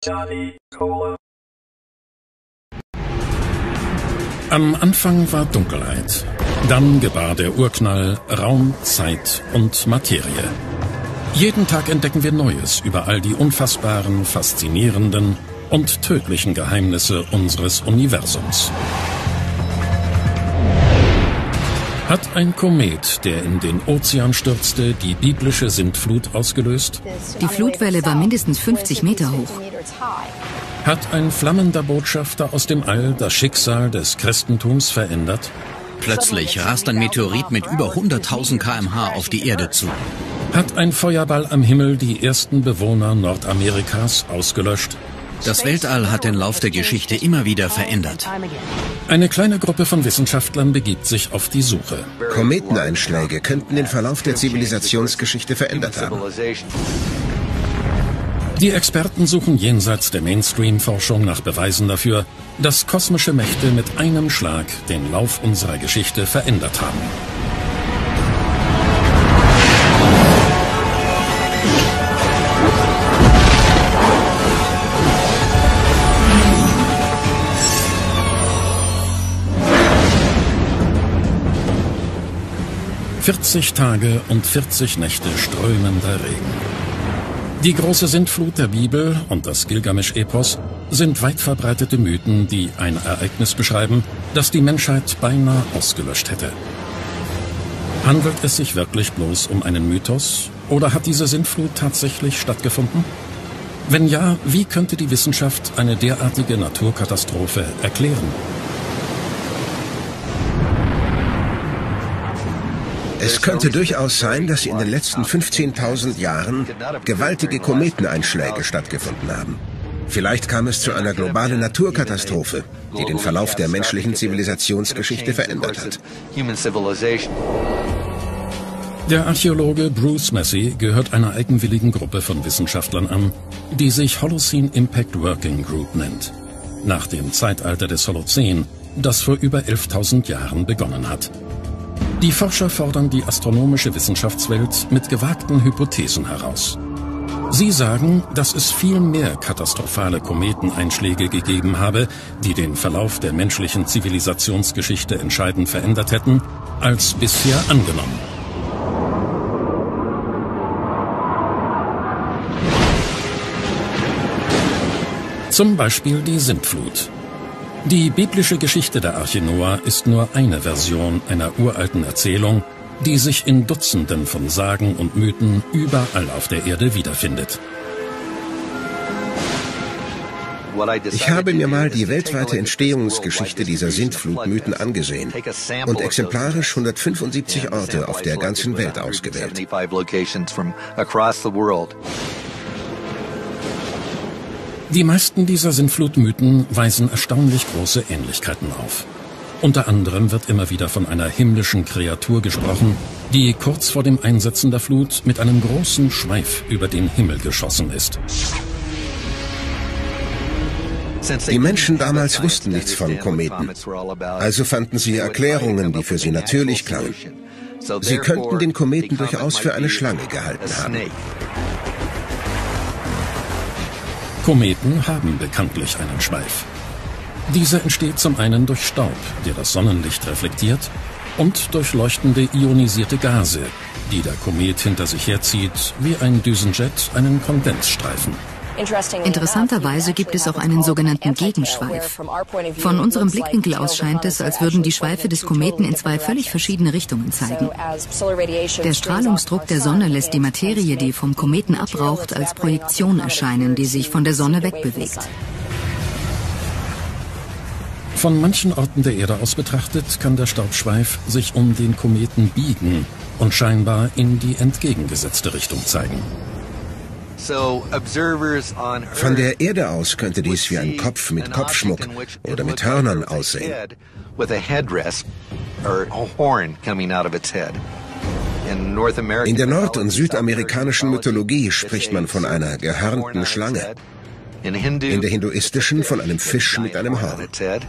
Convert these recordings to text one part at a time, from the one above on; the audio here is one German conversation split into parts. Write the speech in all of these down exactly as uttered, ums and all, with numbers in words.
Am Anfang war Dunkelheit. Dann gebar der Urknall Raum, Zeit und Materie. Jeden Tag entdecken wir Neues über all die unfassbaren, faszinierenden und tödlichen Geheimnisse unseres Universums. Hat ein Komet, der in den Ozean stürzte, die biblische Sintflut ausgelöst? Die Flutwelle war mindestens fünfzig Meter hoch. Hat ein flammender Botschafter aus dem All das Schicksal des Christentums verändert? Plötzlich rast ein Meteorit mit über hunderttausend Kilometer pro Stunde auf die Erde zu. Hat ein Feuerball am Himmel die ersten Bewohner Nordamerikas ausgelöscht? Das Weltall hat den Lauf der Geschichte immer wieder verändert. Eine kleine Gruppe von Wissenschaftlern begibt sich auf die Suche. Kometeneinschläge könnten den Verlauf der Zivilisationsgeschichte verändert haben. Die Experten suchen jenseits der Mainstream-Forschung nach Beweisen dafür, dass kosmische Mächte mit einem Schlag den Lauf unserer Geschichte verändert haben. vierzig Tage und vierzig Nächte strömender Regen. Die große Sintflut der Bibel und das Gilgamesch-Epos sind weit verbreitete Mythen, die ein Ereignis beschreiben, das die Menschheit beinahe ausgelöscht hätte. Handelt es sich wirklich bloß um einen Mythos oder hat diese Sintflut tatsächlich stattgefunden? Wenn ja, wie könnte die Wissenschaft eine derartige Naturkatastrophe erklären? Es könnte durchaus sein, dass in den letzten fünfzehntausend Jahren gewaltige Kometeneinschläge stattgefunden haben. Vielleicht kam es zu einer globalen Naturkatastrophe, die den Verlauf der menschlichen Zivilisationsgeschichte verändert hat. Der Archäologe Bruce Massey gehört einer eigenwilligen Gruppe von Wissenschaftlern an, die sich Holocene Impact Working Group nennt. Nach dem Zeitalter des Holozän, das vor über elftausend Jahren begonnen hat. Die Forscher fordern die astronomische Wissenschaftswelt mit gewagten Hypothesen heraus. Sie sagen, dass es viel mehr katastrophale Kometeneinschläge gegeben habe, die den Verlauf der menschlichen Zivilisationsgeschichte entscheidend verändert hätten, als bisher angenommen. Zum Beispiel die Sintflut. Die biblische Geschichte der Arche Noah ist nur eine Version einer uralten Erzählung, die sich in Dutzenden von Sagen und Mythen überall auf der Erde wiederfindet. Ich habe mir mal die weltweite Entstehungsgeschichte dieser Sintflutmythen angesehen und exemplarisch hundertfünfundsiebzig Orte auf der ganzen Welt ausgewählt. Die meisten dieser Sintflutmythen weisen erstaunlich große Ähnlichkeiten auf. Unter anderem wird immer wieder von einer himmlischen Kreatur gesprochen, die kurz vor dem Einsetzen der Flut mit einem großen Schweif über den Himmel geschossen ist. Die Menschen damals wussten nichts von Kometen, also fanden sie Erklärungen, die für sie natürlich klangen. Sie könnten den Kometen durchaus für eine Schlange gehalten haben. Kometen haben bekanntlich einen Schweif. Dieser entsteht zum einen durch Staub, der das Sonnenlicht reflektiert, und durch leuchtende ionisierte Gase, die der Komet hinter sich herzieht, wie ein Düsenjet einen Kondensstreifen. Interessanterweise gibt es auch einen sogenannten Gegenschweif. Von unserem Blickwinkel aus scheint es, als würden die Schweife des Kometen in zwei völlig verschiedene Richtungen zeigen. Der Strahlungsdruck der Sonne lässt die Materie, die vom Kometen abraucht, als Projektion erscheinen, die sich von der Sonne wegbewegt. Von manchen Orten der Erde aus betrachtet, kann der Staubschweif sich um den Kometen biegen und scheinbar in die entgegengesetzte Richtung zeigen. Von der Erde aus könnte dies wie ein Kopf mit Kopfschmuck oder mit Hörnern aussehen. In der nord- und südamerikanischen Mythologie spricht man von einer gehörnten Schlange, in der hinduistischen von einem Fisch mit einem Horn.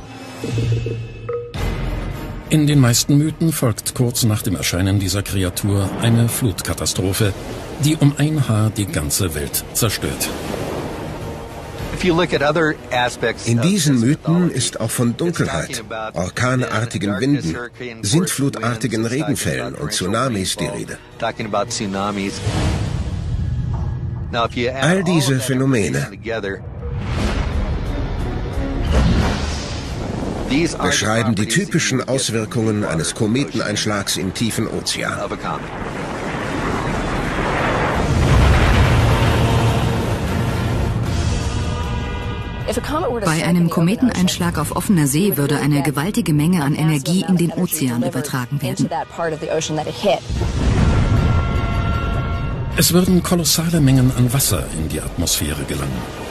In den meisten Mythen folgt kurz nach dem Erscheinen dieser Kreatur eine Flutkatastrophe, die um ein Haar die ganze Welt zerstört. In diesen Mythen ist auch von Dunkelheit, orkanartigen Winden, sintflutartigen Regenfällen und Tsunamis die Rede. All diese Phänomene beschreiben die typischen Auswirkungen eines Kometeneinschlags im tiefen Ozean. Bei einem Kometeneinschlag auf offener See würde eine gewaltige Menge an Energie in den Ozean übertragen werden. Es würden kolossale Mengen an Wasser in die Atmosphäre gelangen.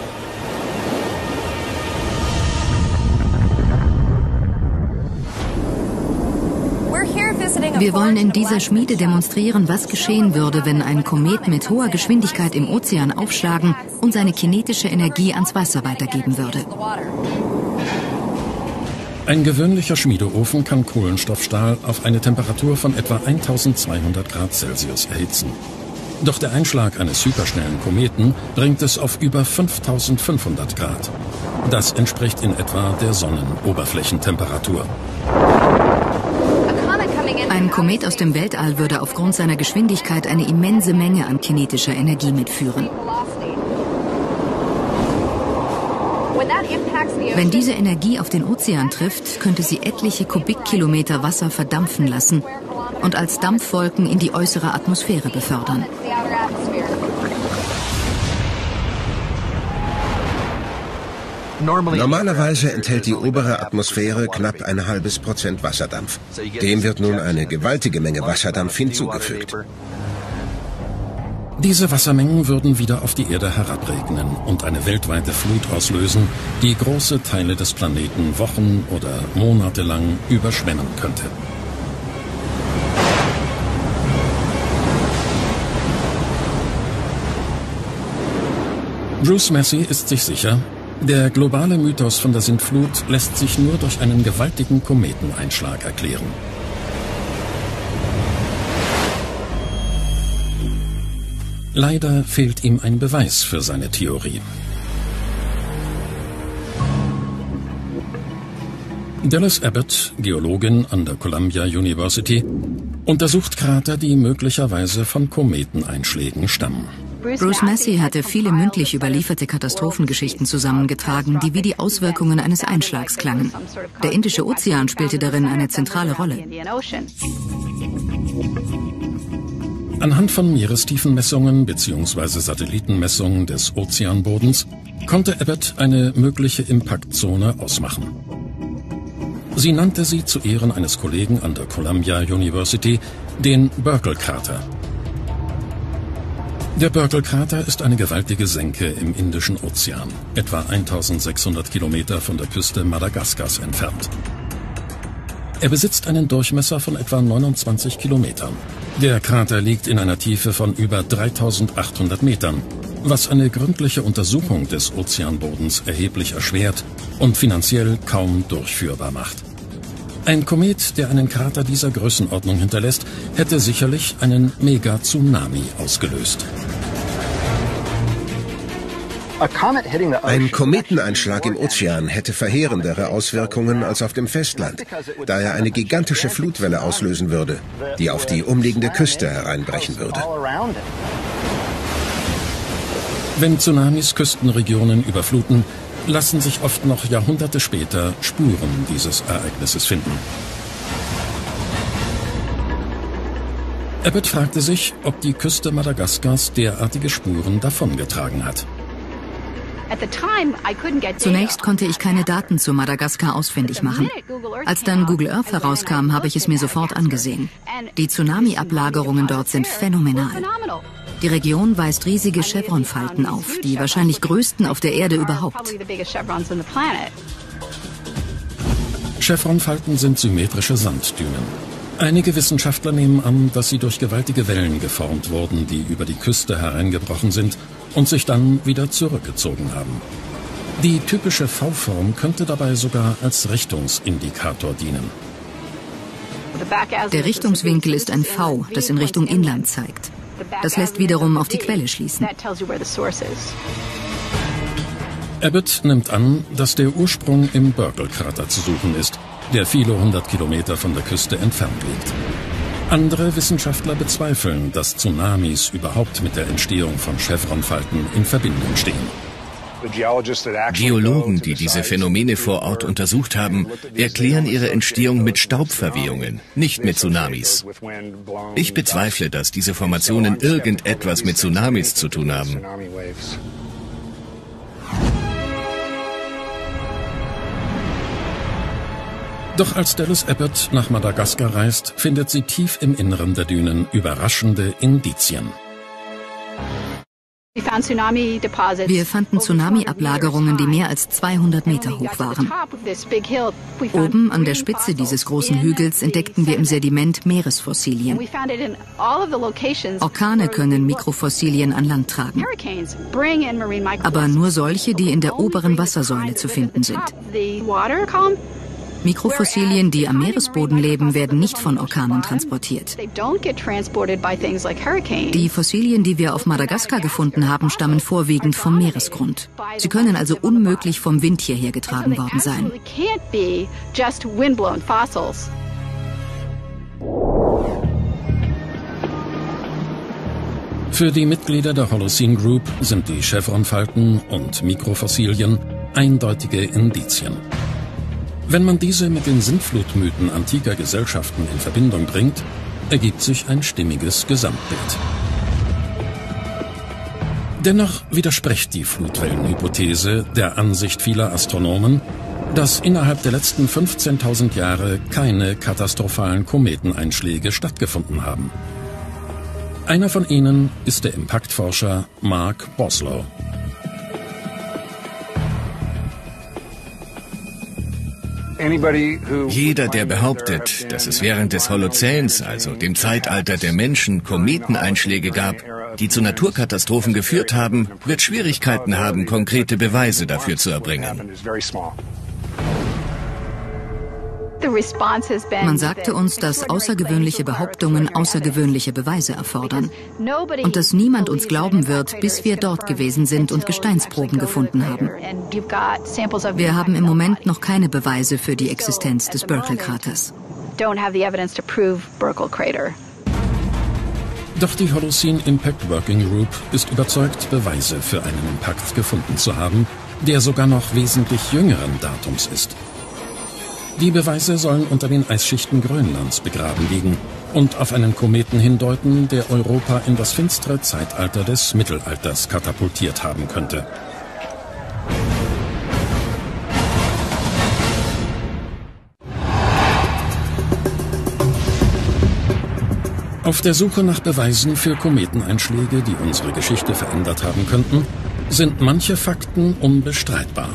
Wir wollen in dieser Schmiede demonstrieren, was geschehen würde, wenn ein Komet mit hoher Geschwindigkeit im Ozean aufschlagen und seine kinetische Energie ans Wasser weitergeben würde. Ein gewöhnlicher Schmiedeofen kann Kohlenstoffstahl auf eine Temperatur von etwa eintausendzweihundert Grad Celsius erhitzen. Doch der Einschlag eines hyperschnellen Kometen bringt es auf über fünftausendfünfhundert Grad. Das entspricht in etwa der Sonnenoberflächentemperatur. Ein Komet aus dem Weltall würde aufgrund seiner Geschwindigkeit eine immense Menge an kinetischer Energie mitführen. Wenn diese Energie auf den Ozean trifft, könnte sie etliche Kubikkilometer Wasser verdampfen lassen und als Dampfwolken in die äußere Atmosphäre befördern. Normalerweise enthält die obere Atmosphäre knapp ein halbes Prozent Wasserdampf. Dem wird nun eine gewaltige Menge Wasserdampf hinzugefügt. Diese Wassermengen würden wieder auf die Erde herabregnen und eine weltweite Flut auslösen, die große Teile des Planeten Wochen oder Monate lang überschwemmen könnte. Bruce Massey ist sich sicher, der globale Mythos von der Sintflut lässt sich nur durch einen gewaltigen Kometeneinschlag erklären. Leider fehlt ihm ein Beweis für seine Theorie. Dallas Abbott, Geologin an der Columbia University, untersucht Krater, die möglicherweise von Kometeneinschlägen stammen. Bruce Massey hatte viele mündlich überlieferte Katastrophengeschichten zusammengetragen, die wie die Auswirkungen eines Einschlags klangen. Der Indische Ozean spielte darin eine zentrale Rolle. Anhand von Meerestiefenmessungen bzw. Satellitenmessungen des Ozeanbodens konnte Abbott eine mögliche Impaktzone ausmachen. Sie nannte sie zu Ehren eines Kollegen an der Columbia University den Burckle-Krater. Der Burckle-Krater ist eine gewaltige Senke im Indischen Ozean, etwa eintausendsechshundert Kilometer von der Küste Madagaskars entfernt. Er besitzt einen Durchmesser von etwa neunundzwanzig Kilometern. Der Krater liegt in einer Tiefe von über dreitausendachthundert Metern, was eine gründliche Untersuchung des Ozeanbodens erheblich erschwert und finanziell kaum durchführbar macht. Ein Komet, der einen Krater dieser Größenordnung hinterlässt, hätte sicherlich einen Mega-Tsunami ausgelöst. Ein Kometeneinschlag im Ozean hätte verheerendere Auswirkungen als auf dem Festland, da er eine gigantische Flutwelle auslösen würde, die auf die umliegende Küste hereinbrechen würde. Wenn Tsunamis Küstenregionen überfluten, lassen sich oft noch Jahrhunderte später Spuren dieses Ereignisses finden. Abbott fragte sich, ob die Küste Madagaskars derartige Spuren davongetragen hat. Zunächst konnte ich keine Daten zu Madagaskar ausfindig machen. Als dann Google Earth herauskam, habe ich es mir sofort angesehen. Die Tsunami-Ablagerungen dort sind phänomenal. Die Region weist riesige Chevron-Falten auf, die wahrscheinlich größten auf der Erde überhaupt. Chevron-Falten sind symmetrische Sanddünen. Einige Wissenschaftler nehmen an, dass sie durch gewaltige Wellen geformt wurden, die über die Küste hereingebrochen sind und sich dann wieder zurückgezogen haben. Die typische V-Form könnte dabei sogar als Richtungsindikator dienen. Der Richtungswinkel ist ein V, das in Richtung Inland zeigt. Das lässt wiederum auf die Quelle schließen. Abbott nimmt an, dass der Ursprung im Burkle-Krater zu suchen ist, der viele hundert Kilometer von der Küste entfernt liegt. Andere Wissenschaftler bezweifeln, dass Tsunamis überhaupt mit der Entstehung von Chevronfalten in Verbindung stehen. Geologen, die diese Phänomene vor Ort untersucht haben, erklären ihre Entstehung mit Staubverwehungen, nicht mit Tsunamis. Ich bezweifle, dass diese Formationen irgendetwas mit Tsunamis zu tun haben. Doch als Dallas Abbott nach Madagaskar reist, findet sie tief im Inneren der Dünen überraschende Indizien. Wir fanden Tsunami-Ablagerungen, die mehr als zweihundert Meter hoch waren. Oben an der Spitze dieses großen Hügels entdeckten wir im Sediment Meeresfossilien. Orkane können Mikrofossilien an Land tragen, aber nur solche, die in der oberen Wassersäule zu finden sind. Mikrofossilien, die am Meeresboden leben, werden nicht von Orkanen transportiert. Die Fossilien, die wir auf Madagaskar gefunden haben, stammen vorwiegend vom Meeresgrund. Sie können also unmöglich vom Wind hierher getragen worden sein. Für die Mitglieder der Holocene Group sind die Chevronfalten und Mikrofossilien eindeutige Indizien. Wenn man diese mit den Sintflutmythen antiker Gesellschaften in Verbindung bringt, ergibt sich ein stimmiges Gesamtbild. Dennoch widerspricht die Flutwellenhypothese der Ansicht vieler Astronomen, dass innerhalb der letzten fünfzehntausend Jahre keine katastrophalen Kometeneinschläge stattgefunden haben. Einer von ihnen ist der Impaktforscher Mark Boslow. Jeder, der behauptet, dass es während des Holozäns, also dem Zeitalter der Menschen, Kometeneinschläge gab, die zu Naturkatastrophen geführt haben, wird Schwierigkeiten haben, konkrete Beweise dafür zu erbringen. Man sagte uns, dass außergewöhnliche Behauptungen außergewöhnliche Beweise erfordern und dass niemand uns glauben wird, bis wir dort gewesen sind und Gesteinsproben gefunden haben. Wir haben im Moment noch keine Beweise für die Existenz des Burkle-Kraters. Doch die Holocene Impact Working Group ist überzeugt, Beweise für einen Impact gefunden zu haben, der sogar noch wesentlich jüngeren Datums ist. Die Beweise sollen unter den Eisschichten Grönlands begraben liegen und auf einen Kometen hindeuten, der Europa in das finstere Zeitalter des Mittelalters katapultiert haben könnte. Auf der Suche nach Beweisen für Kometeneinschläge, die unsere Geschichte verändert haben könnten, sind manche Fakten unbestreitbar.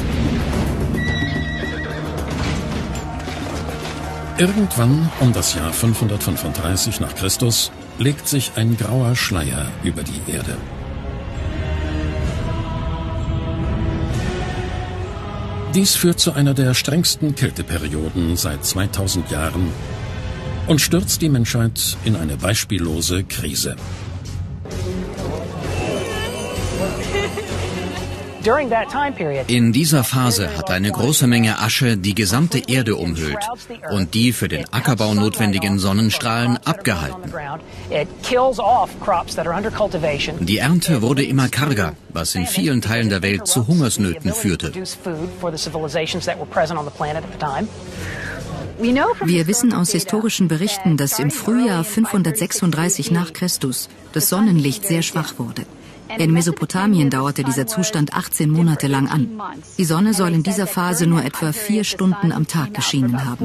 Irgendwann um das Jahr fünfhundertfünfunddreißig nach Christus legt sich ein grauer Schleier über die Erde. Dies führt zu einer der strengsten Kälteperioden seit zweitausend Jahren und stürzt die Menschheit in eine beispiellose Krise. In dieser Phase hat eine große Menge Asche die gesamte Erde umhüllt und die für den Ackerbau notwendigen Sonnenstrahlen abgehalten. Die Ernte wurde immer karger, was in vielen Teilen der Welt zu Hungersnöten führte. Wir wissen aus historischen Berichten, dass im Frühjahr fünfhundertsechsunddreißig nach Christus das Sonnenlicht sehr schwach wurde. In Mesopotamien dauerte dieser Zustand achtzehn Monate lang an. Die Sonne soll in dieser Phase nur etwa vier Stunden am Tag geschienen haben.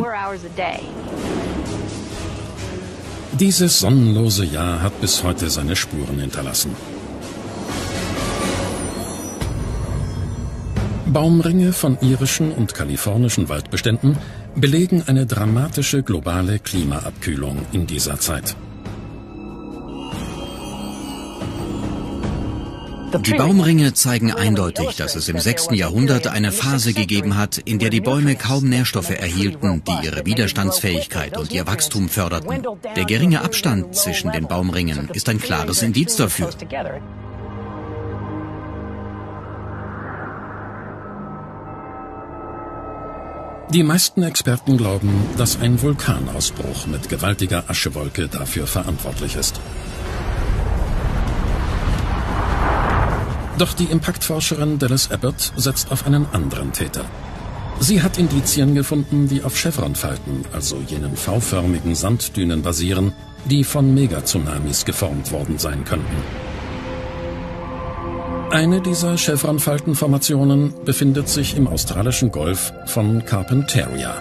Dieses sonnenlose Jahr hat bis heute seine Spuren hinterlassen. Baumringe von irischen und kalifornischen Waldbeständen belegen eine dramatische globale Klimaabkühlung in dieser Zeit. Die Baumringe zeigen eindeutig, dass es im sechsten Jahrhundert eine Phase gegeben hat, in der die Bäume kaum Nährstoffe erhielten, die ihre Widerstandsfähigkeit und ihr Wachstum förderten. Der geringe Abstand zwischen den Baumringen ist ein klares Indiz dafür. Die meisten Experten glauben, dass ein Vulkanausbruch mit gewaltiger Aschewolke dafür verantwortlich ist. Doch die Impaktforscherin Dallas Abbott setzt auf einen anderen Täter. Sie hat Indizien gefunden, die auf Chevronfalten, also jenen V-förmigen Sanddünen basieren, die von Megatsunamis geformt worden sein könnten. Eine dieser Chevronfaltenformationen befindet sich im australischen Golf von Carpentaria.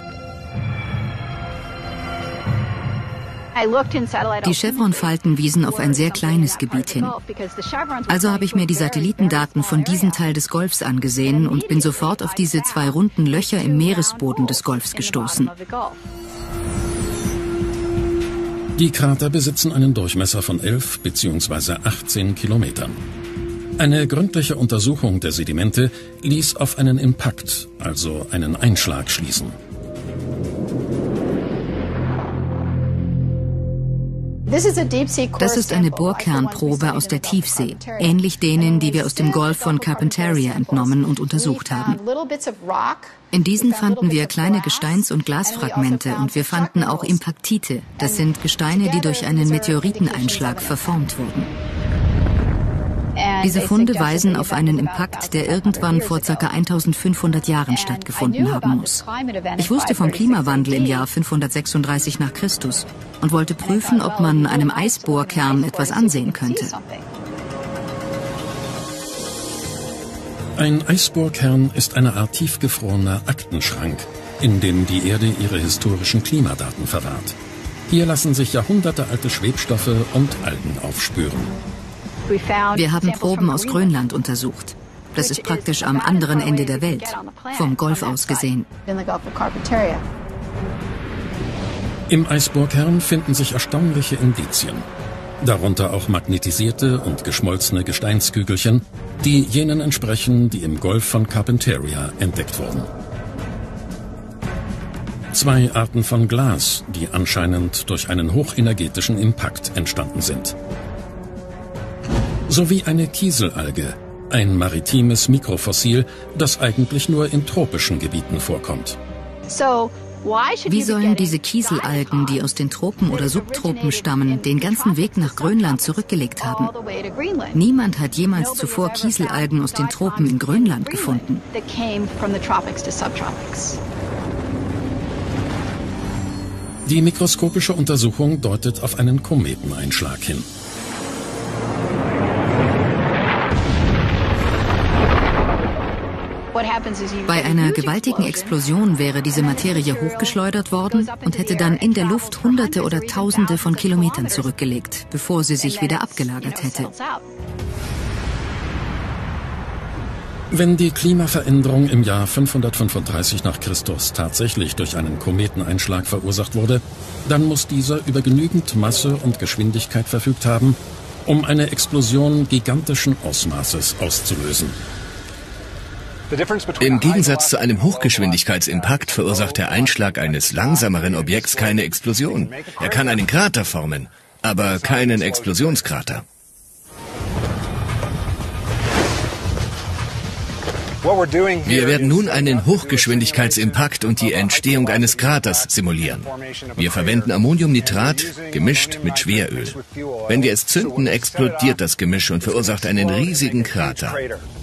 Die Chevron-Falten wiesen auf ein sehr kleines Gebiet hin. Also habe ich mir die Satellitendaten von diesem Teil des Golfs angesehen und bin sofort auf diese zwei runden Löcher im Meeresboden des Golfs gestoßen. Die Krater besitzen einen Durchmesser von elf bzw. achtzehn Kilometern. Eine gründliche Untersuchung der Sedimente ließ auf einen Impact, also einen Einschlag, schließen. Das ist eine Bohrkernprobe aus der Tiefsee, ähnlich denen, die wir aus dem Golf von Carpentaria entnommen und untersucht haben. In diesen fanden wir kleine Gesteins- und Glasfragmente und wir fanden auch Impaktite. Das sind Gesteine, die durch einen Meteoriteneinschlag verformt wurden. Diese Funde weisen auf einen Impact, der irgendwann vor ca. eintausendfünfhundert Jahren stattgefunden haben muss. Ich wusste vom Klimawandel im Jahr fünfhundertsechsunddreißig nach Christus und wollte prüfen, ob man einem Eisbohrkern etwas ansehen könnte. Ein Eisbohrkern ist eine Art tiefgefrorener Aktenschrank, in dem die Erde ihre historischen Klimadaten verwahrt. Hier lassen sich jahrhundertealte Schwebstoffe und Algen aufspüren. Wir haben Proben aus Grönland untersucht. Das ist praktisch am anderen Ende der Welt, vom Golf aus gesehen. Im Eisbohrkern finden sich erstaunliche Indizien. Darunter auch magnetisierte und geschmolzene Gesteinskügelchen, die jenen entsprechen, die im Golf von Carpentaria entdeckt wurden. Zwei Arten von Glas, die anscheinend durch einen hochenergetischen Impact entstanden sind. Sowie eine Kieselalge, ein maritimes Mikrofossil, das eigentlich nur in tropischen Gebieten vorkommt. Wie sollen diese Kieselalgen, die aus den Tropen oder Subtropen stammen, den ganzen Weg nach Grönland zurückgelegt haben? Niemand hat jemals zuvor Kieselalgen aus den Tropen in Grönland gefunden. Die mikroskopische Untersuchung deutet auf einen Kometeneinschlag hin. Bei einer gewaltigen Explosion wäre diese Materie hochgeschleudert worden und hätte dann in der Luft Hunderte oder Tausende von Kilometern zurückgelegt, bevor sie sich wieder abgelagert hätte. Wenn die Klimaveränderung im Jahr fünfhundertfünfunddreißig nach Christus tatsächlich durch einen Kometeneinschlag verursacht wurde, dann muss dieser über genügend Masse und Geschwindigkeit verfügt haben, um eine Explosion gigantischen Ausmaßes auszulösen. Im Gegensatz zu einem Hochgeschwindigkeitsimpakt verursacht der Einschlag eines langsameren Objekts keine Explosion. Er kann einen Krater formen, aber keinen Explosionskrater. Wir werden nun einen Hochgeschwindigkeitsimpakt und die Entstehung eines Kraters simulieren. Wir verwenden Ammoniumnitrat, gemischt mit Schweröl. Wenn wir es zünden, explodiert das Gemisch und verursacht einen riesigen Krater.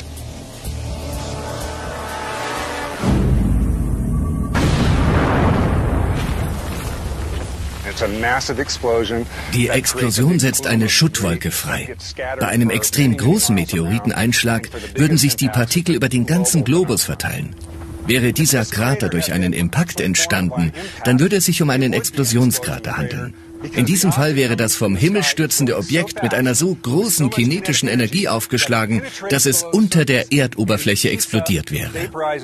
Die Explosion setzt eine Schuttwolke frei. Bei einem extrem großen Meteoriteneinschlag würden sich die Partikel über den ganzen Globus verteilen. Wäre dieser Krater durch einen Impact entstanden, dann würde es sich um einen Explosionskrater handeln. In diesem Fall wäre das vom Himmel stürzende Objekt mit einer so großen kinetischen Energie aufgeschlagen, dass es unter der Erdoberfläche explodiert wäre.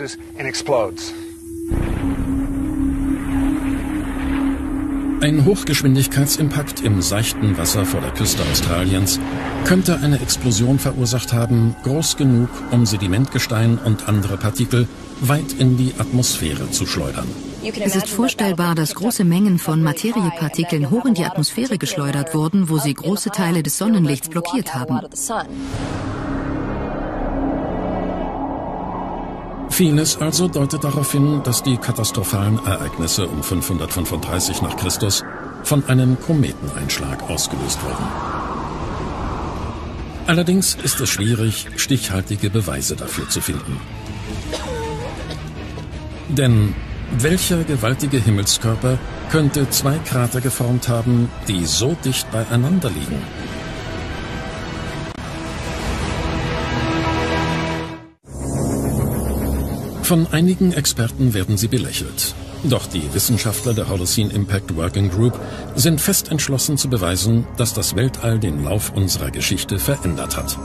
Ein Hochgeschwindigkeitsimpakt im seichten Wasser vor der Küste Australiens könnte eine Explosion verursacht haben, groß genug, um Sedimentgestein und andere Partikel weit in die Atmosphäre zu schleudern. Es ist vorstellbar, dass große Mengen von Materiepartikeln hoch in die Atmosphäre geschleudert wurden, wo sie große Teile des Sonnenlichts blockiert haben. Vieles also deutet darauf hin, dass die katastrophalen Ereignisse um fünfhundertfünfunddreißig nach Christus von einem Kometeneinschlag ausgelöst wurden. Allerdings ist es schwierig, stichhaltige Beweise dafür zu finden. Denn welcher gewaltige Himmelskörper könnte zwei Krater geformt haben, die so dicht beieinander liegen? Von einigen Experten werden sie belächelt. Doch die Wissenschaftler der Holocene Impact Working Group sind fest entschlossen zu beweisen, dass das Weltall den Lauf unserer Geschichte verändert hat.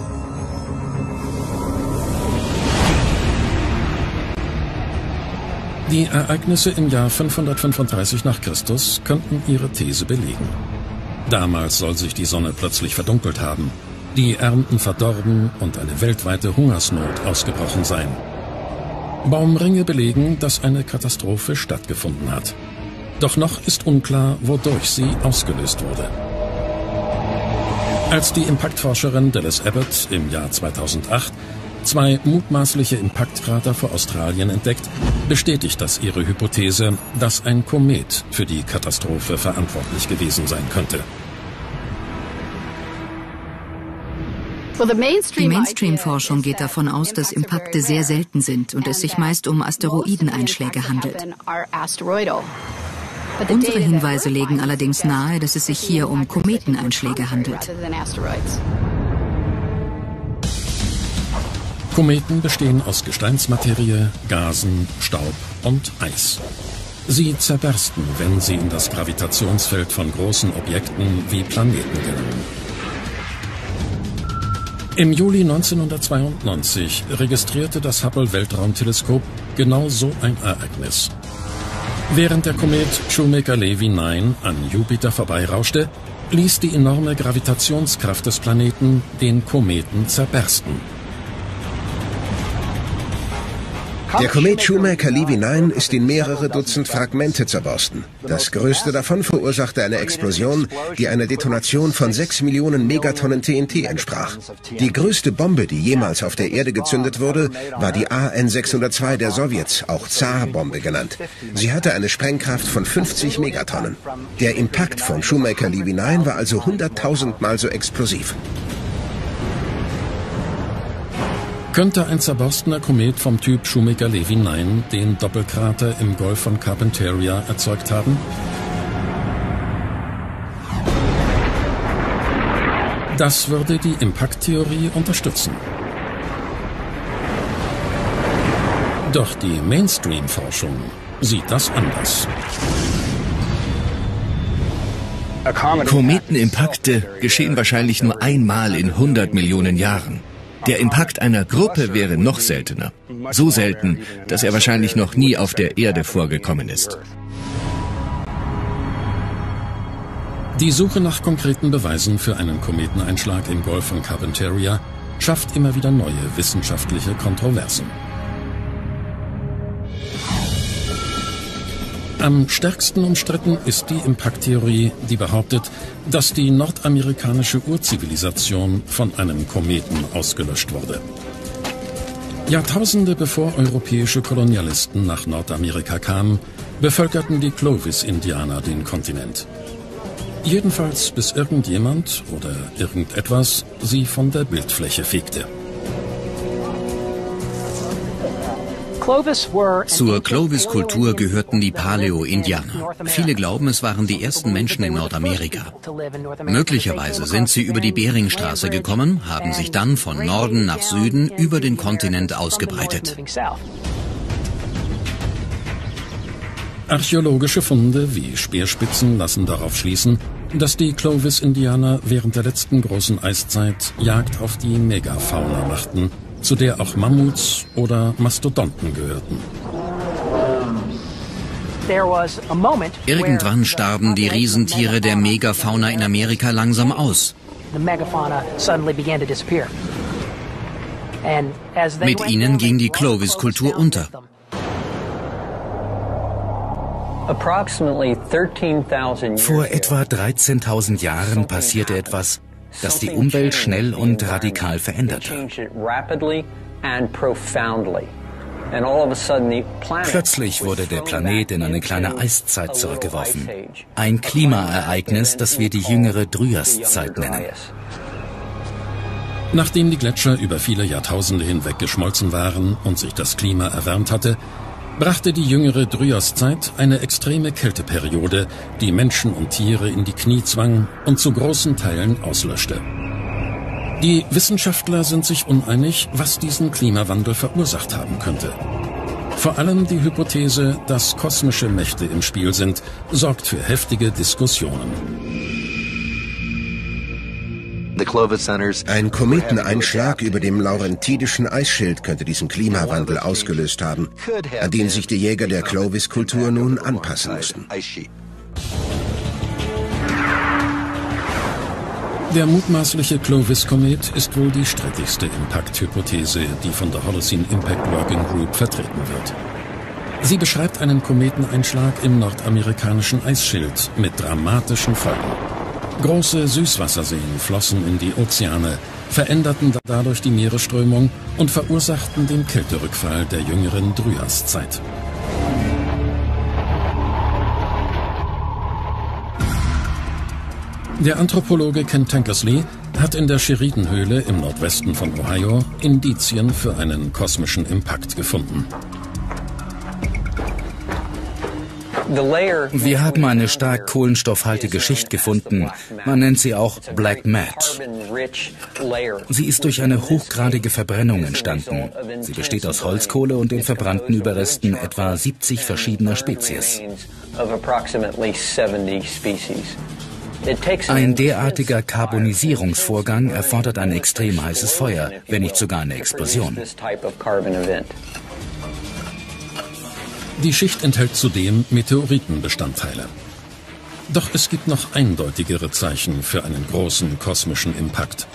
Die Ereignisse im Jahr fünfhundertfünfunddreißig nach Christus könnten ihre These belegen. Damals soll sich die Sonne plötzlich verdunkelt haben, die Ernten verdorben und eine weltweite Hungersnot ausgebrochen sein. Baumringe belegen, dass eine Katastrophe stattgefunden hat. Doch noch ist unklar, wodurch sie ausgelöst wurde. Als die Impaktforscherin Dallas Abbott im Jahr zweitausendacht zwei mutmaßliche Impaktkrater vor Australien entdeckt, bestätigt das ihre Hypothese, dass ein Komet für die Katastrophe verantwortlich gewesen sein könnte. Die Mainstream-Forschung geht davon aus, dass Impakte sehr selten sind und es sich meist um Asteroideneinschläge handelt. Unsere Hinweise legen allerdings nahe, dass es sich hier um Kometeneinschläge handelt. Kometen bestehen aus Gesteinsmaterie, Gasen, Staub und Eis. Sie zerbersten, wenn sie in das Gravitationsfeld von großen Objekten wie Planeten gelangen. Im Juli neunzehnhundertzweiundneunzig registrierte das Hubble-Weltraumteleskop genau so ein Ereignis. Während der Komet Shoemaker-Levy neun an Jupiter vorbeirauschte, ließ die enorme Gravitationskraft des Planeten den Kometen zerbersten. Der Komet Shoemaker-Levy neun ist in mehrere Dutzend Fragmente zerborsten. Das größte davon verursachte eine Explosion, die einer Detonation von sechs Millionen Megatonnen T N T entsprach. Die größte Bombe, die jemals auf der Erde gezündet wurde, war die A N sechshundertzwei der Sowjets, auch Zar-Bombe genannt. Sie hatte eine Sprengkraft von fünfzig Megatonnen. Der Impact von Shoemaker-Levy neun war also hunderttausendmal so explosiv. Könnte ein zerborstener Komet vom Typ Shoemaker-Levy neun den Doppelkrater im Golf von Carpentaria erzeugt haben? Das würde die Impact-Theorie unterstützen. Doch die Mainstream-Forschung sieht das anders. Kometenimpakte geschehen wahrscheinlich nur einmal in hundert Millionen Jahren. Der Impact einer Gruppe wäre noch seltener. So selten, dass er wahrscheinlich noch nie auf der Erde vorgekommen ist. Die Suche nach konkreten Beweisen für einen Kometeneinschlag im Golf von Carpentaria schafft immer wieder neue wissenschaftliche Kontroversen. Am stärksten umstritten ist die Impact-Theorie, die behauptet, dass die nordamerikanische Urzivilisation von einem Kometen ausgelöscht wurde. Jahrtausende bevor europäische Kolonialisten nach Nordamerika kamen, bevölkerten die Clovis-Indianer den Kontinent. Jedenfalls bis irgendjemand oder irgendetwas sie von der Bildfläche fegte. Zur Clovis-Kultur gehörten die Paleo-Indianer. Viele glauben, es waren die ersten Menschen in Nordamerika. Möglicherweise sind sie über die Beringstraße gekommen, haben sich dann von Norden nach Süden über den Kontinent ausgebreitet. Archäologische Funde wie Speerspitzen lassen darauf schließen, dass die Clovis-Indianer während der letzten großen Eiszeit Jagd auf die Megafauna machten, zu der auch Mammuts oder Mastodonten gehörten. Irgendwann starben die Riesentiere der Megafauna in Amerika langsam aus. Mit ihnen ging die Clovis-Kultur unter. Vor etwa dreizehntausend Jahren passierte etwas, das die Umwelt schnell und radikal veränderte. Plötzlich wurde der Planet in eine kleine Eiszeit zurückgeworfen. Ein Klimaereignis, das wir die jüngere Dryaszeit nennen. Nachdem die Gletscher über viele Jahrtausende hinweg geschmolzen waren und sich das Klima erwärmt hatte, brachte die jüngere Dryaszeit eine extreme Kälteperiode, die Menschen und Tiere in die Knie zwang und zu großen Teilen auslöschte. Die Wissenschaftler sind sich uneinig, was diesen Klimawandel verursacht haben könnte. Vor allem die Hypothese, dass kosmische Mächte im Spiel sind, sorgt für heftige Diskussionen. Ein Kometeneinschlag über dem Laurentidischen Eisschild könnte diesen Klimawandel ausgelöst haben, an den sich die Jäger der Clovis-Kultur nun anpassen mussten. Der mutmaßliche Clovis-Komet ist wohl die strittigste Impact-Hypothese, die von der Holocene Impact Working Group vertreten wird. Sie beschreibt einen Kometeneinschlag im nordamerikanischen Eisschild mit dramatischen Folgen. Große Süßwasserseen flossen in die Ozeane, veränderten dadurch die Meeresströmung und verursachten den Kälterückfall der jüngeren Dryaszeit. Der Anthropologe Ken Tankersley hat in der Sheridan-Höhle im Nordwesten von Ohio Indizien für einen kosmischen Impact gefunden. Wir haben eine stark kohlenstoffhaltige Schicht gefunden. Man nennt sie auch Black Matte. Sie ist durch eine hochgradige Verbrennung entstanden. Sie besteht aus Holzkohle und den verbrannten Überresten etwa siebzig verschiedener Spezies. Ein derartiger Karbonisierungsvorgang erfordert ein extrem heißes Feuer, wenn nicht sogar eine Explosion. Die Schicht enthält zudem Meteoritenbestandteile. Doch es gibt noch eindeutigere Zeichen für einen großen kosmischen Impact.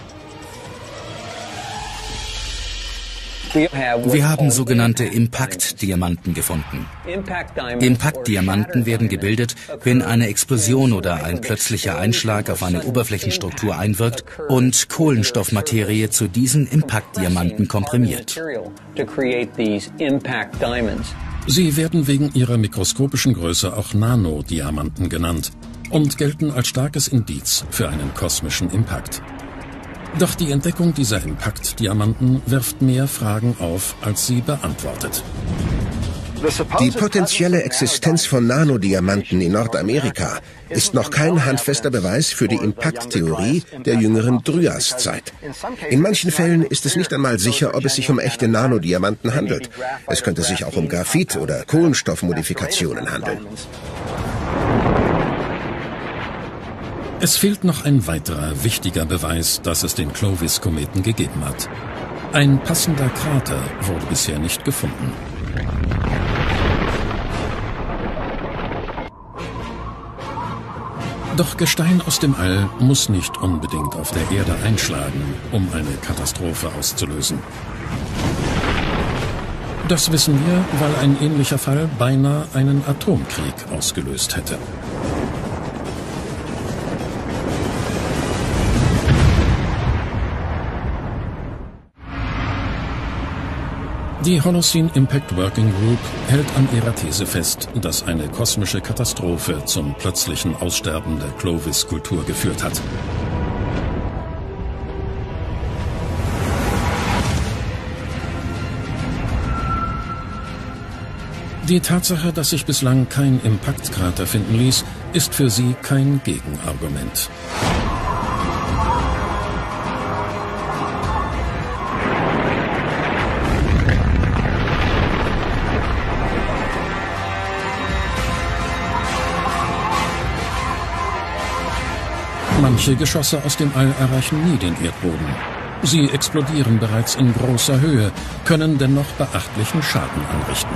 Wir haben sogenannte Impact-Diamanten gefunden. Impact-Diamanten werden gebildet, wenn eine Explosion oder ein plötzlicher Einschlag auf eine Oberflächenstruktur einwirkt und Kohlenstoffmaterie zu diesen Impact-Diamanten komprimiert. Sie werden wegen ihrer mikroskopischen Größe auch Nanodiamanten genannt und gelten als starkes Indiz für einen kosmischen Impact. Doch die Entdeckung dieser Impact-Diamanten wirft mehr Fragen auf, als sie beantwortet. Die potenzielle Existenz von Nanodiamanten in Nordamerika ist noch kein handfester Beweis für die Impact-Theorie der jüngeren Dryaszeit. In manchen Fällen ist es nicht einmal sicher, ob es sich um echte Nanodiamanten handelt. Es könnte sich auch um Graphit- oder Kohlenstoffmodifikationen handeln. Es fehlt noch ein weiterer wichtiger Beweis, dass es den Clovis-Kometen gegeben hat. Ein passender Krater wurde bisher nicht gefunden. Doch Gestein aus dem All muss nicht unbedingt auf der Erde einschlagen, um eine Katastrophe auszulösen. Das wissen wir, weil ein ähnlicher Fall beinahe einen Atomkrieg ausgelöst hätte. Die Holocene Impact Working Group hält an ihrer These fest, dass eine kosmische Katastrophe zum plötzlichen Aussterben der Clovis-Kultur geführt hat. Die Tatsache, dass sich bislang kein Impaktkrater finden ließ, ist für sie kein Gegenargument. Manche Geschosse aus dem All erreichen nie den Erdboden. Sie explodieren bereits in großer Höhe, können dennoch beachtlichen Schaden anrichten.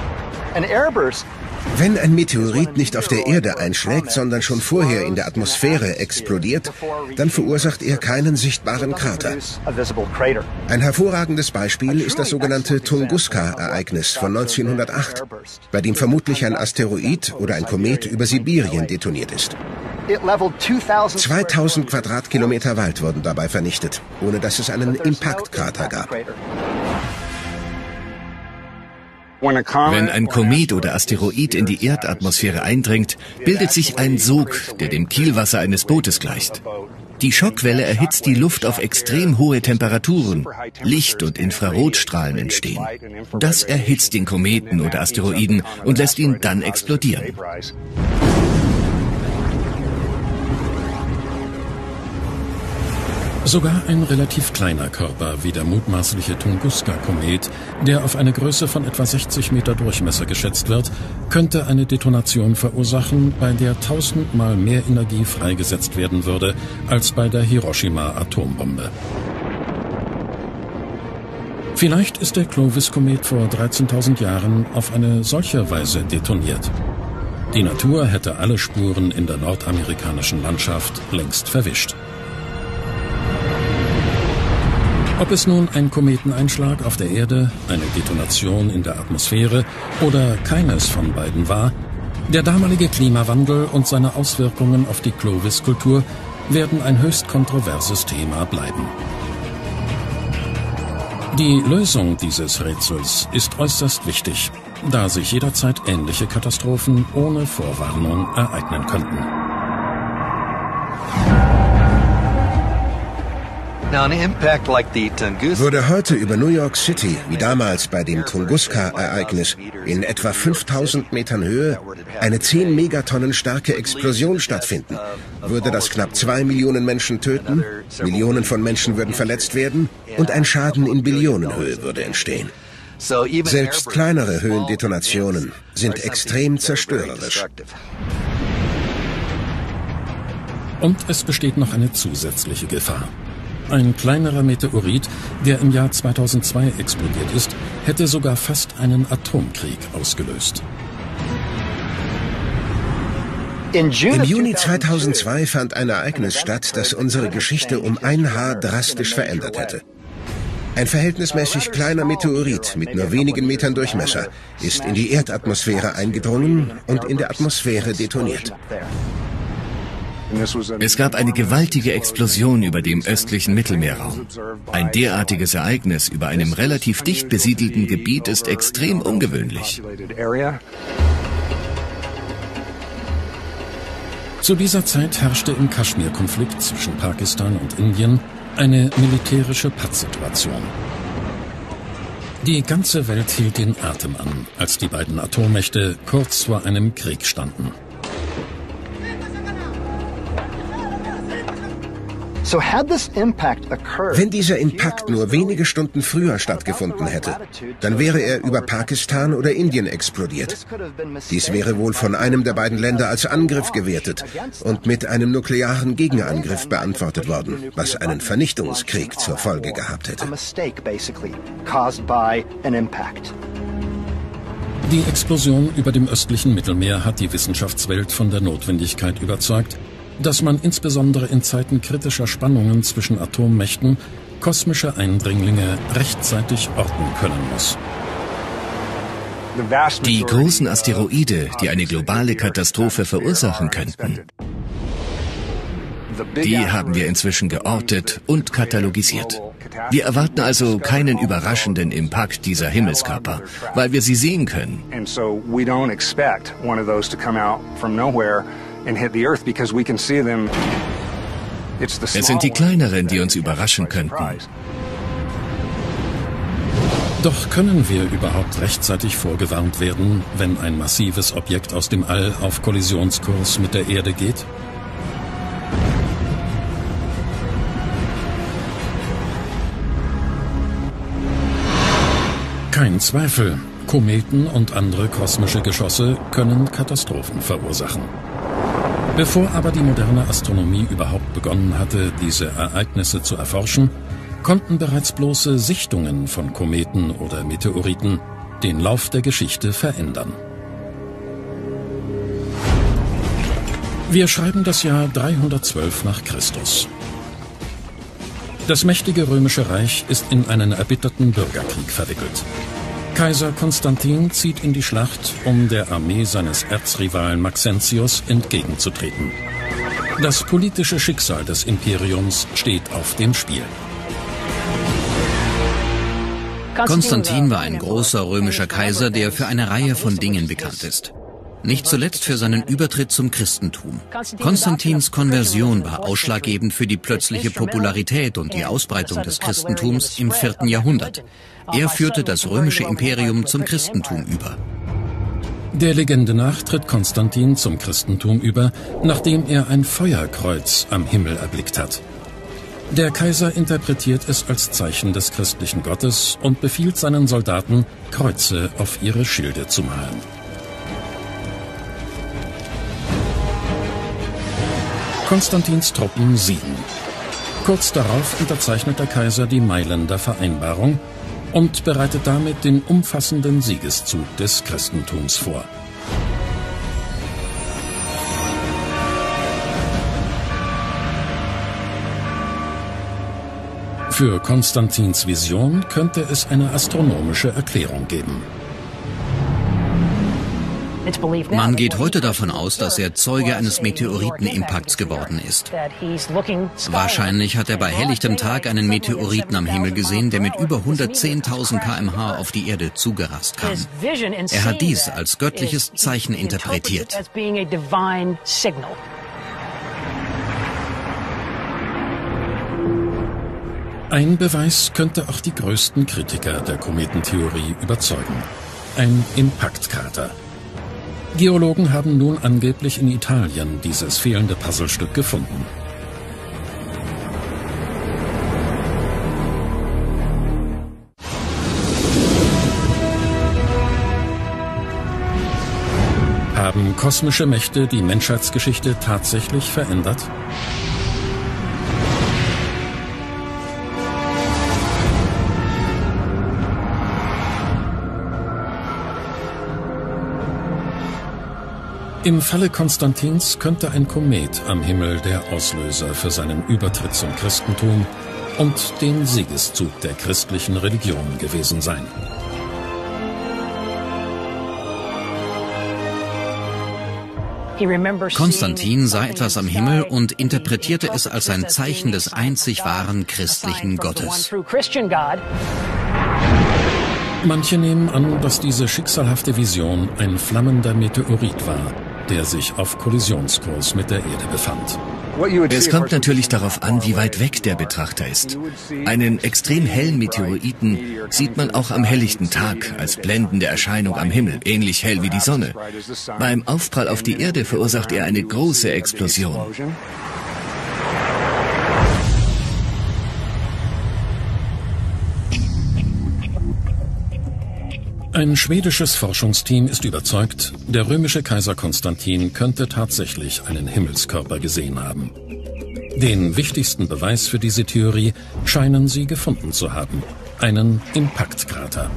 Wenn ein Meteorit nicht auf der Erde einschlägt, sondern schon vorher in der Atmosphäre explodiert, dann verursacht er keinen sichtbaren Krater. Ein hervorragendes Beispiel ist das sogenannte Tunguska-Ereignis von neunzehnhundertacht, bei dem vermutlich ein Asteroid oder ein Komet über Sibirien detoniert ist. zweitausend Quadratkilometer Wald wurden dabei vernichtet, ohne dass es einen Impaktkrater gab. Wenn ein Komet oder Asteroid in die Erdatmosphäre eindringt, bildet sich ein Sog, der dem Kielwasser eines Bootes gleicht. Die Schockwelle erhitzt die Luft auf extrem hohe Temperaturen. Licht- und Infrarotstrahlen entstehen. Das erhitzt den Kometen oder Asteroiden und lässt ihn dann explodieren. Sogar ein relativ kleiner Körper wie der mutmaßliche Tunguska-Komet, der auf eine Größe von etwa sechzig Meter Durchmesser geschätzt wird, könnte eine Detonation verursachen, bei der tausendmal mehr Energie freigesetzt werden würde als bei der Hiroshima-Atombombe. Vielleicht ist der Clovis-Komet vor dreizehntausend Jahren auf eine solche Weise detoniert. Die Natur hätte alle Spuren in der nordamerikanischen Landschaft längst verwischt. Ob es nun ein Kometeneinschlag auf der Erde, eine Detonation in der Atmosphäre oder keines von beiden war, der damalige Klimawandel und seine Auswirkungen auf die Clovis-Kultur werden ein höchst kontroverses Thema bleiben. Die Lösung dieses Rätsels ist äußerst wichtig, da sich jederzeit ähnliche Katastrophen ohne Vorwarnung ereignen könnten. Würde heute über New York City, wie damals bei dem Tunguska-Ereignis, in etwa fünftausend Metern Höhe eine zehn Megatonnen starke Explosion stattfinden, würde das knapp zwei Millionen Menschen töten, Millionen von Menschen würden verletzt werden und ein Schaden in Billionenhöhe würde entstehen. Selbst kleinere Höhendetonationen sind extrem zerstörerisch. Und es besteht noch eine zusätzliche Gefahr. Ein kleinerer Meteorit, der im Jahr zweitausendzwei explodiert ist, hätte sogar fast einen Atomkrieg ausgelöst. Im Juni zweitausendzwei fand ein Ereignis statt, das unsere Geschichte um ein Haar drastisch verändert hätte. Ein verhältnismäßig kleiner Meteorit mit nur wenigen Metern Durchmesser ist in die Erdatmosphäre eingedrungen und in der Atmosphäre detoniert. Es gab eine gewaltige Explosion über dem östlichen Mittelmeerraum. Ein derartiges Ereignis über einem relativ dicht besiedelten Gebiet ist extrem ungewöhnlich. Zu dieser Zeit herrschte im Kaschmir-Konflikt zwischen Pakistan und Indien eine militärische Pattsituation. Die ganze Welt hielt den Atem an, als die beiden Atommächte kurz vor einem Krieg standen. Wenn dieser Impact nur wenige Stunden früher stattgefunden hätte, dann wäre er über Pakistan oder Indien explodiert. Dies wäre wohl von einem der beiden Länder als Angriff gewertet und mit einem nuklearen Gegenangriff beantwortet worden, was einen Vernichtungskrieg zur Folge gehabt hätte. Die Explosion über dem östlichen Mittelmeer hat die Wissenschaftswelt von der Notwendigkeit überzeugt, dass man insbesondere in Zeiten kritischer Spannungen zwischen Atommächten kosmische Eindringlinge rechtzeitig orten können muss. Die großen Asteroide, die eine globale Katastrophe verursachen könnten, die haben wir inzwischen geortet und katalogisiert. Wir erwarten also keinen überraschenden Impact dieser Himmelskörper, weil wir sie sehen können. Es sind die kleineren, die uns überraschen könnten. Doch können wir überhaupt rechtzeitig vorgewarnt werden, wenn ein massives Objekt aus dem All auf Kollisionskurs mit der Erde geht? Kein Zweifel, Kometen und andere kosmische Geschosse können Katastrophen verursachen. Bevor aber die moderne Astronomie überhaupt begonnen hatte, diese Ereignisse zu erforschen, konnten bereits bloße Sichtungen von Kometen oder Meteoriten den Lauf der Geschichte verändern. Wir schreiben das Jahr dreihundertzwölf nach Christus. Das mächtige Römische Reich ist in einen erbitterten Bürgerkrieg verwickelt. Kaiser Konstantin zieht in die Schlacht, um der Armee seines Erzrivalen Maxentius entgegenzutreten. Das politische Schicksal des Imperiums steht auf dem Spiel. Konstantin war ein großer römischer Kaiser, der für eine Reihe von Dingen bekannt ist. Nicht zuletzt für seinen Übertritt zum Christentum. Konstantins Konversion war ausschlaggebend für die plötzliche Popularität und die Ausbreitung des Christentums im vierten Jahrhundert. Er führte das römische Imperium zum Christentum über. Der Legende nach tritt Konstantin zum Christentum über, nachdem er ein Feuerkreuz am Himmel erblickt hat. Der Kaiser interpretiert es als Zeichen des christlichen Gottes und befiehlt seinen Soldaten, Kreuze auf ihre Schilde zu malen. Konstantins Truppen siegen. Kurz darauf unterzeichnet der Kaiser die Mailänder Vereinbarung und bereitet damit den umfassenden Siegeszug des Christentums vor. Für Konstantins Vision könnte es eine astronomische Erklärung geben. Man geht heute davon aus, dass er Zeuge eines Meteoritenimpakts geworden ist. Wahrscheinlich hat er bei helllichtem Tag einen Meteoriten am Himmel gesehen, der mit über hundertzehntausend Kilometer pro Stunde auf die Erde zugerast kam. Er hat dies als göttliches Zeichen interpretiert. Ein Beweis könnte auch die größten Kritiker der Kometentheorie überzeugen. Ein Impaktkrater. Geologen haben nun angeblich in Italien dieses fehlende Puzzlestück gefunden. Haben kosmische Mächte die Menschheitsgeschichte tatsächlich verändert? Im Falle Konstantins könnte ein Komet am Himmel der Auslöser für seinen Übertritt zum Christentum und den Siegeszug der christlichen Religion gewesen sein. Konstantin sah etwas am Himmel und interpretierte es als ein Zeichen des einzig wahren christlichen Gottes. Manche nehmen an, dass diese schicksalhafte Vision ein flammender Meteorit war, der sich auf Kollisionskurs mit der Erde befand. Es kommt natürlich darauf an, wie weit weg der Betrachter ist. Einen extrem hellen Meteoriten sieht man auch am helllichten Tag als blendende Erscheinung am Himmel, ähnlich hell wie die Sonne. Beim Aufprall auf die Erde verursacht er eine große Explosion. Ein schwedisches Forschungsteam ist überzeugt, der römische Kaiser Konstantin könnte tatsächlich einen Himmelskörper gesehen haben. Den wichtigsten Beweis für diese Theorie scheinen sie gefunden zu haben: einen Impaktkrater.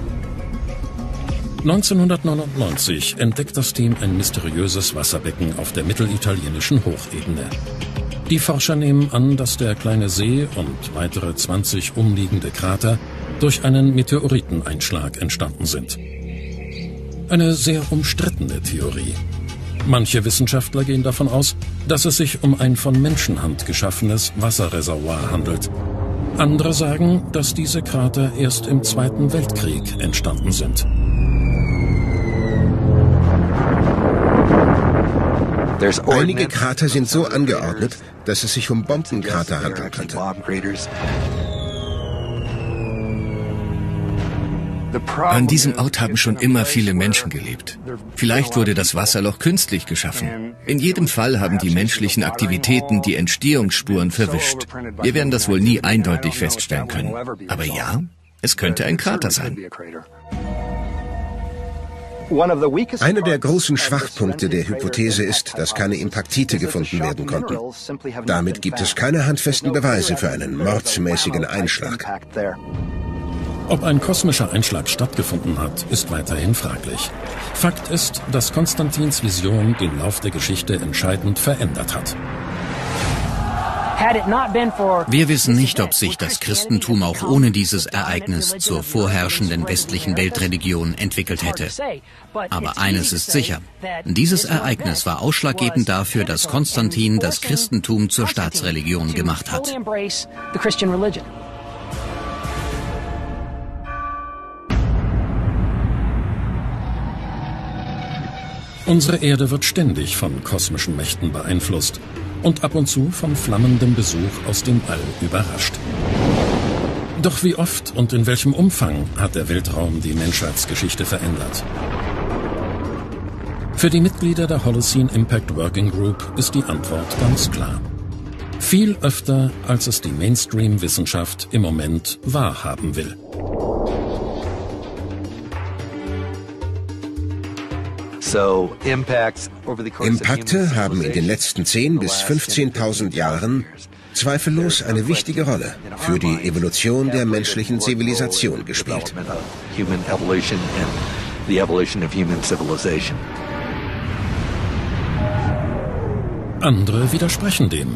neunzehnhundertneunundneunzig entdeckt das Team ein mysteriöses Wasserbecken auf der mittelitalienischen Hochebene. Die Forscher nehmen an, dass der kleine See und weitere zwanzig umliegende Krater durch einen Meteoriteneinschlag entstanden sind. Eine sehr umstrittene Theorie. Manche Wissenschaftler gehen davon aus, dass es sich um ein von Menschenhand geschaffenes Wasserreservoir handelt. Andere sagen, dass diese Krater erst im Zweiten Weltkrieg entstanden sind. Einige Krater sind so angeordnet, dass es sich um Bombenkrater handeln könnte. An diesem Ort haben schon immer viele Menschen gelebt. Vielleicht wurde das Wasserloch künstlich geschaffen. In jedem Fall haben die menschlichen Aktivitäten die Entstehungsspuren verwischt. Wir werden das wohl nie eindeutig feststellen können. Aber ja, es könnte ein Krater sein. Einer der großen Schwachpunkte der Hypothese ist, dass keine Impaktite gefunden werden konnten. Damit gibt es keine handfesten Beweise für einen mordsmäßigen Einschlag. Ob ein kosmischer Einschlag stattgefunden hat, ist weiterhin fraglich. Fakt ist, dass Konstantins Vision den Lauf der Geschichte entscheidend verändert hat. Wir wissen nicht, ob sich das Christentum auch ohne dieses Ereignis zur vorherrschenden westlichen Weltreligion entwickelt hätte. Aber eines ist sicher: Dieses Ereignis war ausschlaggebend dafür, dass Konstantin das Christentum zur Staatsreligion gemacht hat. Unsere Erde wird ständig von kosmischen Mächten beeinflusst und ab und zu von flammendem Besuch aus dem All überrascht. Doch wie oft und in welchem Umfang hat der Weltraum die Menschheitsgeschichte verändert? Für die Mitglieder der Holocene Impact Working Group ist die Antwort ganz klar. Viel öfter, als es die Mainstream-Wissenschaft im Moment wahrhaben will. Impakte haben in den letzten zehntausend bis fünfzehntausend Jahren zweifellos eine wichtige Rolle für die Evolution der menschlichen Zivilisation gespielt. Andere widersprechen dem.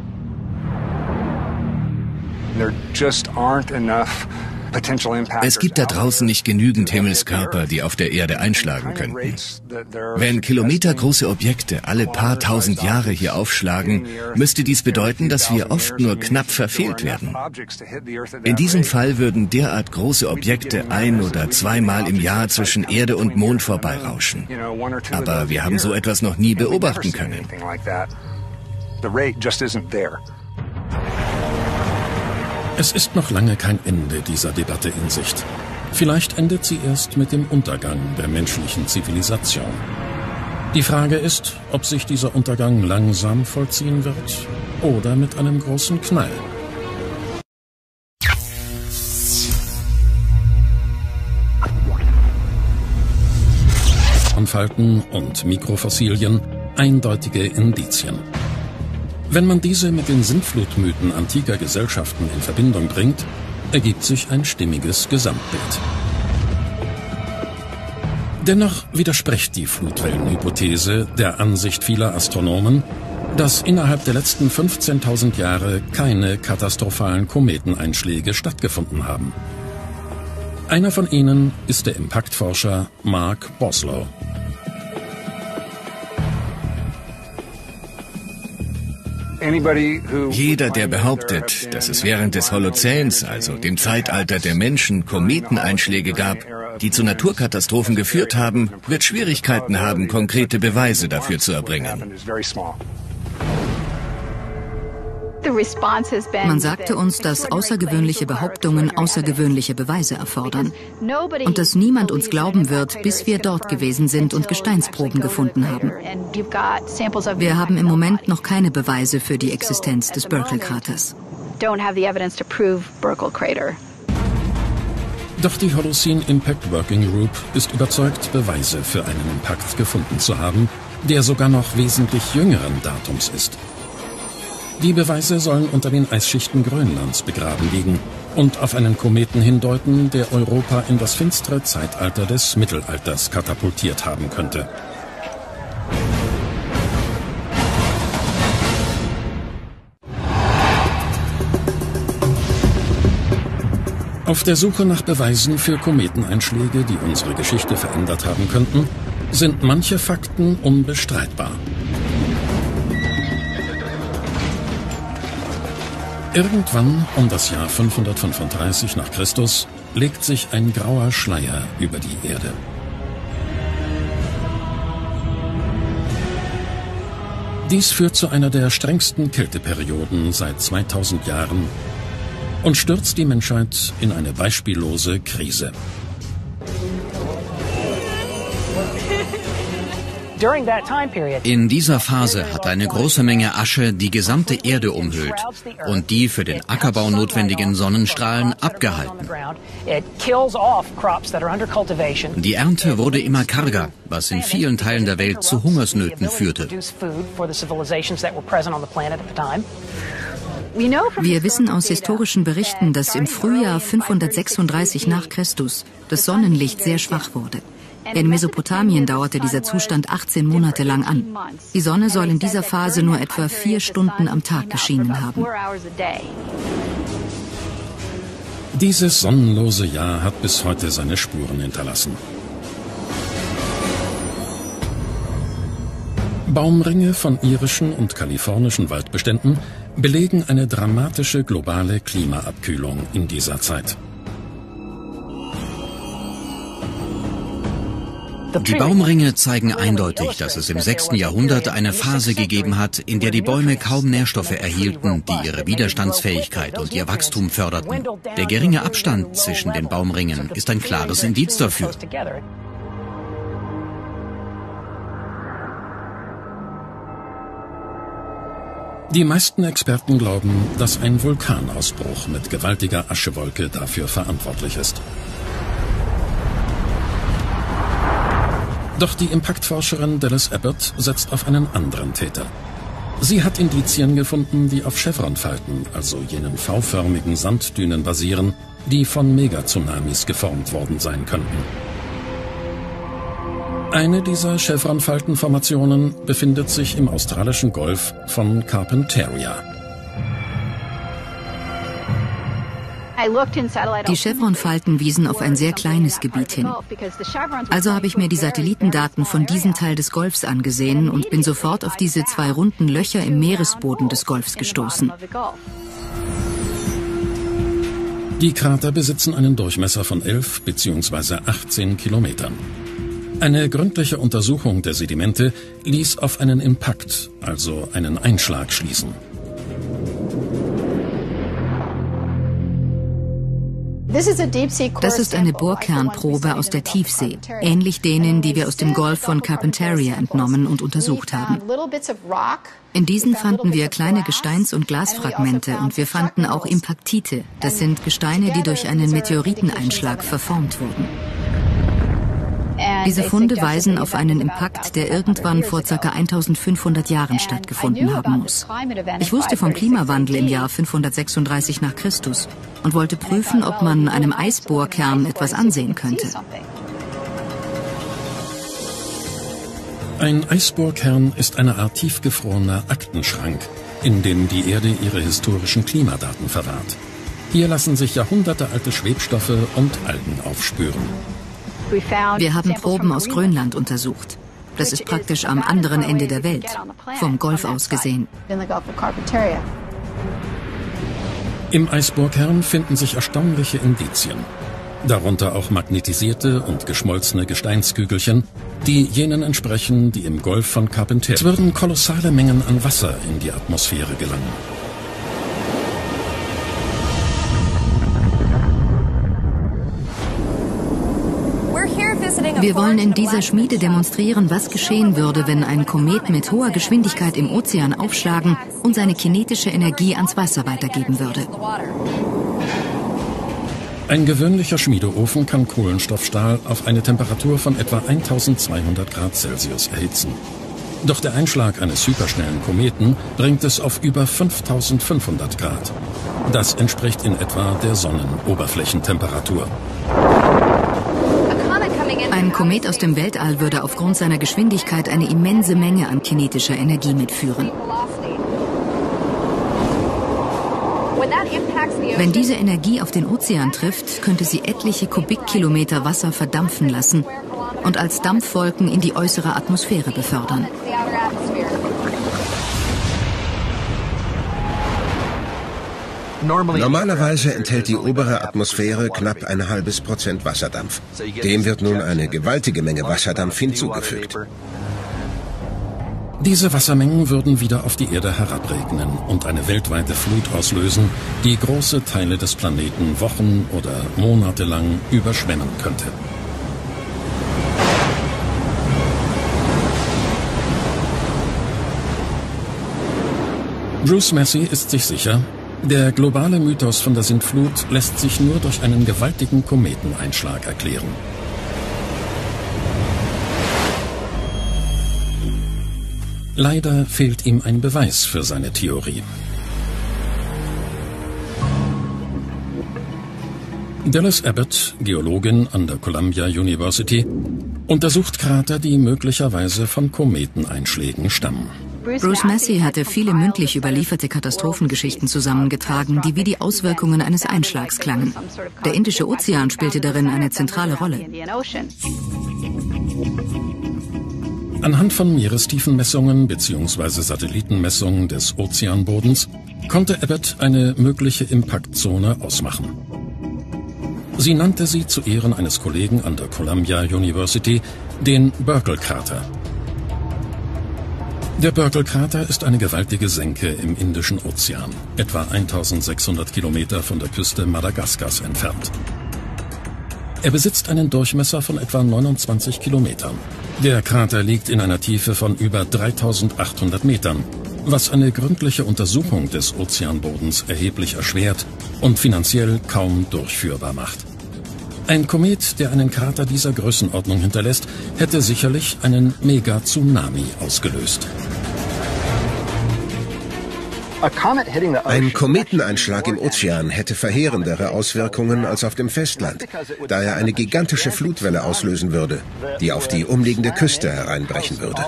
Es gibt da draußen nicht genügend Himmelskörper, die auf der Erde einschlagen könnten. Wenn kilometergroße Objekte alle paar tausend Jahre hier aufschlagen, müsste dies bedeuten, dass wir oft nur knapp verfehlt werden. In diesem Fall würden derart große Objekte ein- oder zweimal im Jahr zwischen Erde und Mond vorbeirauschen. Aber wir haben so etwas noch nie beobachten können. Es ist noch lange kein Ende dieser Debatte in Sicht. Vielleicht endet sie erst mit dem Untergang der menschlichen Zivilisation. Die Frage ist, ob sich dieser Untergang langsam vollziehen wird oder mit einem großen Knall. Falten und Mikrofossilien eindeutige Indizien. Wenn man diese mit den Sintflutmythen antiker Gesellschaften in Verbindung bringt, ergibt sich ein stimmiges Gesamtbild. Dennoch widerspricht die Flutwellenhypothese der Ansicht vieler Astronomen, dass innerhalb der letzten fünfzehntausend Jahre keine katastrophalen Kometeneinschläge stattgefunden haben. Einer von ihnen ist der Impaktforscher Mark Boslow. Jeder, der behauptet, dass es während des Holozäns, also dem Zeitalter der Menschen, Kometeneinschläge gab, die zu Naturkatastrophen geführt haben, wird Schwierigkeiten haben, konkrete Beweise dafür zu erbringen. Man sagte uns, dass außergewöhnliche Behauptungen außergewöhnliche Beweise erfordern und dass niemand uns glauben wird, bis wir dort gewesen sind und Gesteinsproben gefunden haben. Wir haben im Moment noch keine Beweise für die Existenz des Burckle-Kraters. Doch die Holocene Impact Working Group ist überzeugt, Beweise für einen Impact gefunden zu haben, der sogar noch wesentlich jüngeren Datums ist. Die Beweise sollen unter den Eisschichten Grönlands begraben liegen und auf einen Kometen hindeuten, der Europa in das finstere Zeitalter des Mittelalters katapultiert haben könnte. Auf der Suche nach Beweisen für Kometeneinschläge, die unsere Geschichte verändert haben könnten, sind manche Fakten unbestreitbar. Irgendwann um das Jahr fünfhundertfünfunddreißig nach Christus legt sich ein grauer Schleier über die Erde. Dies führt zu einer der strengsten Kälteperioden seit zweitausend Jahren und stürzt die Menschheit in eine beispiellose Krise. In dieser Phase hat eine große Menge Asche die gesamte Erde umhüllt und die für den Ackerbau notwendigen Sonnenstrahlen abgehalten. Die Ernte wurde immer karger, was in vielen Teilen der Welt zu Hungersnöten führte. Wir wissen aus historischen Berichten, dass im Frühjahr fünfhundertsechsunddreißig nach Christus das Sonnenlicht sehr schwach wurde. In Mesopotamien dauerte dieser Zustand achtzehn Monate lang an. Die Sonne soll in dieser Phase nur etwa vier Stunden am Tag geschienen haben. Dieses sonnenlose Jahr hat bis heute seine Spuren hinterlassen. Baumringe von irischen und kalifornischen Waldbeständen belegen eine dramatische globale Klimaabkühlung in dieser Zeit. Die Baumringe zeigen eindeutig, dass es im sechsten Jahrhundert eine Phase gegeben hat, in der die Bäume kaum Nährstoffe erhielten, die ihre Widerstandsfähigkeit und ihr Wachstum förderten. Der geringe Abstand zwischen den Baumringen ist ein klares Indiz dafür. Die meisten Experten glauben, dass ein Vulkanausbruch mit gewaltiger Aschewolke dafür verantwortlich ist. Doch die Impaktforscherin Dallas Abbott setzt auf einen anderen Täter. Sie hat Indizien gefunden, die auf Chevronfalten, also jenen V-förmigen Sanddünen basieren, die von Megatsunamis geformt worden sein könnten. Eine dieser Chevronfaltenformationen befindet sich im australischen Golf von Carpentaria. Die Chevron-Falten wiesen auf ein sehr kleines Gebiet hin. Also habe ich mir die Satellitendaten von diesem Teil des Golfs angesehen und bin sofort auf diese zwei runden Löcher im Meeresboden des Golfs gestoßen. Die Krater besitzen einen Durchmesser von elf bzw. achtzehn Kilometern. Eine gründliche Untersuchung der Sedimente ließ auf einen Impact, also einen Einschlag, schließen. Das ist eine Bohrkernprobe aus der Tiefsee, ähnlich denen, die wir aus dem Golf von Carpentaria entnommen und untersucht haben. In diesen fanden wir kleine Gesteins- und Glasfragmente und wir fanden auch Impaktite. Das sind Gesteine, die durch einen Meteoriteneinschlag verformt wurden. Diese Funde weisen auf einen Impact, der irgendwann vor ca. eintausendfünfhundert Jahren stattgefunden haben muss. Ich wusste vom Klimawandel im Jahr fünfhundertsechsunddreißig nach Christus und wollte prüfen, ob man einem Eisbohrkern etwas ansehen könnte. Ein Eisbohrkern ist eine Art tiefgefrorener Aktenschrank, in dem die Erde ihre historischen Klimadaten verwahrt. Hier lassen sich jahrhundertealte Schwebstoffe und Algen aufspüren. Wir haben Proben aus Grönland untersucht. Das ist praktisch am anderen Ende der Welt, vom Golf aus gesehen. Im Eisbohrkern finden sich erstaunliche Indizien. Darunter auch magnetisierte und geschmolzene Gesteinskügelchen, die jenen entsprechen, die im Golf von Carpentaria. Es würden kolossale Mengen an Wasser in die Atmosphäre gelangen. Wir wollen in dieser Schmiede demonstrieren, was geschehen würde, wenn ein Komet mit hoher Geschwindigkeit im Ozean aufschlagen und seine kinetische Energie ans Wasser weitergeben würde. Ein gewöhnlicher Schmiedeofen kann Kohlenstoffstahl auf eine Temperatur von etwa eintausendzweihundert Grad Celsius erhitzen. Doch der Einschlag eines superschnellen Kometen bringt es auf über fünftausendfünfhundert Grad. Das entspricht in etwa der Sonnenoberflächentemperatur. Ein Komet aus dem Weltall würde aufgrund seiner Geschwindigkeit eine immense Menge an kinetischer Energie mitführen. Wenn diese Energie auf den Ozean trifft, könnte sie etliche Kubikkilometer Wasser verdampfen lassen und als Dampfwolken in die äußere Atmosphäre befördern. Normalerweise enthält die obere Atmosphäre knapp ein halbes Prozent Wasserdampf. Dem wird nun eine gewaltige Menge Wasserdampf hinzugefügt. Diese Wassermengen würden wieder auf die Erde herabregnen und eine weltweite Flut auslösen, die große Teile des Planeten Wochen oder Monate lang überschwemmen könnte. Bruce Massey ist sich sicher, der globale Mythos von der Sintflut lässt sich nur durch einen gewaltigen Kometeneinschlag erklären. Leider fehlt ihm ein Beweis für seine Theorie. Dallas Abbott, Geologin an der Columbia University, untersucht Krater, die möglicherweise von Kometeneinschlägen stammen. Bruce Massey hatte viele mündlich überlieferte Katastrophengeschichten zusammengetragen, die wie die Auswirkungen eines Einschlags klangen. Der Indische Ozean spielte darin eine zentrale Rolle. Anhand von Meerestiefenmessungen bzw. Satellitenmessungen des Ozeanbodens konnte Abbott eine mögliche Impaktzone ausmachen. Sie nannte sie zu Ehren eines Kollegen an der Columbia University den Burckle-Krater. Der Burckle-Krater ist eine gewaltige Senke im Indischen Ozean, etwa eintausendsechshundert Kilometer von der Küste Madagaskars entfernt. Er besitzt einen Durchmesser von etwa neunundzwanzig Kilometern. Der Krater liegt in einer Tiefe von über dreitausendachthundert Metern, was eine gründliche Untersuchung des Ozeanbodens erheblich erschwert und finanziell kaum durchführbar macht. Ein Komet, der einen Krater dieser Größenordnung hinterlässt, hätte sicherlich einen Mega-Tsunami ausgelöst. Ein Kometeneinschlag im Ozean hätte verheerendere Auswirkungen als auf dem Festland, da er eine gigantische Flutwelle auslösen würde, die auf die umliegende Küste hereinbrechen würde.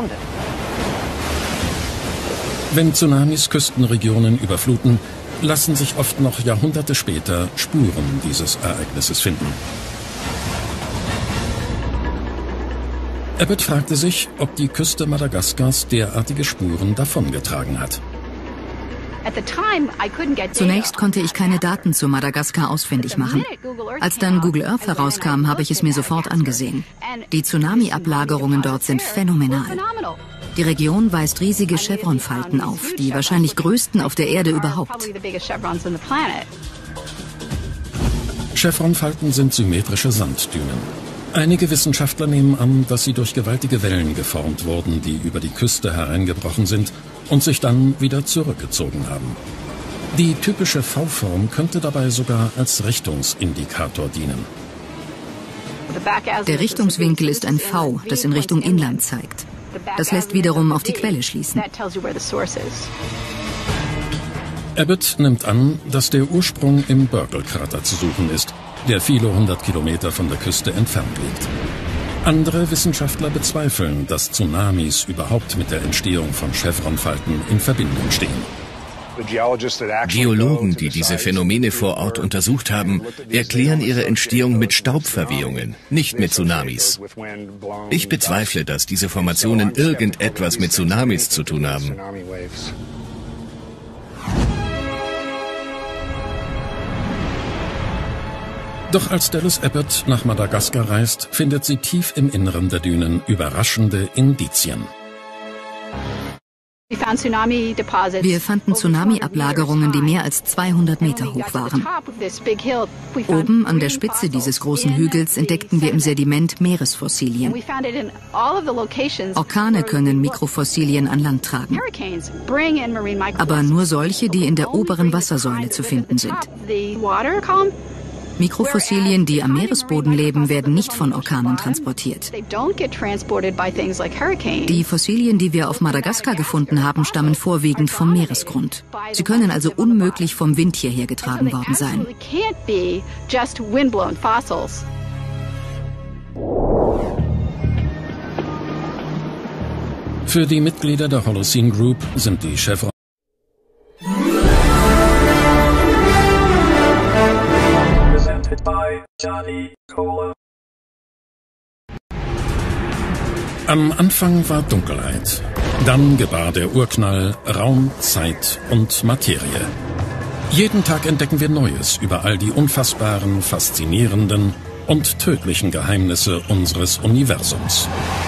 Wenn Tsunamis Küstenregionen überfluten, lassen sich oft noch Jahrhunderte später Spuren dieses Ereignisses finden. Abbott fragte sich, ob die Küste Madagaskars derartige Spuren davongetragen hat. Zunächst konnte ich keine Daten zu Madagaskar ausfindig machen. Als dann Google Earth herauskam, habe ich es mir sofort angesehen. Die Tsunami-Ablagerungen dort sind phänomenal. Die Region weist riesige Chevron-Falten auf, die wahrscheinlich größten auf der Erde überhaupt. Chevron-Falten sind symmetrische Sanddünen. Einige Wissenschaftler nehmen an, dass sie durch gewaltige Wellen geformt wurden, die über die Küste hereingebrochen sind und sich dann wieder zurückgezogen haben. Die typische V-Form könnte dabei sogar als Richtungsindikator dienen. Der Richtungswinkel ist ein V, das in Richtung Inland zeigt. Das lässt wiederum auf die Quelle schließen. Abbott nimmt an, dass der Ursprung im Burckle-Krater zu suchen ist, der viele hundert Kilometer von der Küste entfernt liegt. Andere Wissenschaftler bezweifeln, dass Tsunamis überhaupt mit der Entstehung von Chevron-Falten in Verbindung stehen. Geologen, die diese Phänomene vor Ort untersucht haben, erklären ihre Entstehung mit Staubverwehungen, nicht mit Tsunamis. Ich bezweifle, dass diese Formationen irgendetwas mit Tsunamis zu tun haben. Doch als Dallas Abbott nach Madagaskar reist, findet sie tief im Inneren der Dünen überraschende Indizien. Wir fanden Tsunami-Ablagerungen, die mehr als zweihundert Meter hoch waren. Oben an der Spitze dieses großen Hügels entdeckten wir im Sediment Meeresfossilien. Orkane können Mikrofossilien an Land tragen, aber nur solche, die in der oberen Wassersäule zu finden sind. Mikrofossilien, die am Meeresboden leben, werden nicht von Orkanen transportiert. Die Fossilien, die wir auf Madagaskar gefunden haben, stammen vorwiegend vom Meeresgrund. Sie können also unmöglich vom Wind hierher getragen worden sein. Für die Mitglieder der Holocene Group sind die Chevron Am Anfang war Dunkelheit. Dann gebar der Urknall Raum, Zeit und Materie. Jeden Tag entdecken wir Neues über all die unfassbaren, faszinierenden und tödlichen Geheimnisse unseres Universums.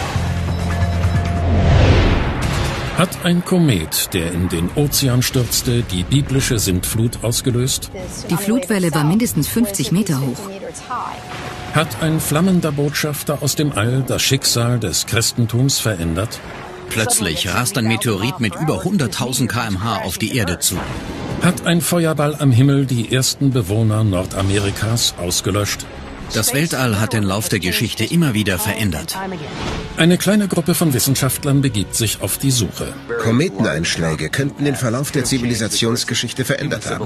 Hat ein Komet, der in den Ozean stürzte, die biblische Sintflut ausgelöst? Die Flutwelle war mindestens fünfzig Meter hoch. Hat ein flammender Botschafter aus dem All das Schicksal des Christentums verändert? Plötzlich rast ein Meteorit mit über hunderttausend Kilometer pro Stunde auf die Erde zu. Hat ein Feuerball am Himmel die ersten Bewohner Nordamerikas ausgelöscht? Das Weltall hat den Lauf der Geschichte immer wieder verändert. Eine kleine Gruppe von Wissenschaftlern begibt sich auf die Suche. Kometeneinschläge könnten den Verlauf der Zivilisationsgeschichte verändert haben.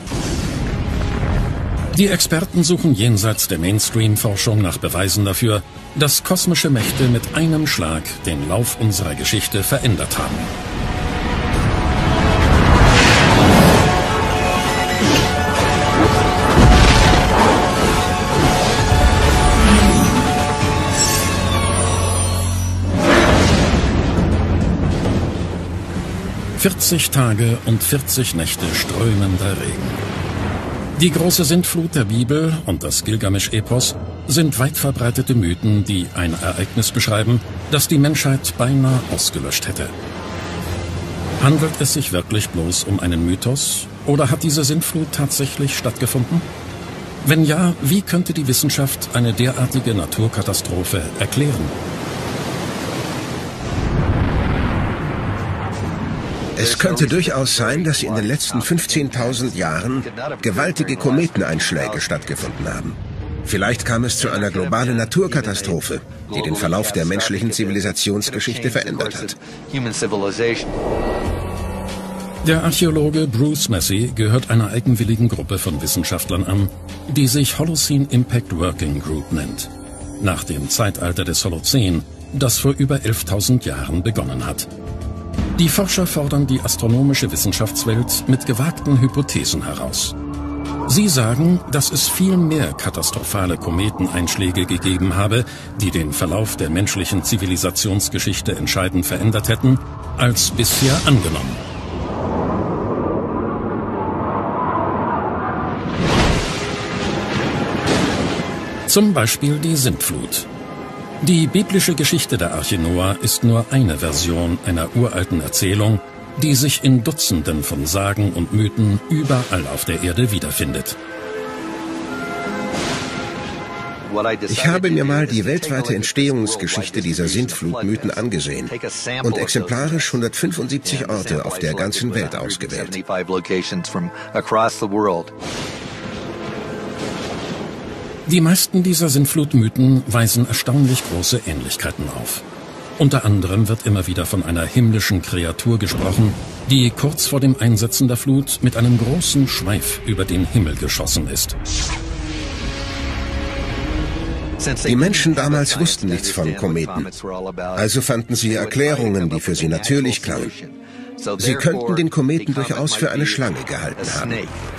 Die Experten suchen jenseits der Mainstream-Forschung nach Beweisen dafür, dass kosmische Mächte mit einem Schlag den Lauf unserer Geschichte verändert haben. vierzig Tage und vierzig Nächte strömender Regen. Die große Sintflut der Bibel und das Gilgamesch-Epos sind weit verbreitete Mythen, die ein Ereignis beschreiben, das die Menschheit beinahe ausgelöscht hätte. Handelt es sich wirklich bloß um einen Mythos oder hat diese Sintflut tatsächlich stattgefunden? Wenn ja, wie könnte die Wissenschaft eine derartige Naturkatastrophe erklären? Es könnte durchaus sein, dass in den letzten fünfzehntausend Jahren gewaltige Kometeneinschläge stattgefunden haben. Vielleicht kam es zu einer globalen Naturkatastrophe, die den Verlauf der menschlichen Zivilisationsgeschichte verändert hat. Der Archäologe Bruce Massey gehört einer eigenwilligen Gruppe von Wissenschaftlern an, die sich Holocene Impact Working Group nennt. Nach dem Zeitalter des Holozän, das vor über elftausend Jahren begonnen hat. Die Forscher fordern die astronomische Wissenschaftswelt mit gewagten Hypothesen heraus. Sie sagen, dass es viel mehr katastrophale Kometeneinschläge gegeben habe, die den Verlauf der menschlichen Zivilisationsgeschichte entscheidend verändert hätten, als bisher angenommen. Zum Beispiel die Sintflut. Die biblische Geschichte der Arche Noah ist nur eine Version einer uralten Erzählung, die sich in Dutzenden von Sagen und Mythen überall auf der Erde wiederfindet. Ich habe mir mal die weltweite Entstehungsgeschichte dieser Sintflutmythen angesehen und exemplarisch hundertfünfundsiebzig Orte auf der ganzen Welt ausgewählt. Die meisten dieser Sintflutmythen weisen erstaunlich große Ähnlichkeiten auf. Unter anderem wird immer wieder von einer himmlischen Kreatur gesprochen, die kurz vor dem Einsetzen der Flut mit einem großen Schweif über den Himmel geschossen ist. Die Menschen damals wussten nichts von Kometen, also fanden sie Erklärungen, die für sie natürlich klangen. Sie könnten den Kometen durchaus für eine Schlange gehalten haben.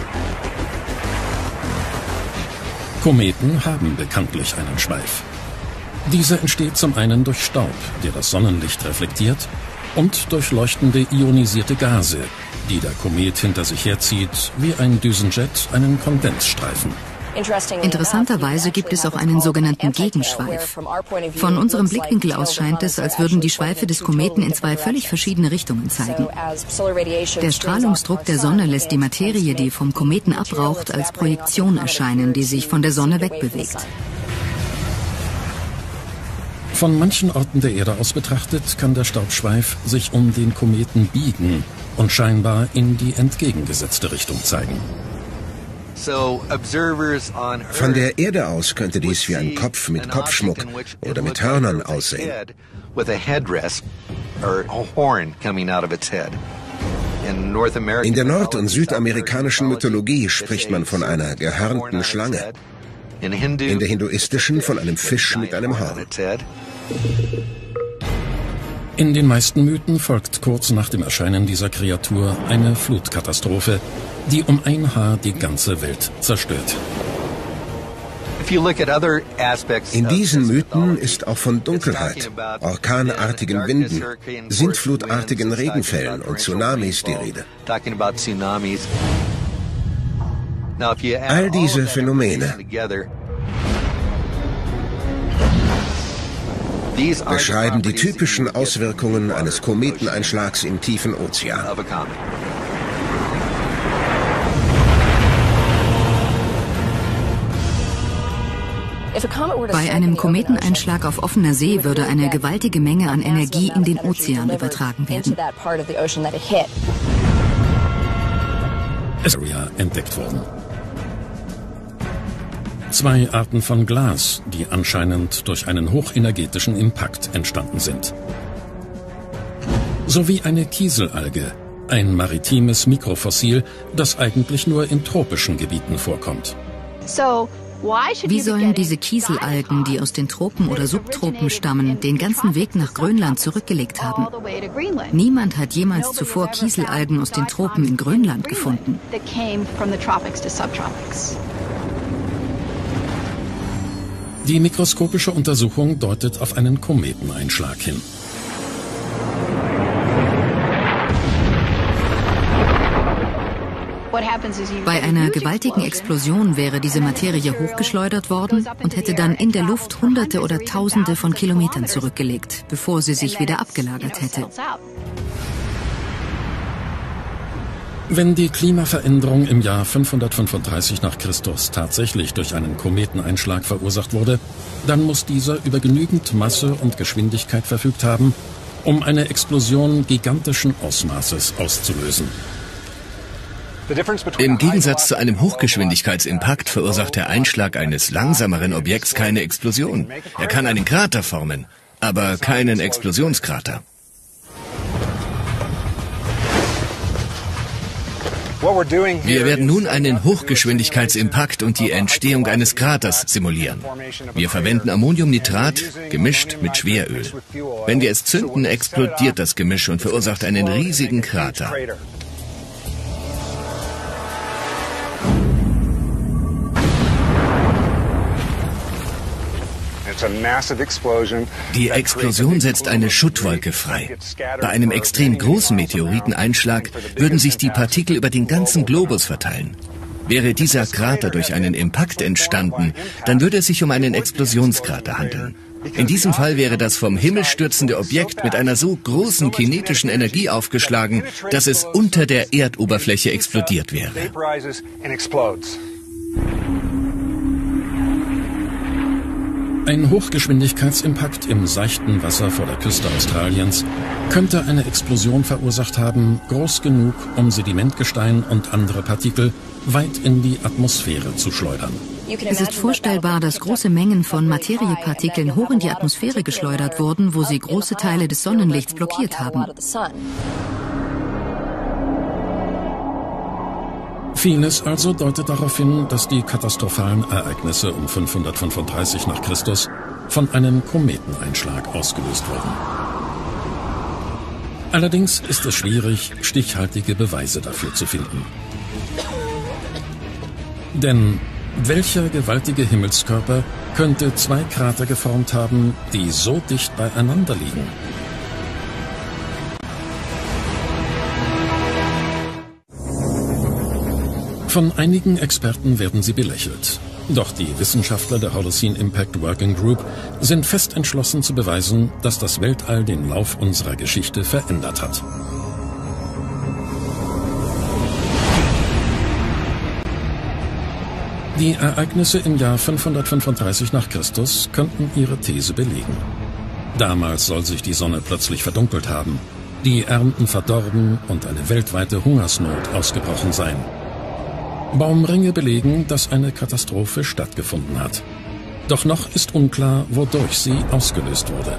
Kometen haben bekanntlich einen Schweif. Dieser entsteht zum einen durch Staub, der das Sonnenlicht reflektiert, und durch leuchtende ionisierte Gase, die der Komet hinter sich herzieht, wie ein Düsenjet einen Kondensstreifen. Interessanterweise gibt es auch einen sogenannten Gegenschweif. Von unserem Blickwinkel aus scheint es, als würden die Schweife des Kometen in zwei völlig verschiedene Richtungen zeigen. Der Strahlungsdruck der Sonne lässt die Materie, die vom Kometen abraucht, als Projektion erscheinen, die sich von der Sonne wegbewegt. Von manchen Orten der Erde aus betrachtet, kann der Staubschweif sich um den Kometen biegen und scheinbar in die entgegengesetzte Richtung zeigen. Von der Erde aus könnte dies wie ein Kopf mit Kopfschmuck oder mit Hörnern aussehen. In der nord- und südamerikanischen Mythologie spricht man von einer gehörnten Schlange, in der hinduistischen von einem Fisch mit einem Horn. In den meisten Mythen folgt kurz nach dem Erscheinen dieser Kreatur eine Flutkatastrophe, die um ein Haar die ganze Welt zerstört. In diesen Mythen ist auch von Dunkelheit, orkanartigen Winden, sintflutartigen Regenfällen und Tsunamis die Rede. All diese Phänomene beschreiben die typischen Auswirkungen eines Kometeneinschlags im tiefen Ozean. Bei einem Kometeneinschlag auf offener See würde eine gewaltige Menge an Energie in den Ozean übertragen werden. Es ist entdeckt worden. Zwei Arten von Glas, die anscheinend durch einen hochenergetischen Impact entstanden sind. Sowie eine Kieselalge, ein maritimes Mikrofossil, das eigentlich nur in tropischen Gebieten vorkommt. Wie sollen diese Kieselalgen, die aus den Tropen oder Subtropen stammen, den ganzen Weg nach Grönland zurückgelegt haben? Niemand hat jemals zuvor Kieselalgen aus den Tropen in Grönland gefunden. Die mikroskopische Untersuchung deutet auf einen Kometeneinschlag hin. Bei einer gewaltigen Explosion wäre diese Materie hochgeschleudert worden und hätte dann in der Luft Hunderte oder Tausende von Kilometern zurückgelegt, bevor sie sich wieder abgelagert hätte. Wenn die Klimaveränderung im Jahr fünfhundertfünfunddreißig nach Christus tatsächlich durch einen Kometeneinschlag verursacht wurde, dann muss dieser über genügend Masse und Geschwindigkeit verfügt haben, um eine Explosion gigantischen Ausmaßes auszulösen. Im Gegensatz zu einem Hochgeschwindigkeitsimpakt verursacht der Einschlag eines langsameren Objekts keine Explosion. Er kann einen Krater formen, aber keinen Explosionskrater. Wir werden nun einen Hochgeschwindigkeitsimpakt und die Entstehung eines Kraters simulieren. Wir verwenden Ammoniumnitrat, gemischt mit Schweröl. Wenn wir es zünden, explodiert das Gemisch und verursacht einen riesigen Krater. Die Explosion setzt eine Schuttwolke frei. Bei einem extrem großen Meteoriteneinschlag würden sich die Partikel über den ganzen Globus verteilen. Wäre dieser Krater durch einen Impakt entstanden, dann würde es sich um einen Explosionskrater handeln. In diesem Fall wäre das vom Himmel stürzende Objekt mit einer so großen kinetischen Energie aufgeschlagen, dass es unter der Erdoberfläche explodiert wäre. Ein Hochgeschwindigkeitsimpakt im seichten Wasser vor der Küste Australiens könnte eine Explosion verursacht haben, groß genug, um Sedimentgestein und andere Partikel weit in die Atmosphäre zu schleudern. Es ist vorstellbar, dass große Mengen von Materiepartikeln hoch in die Atmosphäre geschleudert wurden, wo sie große Teile des Sonnenlichts blockiert haben. Vieles also deutet darauf hin, dass die katastrophalen Ereignisse um fünfhundertfünfunddreißig nach Christus von einem Kometeneinschlag ausgelöst wurden. Allerdings ist es schwierig, stichhaltige Beweise dafür zu finden. Denn welcher gewaltige Himmelskörper könnte zwei Krater geformt haben, die so dicht beieinander liegen? Von einigen Experten werden sie belächelt. Doch die Wissenschaftler der Holocene Impact Working Group sind fest entschlossen zu beweisen, dass das Weltall den Lauf unserer Geschichte verändert hat. Die Ereignisse im Jahr fünfhundertfünfunddreißig nach Christus könnten ihre These belegen. Damals soll sich die Sonne plötzlich verdunkelt haben, die Ernten verdorben und eine weltweite Hungersnot ausgebrochen sein. Baumringe belegen, dass eine Katastrophe stattgefunden hat. Doch noch ist unklar, wodurch sie ausgelöst wurde.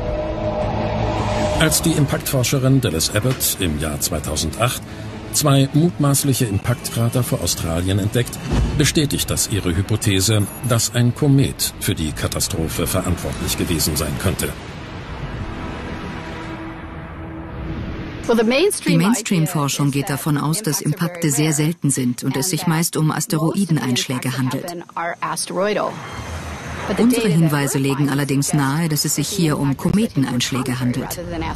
Als die Impaktforscherin Dallas Abbott im Jahr zweitausendacht zwei mutmaßliche Impaktkrater vor Australien entdeckt, bestätigt das ihre Hypothese, dass ein Komet für die Katastrophe verantwortlich gewesen sein könnte. Die Mainstream-Forschung geht davon aus, dass Impakte sehr selten sind und es sich meist um Asteroideneinschläge handelt. Unsere Hinweise legen allerdings nahe, dass es sich hier um Kometeneinschläge handelt.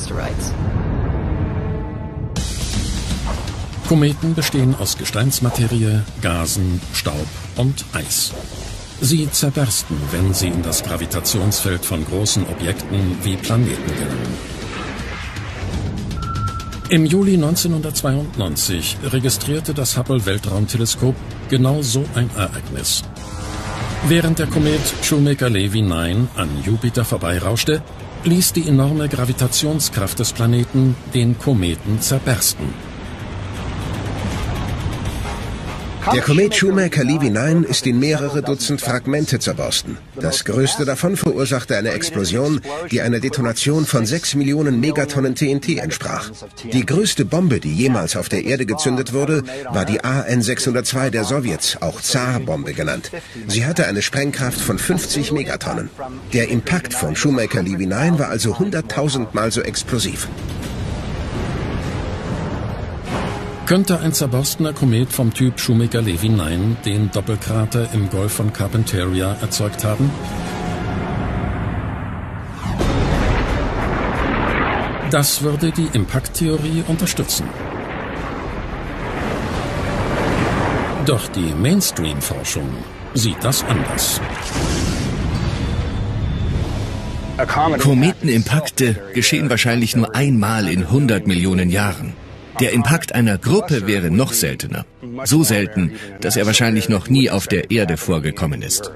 Kometen bestehen aus Gesteinsmaterie, Gasen, Staub und Eis. Sie zerbersten, wenn sie in das Gravitationsfeld von großen Objekten wie Planeten gelangen. Im Juli neunzehnhundertzweiundneunzig registrierte das Hubble-Weltraumteleskop genau so ein Ereignis. Während der Komet Shoemaker-Levy neun an Jupiter vorbeirauschte, ließ die enorme Gravitationskraft des Planeten den Kometen zerbersten. Der Komet Shoemaker-Levy neun ist in mehrere Dutzend Fragmente zerborsten. Das größte davon verursachte eine Explosion, die einer Detonation von sechs Millionen Megatonnen T N T entsprach. Die größte Bombe, die jemals auf der Erde gezündet wurde, war die A N sechshundertzwei der Sowjets, auch Zar-Bombe genannt. Sie hatte eine Sprengkraft von fünfzig Megatonnen. Der Impact von Shoemaker-Levy neun war also hunderttausendmal so explosiv. Könnte ein zerborstener Komet vom Typ Shoemaker-Levy neun den Doppelkrater im Golf von Carpentaria erzeugt haben? Das würde die Impact-Theorie unterstützen. Doch die Mainstream-Forschung sieht das anders. Kometenimpakte geschehen wahrscheinlich nur einmal in hundert Millionen Jahren. Der Impakt einer Gruppe wäre noch seltener. So selten, dass er wahrscheinlich noch nie auf der Erde vorgekommen ist.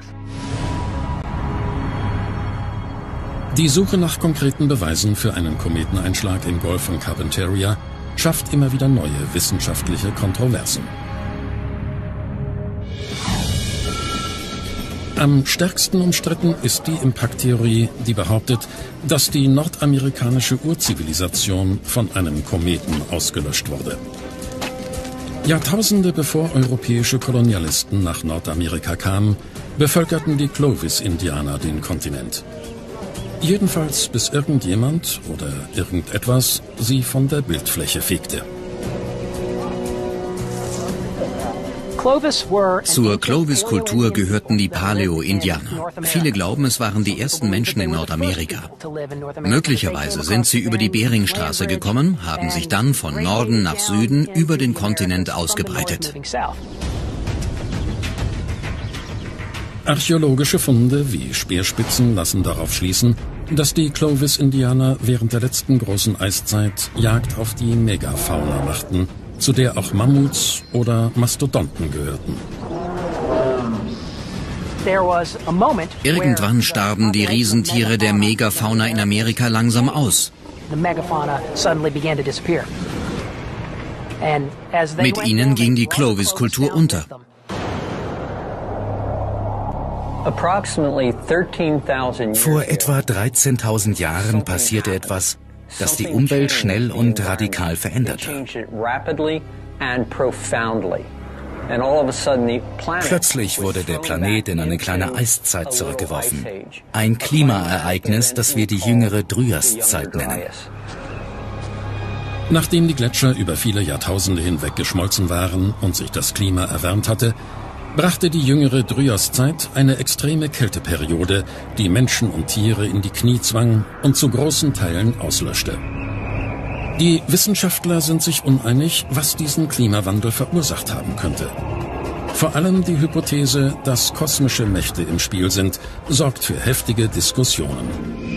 Die Suche nach konkreten Beweisen für einen Kometeneinschlag im Golf von Carpentaria schafft immer wieder neue wissenschaftliche Kontroversen. Am stärksten umstritten ist die Impakttheorie, die behauptet, dass die nordamerikanische Urzivilisation von einem Kometen ausgelöscht wurde. Jahrtausende bevor europäische Kolonialisten nach Nordamerika kamen, bevölkerten die Clovis-Indianer den Kontinent. Jedenfalls bis irgendjemand oder irgendetwas sie von der Bildfläche fegte. Zur Clovis-Kultur gehörten die Paleo-Indianer. Viele glauben, es waren die ersten Menschen in Nordamerika. Möglicherweise sind sie über die Beringstraße gekommen, haben sich dann von Norden nach Süden über den Kontinent ausgebreitet. Archäologische Funde wie Speerspitzen lassen darauf schließen, dass die Clovis-Indianer während der letzten großen Eiszeit Jagd auf die Megafauna machten, zu der auch Mammuts oder Mastodonten gehörten. Irgendwann starben die Riesentiere der Megafauna in Amerika langsam aus. Mit ihnen ging die Clovis-Kultur unter. Vor etwa dreizehntausend Jahren passierte etwas, das die Umwelt schnell und radikal veränderte. Plötzlich wurde der Planet in eine kleine Eiszeit zurückgeworfen. Ein Klimaereignis, das wir die jüngere Dryaszeit nennen. Nachdem die Gletscher über viele Jahrtausende hinweg geschmolzen waren und sich das Klima erwärmt hatte, brachte die jüngere Dryaszeit eine extreme Kälteperiode, die Menschen und Tiere in die Knie zwang und zu großen Teilen auslöschte. Die Wissenschaftler sind sich uneinig, was diesen Klimawandel verursacht haben könnte. Vor allem die Hypothese, dass kosmische Mächte im Spiel sind, sorgt für heftige Diskussionen.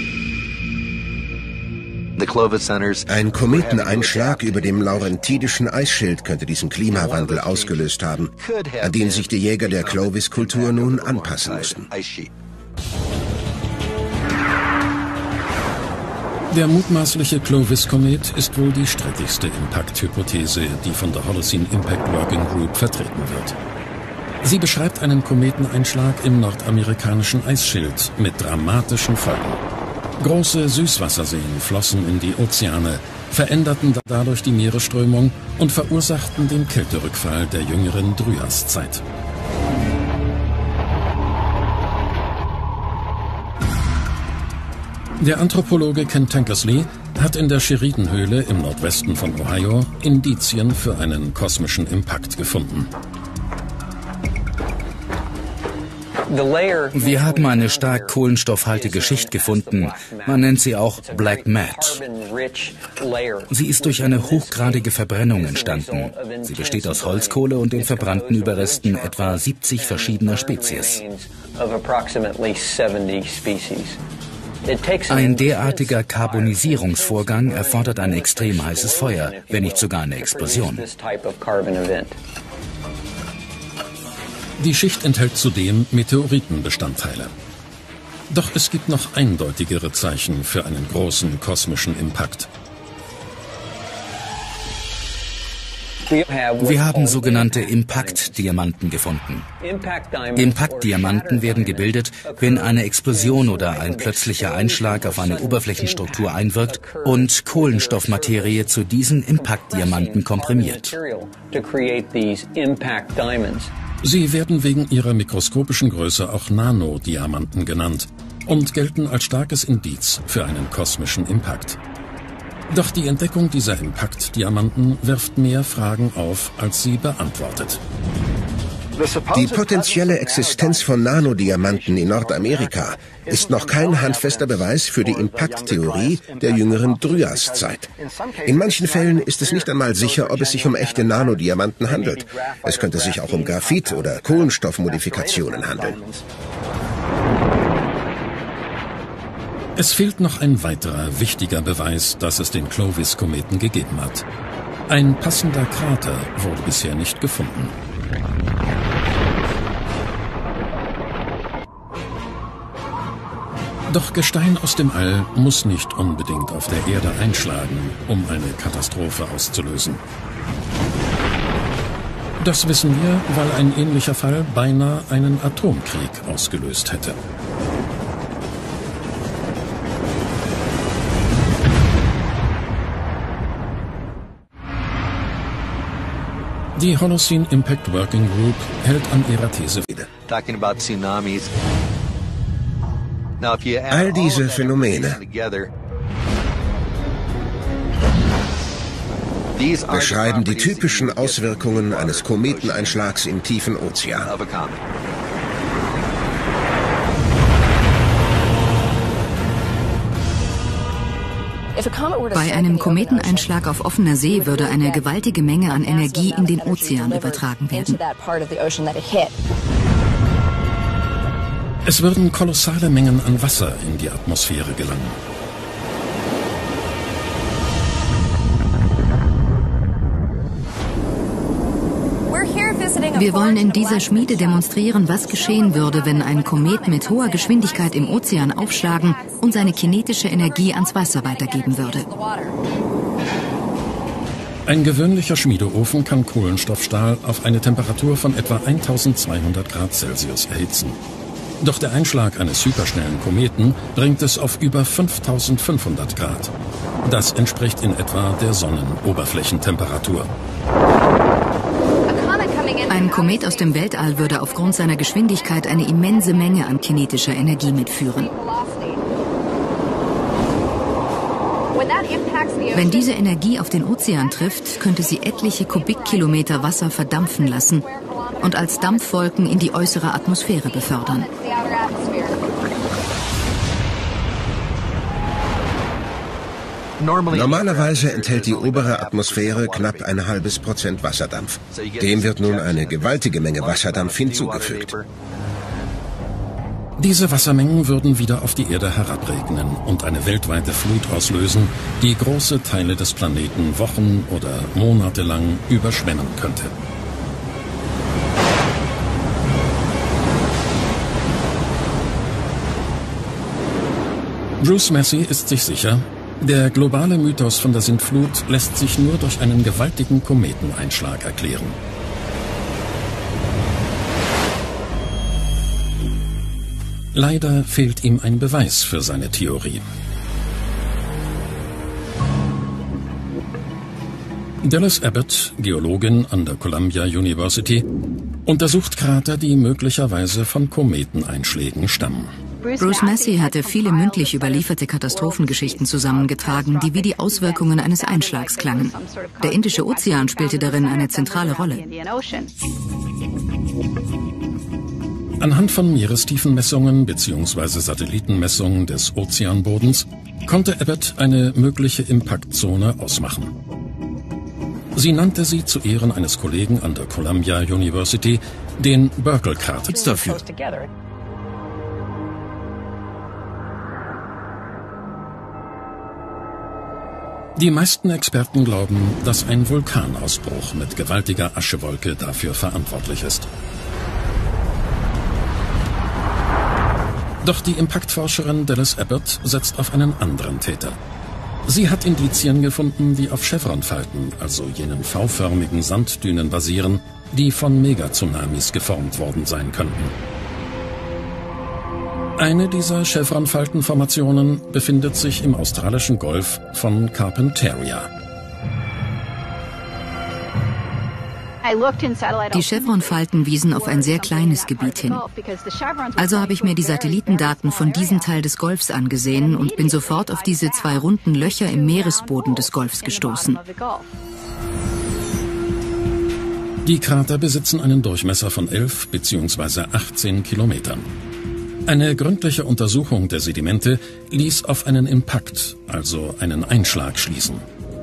Ein Kometeneinschlag über dem Laurentidischen Eisschild könnte diesen Klimawandel ausgelöst haben, an den sich die Jäger der Clovis-Kultur nun anpassen mussten. Der mutmaßliche Clovis-Komet ist wohl die strittigste Impact-Hypothese, die von der Holocene Impact Working Group vertreten wird. Sie beschreibt einen Kometeneinschlag im nordamerikanischen Eisschild mit dramatischen Folgen. Große Süßwasserseen flossen in die Ozeane, veränderten dadurch die Meeresströmung und verursachten den Kälterückfall der jüngeren Dryaszeit. Der Anthropologe Ken Tankersley hat in der Sheridan-Höhle im Nordwesten von Ohio Indizien für einen kosmischen Impact gefunden. Wir haben eine stark kohlenstoffhaltige Schicht gefunden. Man nennt sie auch Black Matte. Sie ist durch eine hochgradige Verbrennung entstanden. Sie besteht aus Holzkohle und den verbrannten Überresten etwa siebzig verschiedener Spezies. Ein derartiger Karbonisierungsvorgang erfordert ein extrem heißes Feuer, wenn nicht sogar eine Explosion. Die Schicht enthält zudem Meteoritenbestandteile. Doch es gibt noch eindeutigere Zeichen für einen großen kosmischen Impact. Wir haben sogenannte Impact-Diamanten gefunden. Impact-Diamanten werden gebildet, wenn eine Explosion oder ein plötzlicher Einschlag auf eine Oberflächenstruktur einwirkt und Kohlenstoffmaterie zu diesen Impact-Diamanten komprimiert. Sie werden wegen ihrer mikroskopischen Größe auch Nanodiamanten genannt und gelten als starkes Indiz für einen kosmischen Impact. Doch die Entdeckung dieser Impact-Diamanten wirft mehr Fragen auf, als sie beantwortet. Die potenzielle Existenz von Nanodiamanten in Nordamerika ist noch kein handfester Beweis für die Impakttheorie der jüngeren Dryas-Zeit. In manchen Fällen ist es nicht einmal sicher, ob es sich um echte Nanodiamanten handelt. Es könnte sich auch um Graphit- oder Kohlenstoffmodifikationen handeln. Es fehlt noch ein weiterer wichtiger Beweis, dass es den Clovis-Kometen gegeben hat. Ein passender Krater wurde bisher nicht gefunden. Doch Gestein aus dem All muss nicht unbedingt auf der Erde einschlagen, um eine Katastrophe auszulösen. Das wissen wir, weil ein ähnlicher Fall beinahe einen Atomkrieg ausgelöst hätte. Die Holocene Impact Working Group hält an ihrer These wieder. All diese Phänomene beschreiben die typischen Auswirkungen eines Kometeneinschlags im tiefen Ozean. Bei einem Kometeneinschlag auf offener See würde eine gewaltige Menge an Energie in den Ozean übertragen werden. Es würden kolossale Mengen an Wasser in die Atmosphäre gelangen. Wir wollen in dieser Schmiede demonstrieren, was geschehen würde, wenn ein Komet mit hoher Geschwindigkeit im Ozean aufschlagen und seine kinetische Energie ans Wasser weitergeben würde. Ein gewöhnlicher Schmiedeofen kann Kohlenstoffstahl auf eine Temperatur von etwa eintausendzweihundert Grad Celsius erhitzen. Doch der Einschlag eines hyperschnellen Kometen bringt es auf über fünftausendfünfhundert Grad. Das entspricht in etwa der Sonnenoberflächentemperatur. Ein Komet aus dem Weltall würde aufgrund seiner Geschwindigkeit eine immense Menge an kinetischer Energie mitführen. Wenn diese Energie auf den Ozean trifft, könnte sie etliche Kubikkilometer Wasser verdampfen lassen und als Dampfwolken in die äußere Atmosphäre befördern. Normalerweise enthält die obere Atmosphäre knapp ein halbes Prozent Wasserdampf. Dem wird nun eine gewaltige Menge Wasserdampf hinzugefügt. Diese Wassermengen würden wieder auf die Erde herabregnen und eine weltweite Flut auslösen, die große Teile des Planeten Wochen oder Monate lang überschwemmen könnte. Bruce Massey ist sich sicher, der globale Mythos von der Sintflut lässt sich nur durch einen gewaltigen Kometeneinschlag erklären. Leider fehlt ihm ein Beweis für seine Theorie. Dallas Abbott, Geologin an der Columbia University, untersucht Krater, die möglicherweise von Kometeneinschlägen stammen. Bruce Massey hatte viele mündlich überlieferte Katastrophengeschichten zusammengetragen, die wie die Auswirkungen eines Einschlags klangen. Der Indische Ozean spielte darin eine zentrale Rolle. Anhand von Meerestiefenmessungen bzw. Satellitenmessungen des Ozeanbodens konnte Abbott eine mögliche Impaktzone ausmachen. Sie nannte sie zu Ehren eines Kollegen an der Columbia University den Burkle-Krater. Dafür. Die meisten Experten glauben, dass ein Vulkanausbruch mit gewaltiger Aschewolke dafür verantwortlich ist. Doch die Impaktforscherin Dallas Abbott setzt auf einen anderen Täter. Sie hat Indizien gefunden, die auf Chevronfalten, also jenen V-förmigen Sanddünen basieren, die von Megatsunamis geformt worden sein könnten. Eine dieser Chevronfaltenformationen befindet sich im australischen Golf von Carpentaria. Die Chevron-Falten wiesen auf ein sehr kleines Gebiet hin. Also habe ich mir die Satellitendaten von diesem Teil des Golfs angesehen und bin sofort auf diese zwei runden Löcher im Meeresboden des Golfs gestoßen. Die Krater besitzen einen Durchmesser von elf bzw. achtzehn Kilometern. Eine gründliche Untersuchung der Sedimente ließ auf einen Impact, also einen Einschlag, schließen.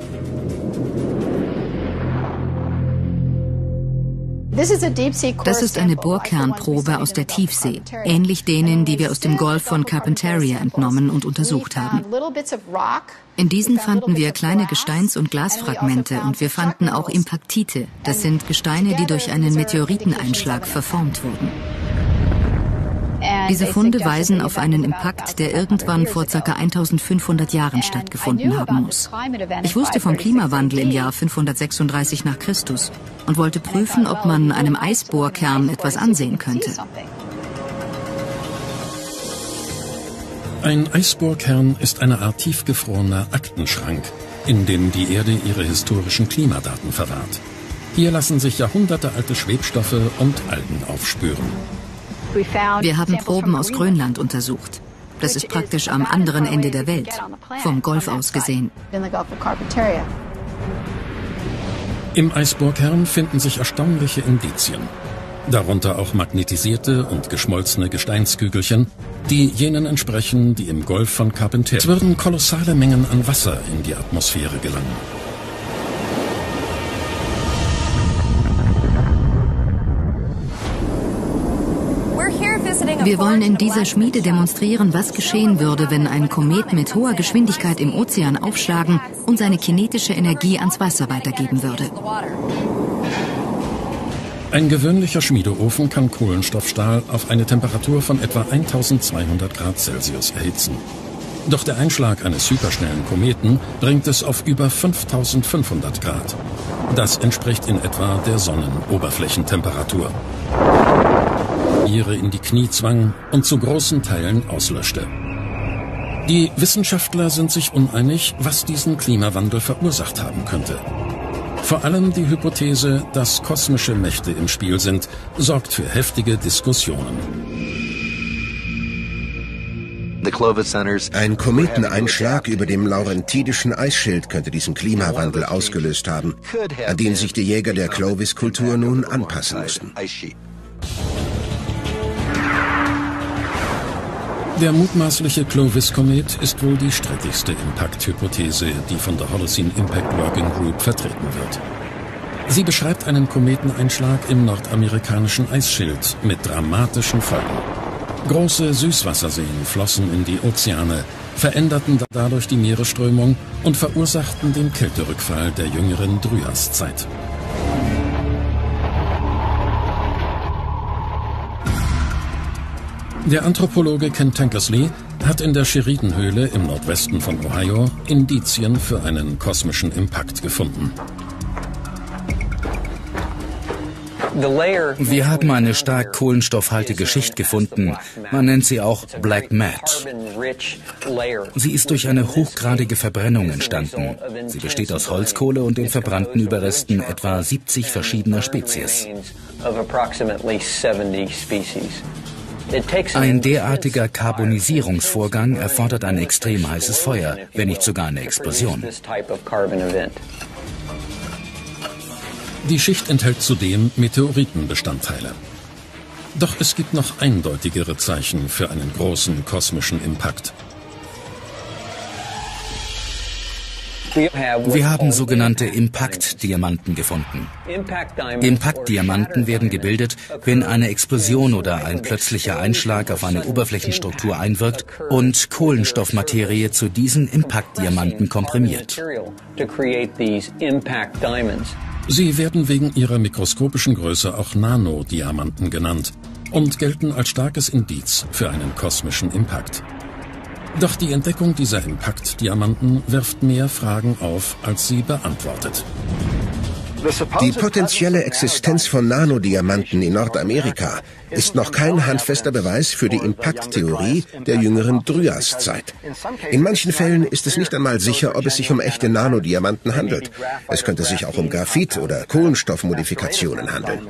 Das ist eine Bohrkernprobe aus der Tiefsee, ähnlich denen, die wir aus dem Golf von Carpentaria entnommen und untersucht haben. In diesen fanden wir kleine Gesteins- und Glasfragmente und wir fanden auch Impaktite. Das sind Gesteine, die durch einen Meteoriteneinschlag verformt wurden. Diese Funde weisen auf einen Impact, der irgendwann vor ca. eintausendfünfhundert Jahren stattgefunden haben muss. Ich wusste vom Klimawandel im Jahr fünfhundertsechsunddreißig nach Christus und wollte prüfen, ob man einem Eisbohrkern etwas ansehen könnte. Ein Eisbohrkern ist eine Art tiefgefrorener Aktenschrank, in dem die Erde ihre historischen Klimadaten verwahrt. Hier lassen sich jahrhundertealte Schwebstoffe und Algen aufspüren. Wir haben Proben aus Grönland untersucht. Das ist praktisch am anderen Ende der Welt, vom Golf aus gesehen. Im Eisbohrkern finden sich erstaunliche Indizien. Darunter auch magnetisierte und geschmolzene Gesteinskügelchen, die jenen entsprechen, die im Golf von Carpentaria. Es würden kolossale Mengen an Wasser in die Atmosphäre gelangen. Wir wollen in dieser Schmiede demonstrieren, was geschehen würde, wenn ein Komet mit hoher Geschwindigkeit im Ozean aufschlagen und seine kinetische Energie ans Wasser weitergeben würde. Ein gewöhnlicher Schmiedeofen kann Kohlenstoffstahl auf eine Temperatur von etwa eintausendzweihundert Grad Celsius erhitzen. Doch der Einschlag eines superschnellen Kometen bringt es auf über fünftausendfünfhundert Grad. Das entspricht in etwa der Sonnenoberflächentemperatur. Ihre in die Knie zwang und zu großen Teilen auslöschte. Die Wissenschaftler sind sich uneinig, was diesen Klimawandel verursacht haben könnte. Vor allem die Hypothese, dass kosmische Mächte im Spiel sind, sorgt für heftige Diskussionen. Ein Kometeneinschlag über dem Laurentidischen Eisschild könnte diesen Klimawandel ausgelöst haben, an den sich die Jäger der Clovis-Kultur nun anpassen mussten. Der mutmaßliche Clovis-Komet ist wohl die strittigste Impact-Hypothese, die von der Holocene Impact Working Group vertreten wird. Sie beschreibt einen Kometeneinschlag im nordamerikanischen Eisschild mit dramatischen Folgen. Große Süßwasserseen flossen in die Ozeane, veränderten dadurch die Meeresströmung und verursachten den Kälterückfall der jüngeren Dryaszeit. Der Anthropologe Ken Tankersley hat in der Sheridan-Höhle im Nordwesten von Ohio Indizien für einen kosmischen Impact gefunden. Wir haben eine stark kohlenstoffhaltige Schicht gefunden. Man nennt sie auch Black Matte. Sie ist durch eine hochgradige Verbrennung entstanden. Sie besteht aus Holzkohle und den verbrannten Überresten etwa siebzig verschiedener Spezies. Ein derartiger Karbonisierungsvorgang erfordert ein extrem heißes Feuer, wenn nicht sogar eine Explosion. Die Schicht enthält zudem Meteoritenbestandteile. Doch es gibt noch eindeutigere Zeichen für einen großen kosmischen Impact. Wir haben sogenannte Impact-Diamanten gefunden. Impact-Diamanten werden gebildet, wenn eine Explosion oder ein plötzlicher Einschlag auf eine Oberflächenstruktur einwirkt und Kohlenstoffmaterie zu diesen Impact-Diamanten komprimiert. Sie werden wegen ihrer mikroskopischen Größe auch Nanodiamanten genannt und gelten als starkes Indiz für einen kosmischen Impact. Doch die Entdeckung dieser Impact-Diamanten wirft mehr Fragen auf, als sie beantwortet. Die potenzielle Existenz von Nanodiamanten in Nordamerika ist noch kein handfester Beweis für die Impact-Theorie der jüngeren Dryaszeit. In manchen Fällen ist es nicht einmal sicher, ob es sich um echte Nanodiamanten handelt. Es könnte sich auch um Graphit- oder Kohlenstoffmodifikationen handeln.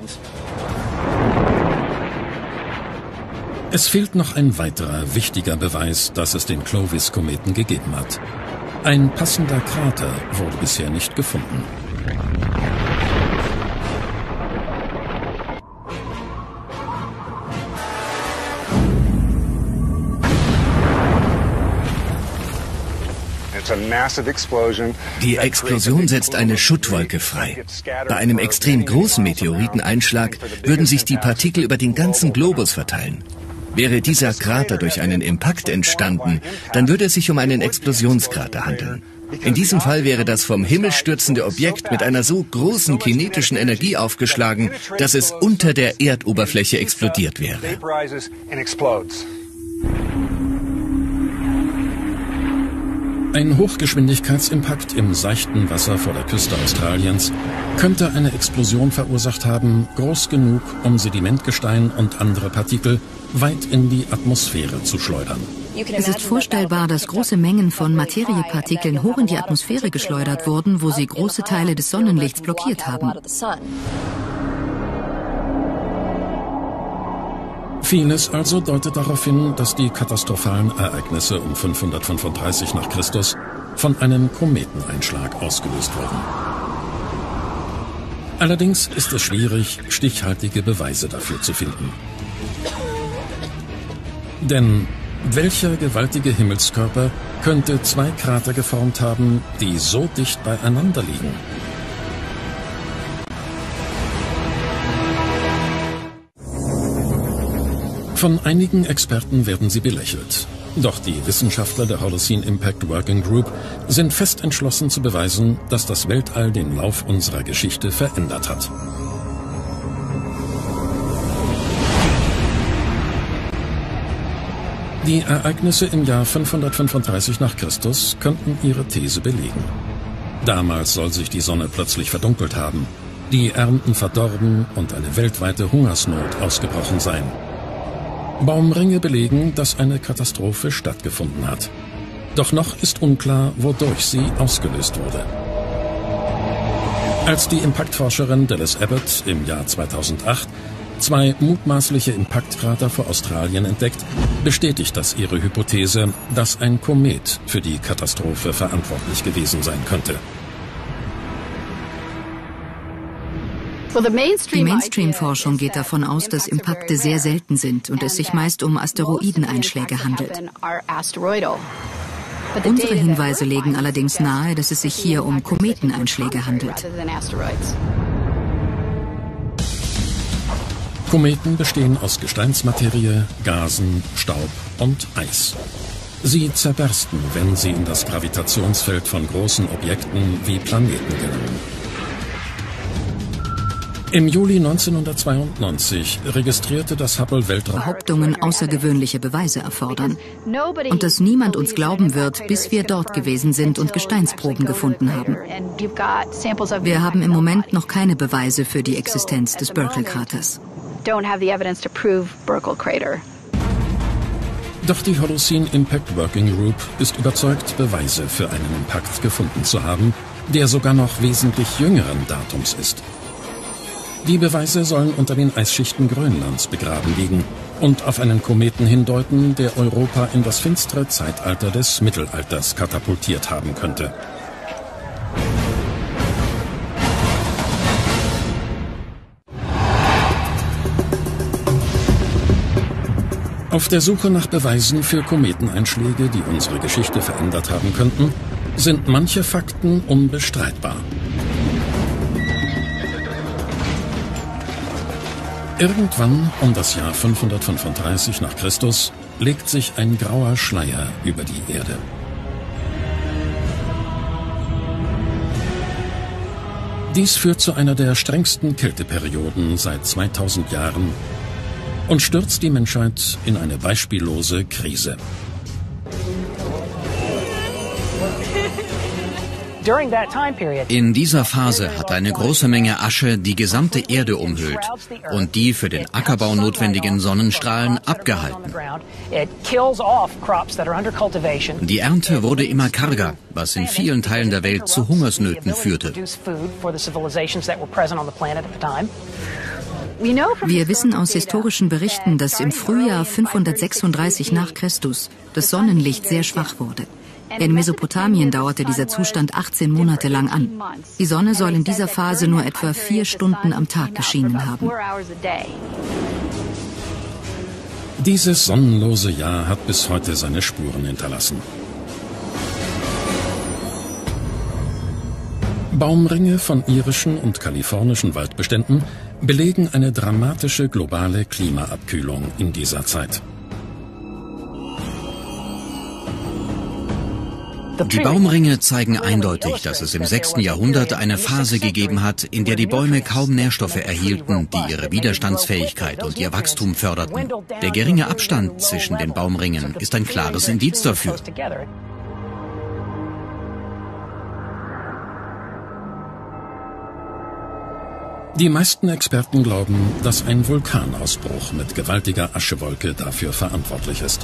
Es fehlt noch ein weiterer wichtiger Beweis, dass es den Clovis-Kometen gegeben hat. Ein passender Krater wurde bisher nicht gefunden. Die Explosion setzt eine Schuttwolke frei. Bei einem extrem großen Meteoriteneinschlag würden sich die Partikel über den ganzen Globus verteilen. Wäre dieser Krater durch einen Impact entstanden, dann würde es sich um einen Explosionskrater handeln. In diesem Fall wäre das vom Himmel stürzende Objekt mit einer so großen kinetischen Energie aufgeschlagen, dass es unter der Erdoberfläche explodiert wäre. Ein Hochgeschwindigkeitsimpakt im seichten Wasser vor der Küste Australiens könnte eine Explosion verursacht haben, groß genug, um Sedimentgestein und andere Partikel weit in die Atmosphäre zu schleudern. Es ist vorstellbar, dass große Mengen von Materiepartikeln hoch in die Atmosphäre geschleudert wurden, wo sie große Teile des Sonnenlichts blockiert haben. Vieles also deutet darauf hin, dass die katastrophalen Ereignisse um fünfhundertfünfunddreißig nach Christus von einem Kometeneinschlag ausgelöst wurden. Allerdings ist es schwierig, stichhaltige Beweise dafür zu finden. Denn welcher gewaltige Himmelskörper könnte zwei Krater geformt haben, die so dicht beieinander liegen? Von einigen Experten werden sie belächelt. Doch die Wissenschaftler der Holocene Impact Working Group sind fest entschlossen zu beweisen, dass das Weltall den Lauf unserer Geschichte verändert hat. Die Ereignisse im Jahr fünfhundertfünfunddreißig nach Christus könnten ihre These belegen. Damals soll sich die Sonne plötzlich verdunkelt haben, die Ernten verdorben und eine weltweite Hungersnot ausgebrochen sein. Baumringe belegen, dass eine Katastrophe stattgefunden hat. Doch noch ist unklar, wodurch sie ausgelöst wurde. Als die Impaktforscherin Dallas Abbott im Jahr zweitausendacht zwei mutmaßliche Impaktkrater vor Australien entdeckt, bestätigt das ihre Hypothese, dass ein Komet für die Katastrophe verantwortlich gewesen sein könnte. Die Mainstream-Forschung geht davon aus, dass Impakte sehr selten sind und es sich meist um Asteroideneinschläge handelt. Unsere Hinweise legen allerdings nahe, dass es sich hier um Kometeneinschläge handelt. Kometen bestehen aus Gesteinsmaterie, Gasen, Staub und Eis. Sie zerbersten, wenn sie in das Gravitationsfeld von großen Objekten wie Planeten gelangen. Im Juli neunzehnhundertzweiundneunzig registrierte das Hubble-Weltraum Behauptungen außergewöhnliche Beweise erfordern. Und dass niemand uns glauben wird, bis wir dort gewesen sind und Gesteinsproben gefunden haben. Wir haben im Moment noch keine Beweise für die Existenz des Burckle-Kraters. Doch die Holocene Impact Working Group ist überzeugt, Beweise für einen Impact gefunden zu haben, der sogar noch wesentlich jüngeren Datums ist. Die Beweise sollen unter den Eisschichten Grönlands begraben liegen und auf einen Kometen hindeuten, der Europa in das finstere Zeitalter des Mittelalters katapultiert haben könnte. Auf der Suche nach Beweisen für Kometeneinschläge, die unsere Geschichte verändert haben könnten, sind manche Fakten unbestreitbar. Irgendwann um das Jahr fünfhundertfünfunddreißig nach Christus legt sich ein grauer Schleier über die Erde. Dies führt zu einer der strengsten Kälteperioden seit zweitausend Jahren und stürzt die Menschheit in eine beispiellose Krise. In dieser Phase hat eine große Menge Asche die gesamte Erde umhüllt und die für den Ackerbau notwendigen Sonnenstrahlen abgehalten. Die Ernte wurde immer karger, was in vielen Teilen der Welt zu Hungersnöten führte. Wir wissen aus historischen Berichten, dass im Frühjahr fünfhundertsechsunddreißig nach Christus das Sonnenlicht sehr schwach wurde. In Mesopotamien dauerte dieser Zustand achtzehn Monate lang an. Die Sonne soll in dieser Phase nur etwa vier Stunden am Tag geschienen haben. Dieses sonnenlose Jahr hat bis heute seine Spuren hinterlassen. Baumringe von irischen und kalifornischen Waldbeständen belegen eine dramatische globale Klimaabkühlung in dieser Zeit. Die Baumringe zeigen eindeutig, dass es im sechsten Jahrhundert eine Phase gegeben hat, in der die Bäume kaum Nährstoffe erhielten, die ihre Widerstandsfähigkeit und ihr Wachstum förderten. Der geringe Abstand zwischen den Baumringen ist ein klares Indiz dafür. Die meisten Experten glauben, dass ein Vulkanausbruch mit gewaltiger Aschewolke dafür verantwortlich ist.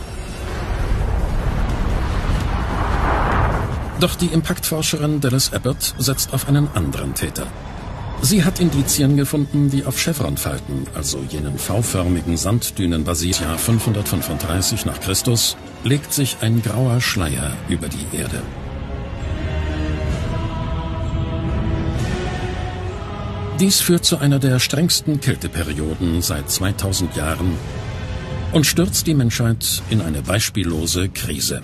Doch die Impaktforscherin Dallas Abbott setzt auf einen anderen Täter. Sie hat Indizien gefunden, die auf Chevronfalten, also jenen V-förmigen Sanddünen basiert. Jahr fünfhundertfünfunddreißig nach Christus legt sich ein grauer Schleier über die Erde. Dies führt zu einer der strengsten Kälteperioden seit zweitausend Jahren und stürzt die Menschheit in eine beispiellose Krise.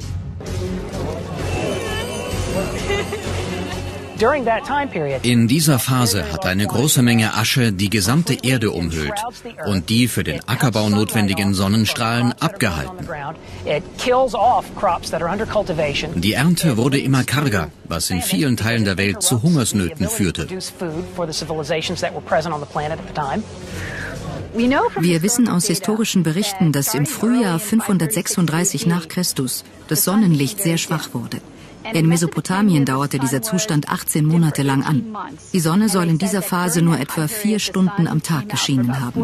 In dieser Phase hat eine große Menge Asche die gesamte Erde umhüllt und die für den Ackerbau notwendigen Sonnenstrahlen abgehalten. Die Ernte wurde immer karger, was in vielen Teilen der Welt zu Hungersnöten führte. Wir wissen aus historischen Berichten, dass im Frühjahr fünfhundertsechsunddreißig nach Christus das Sonnenlicht sehr schwach wurde. In Mesopotamien dauerte dieser Zustand achtzehn Monate lang an. Die Sonne soll in dieser Phase nur etwa vier Stunden am Tag geschienen haben.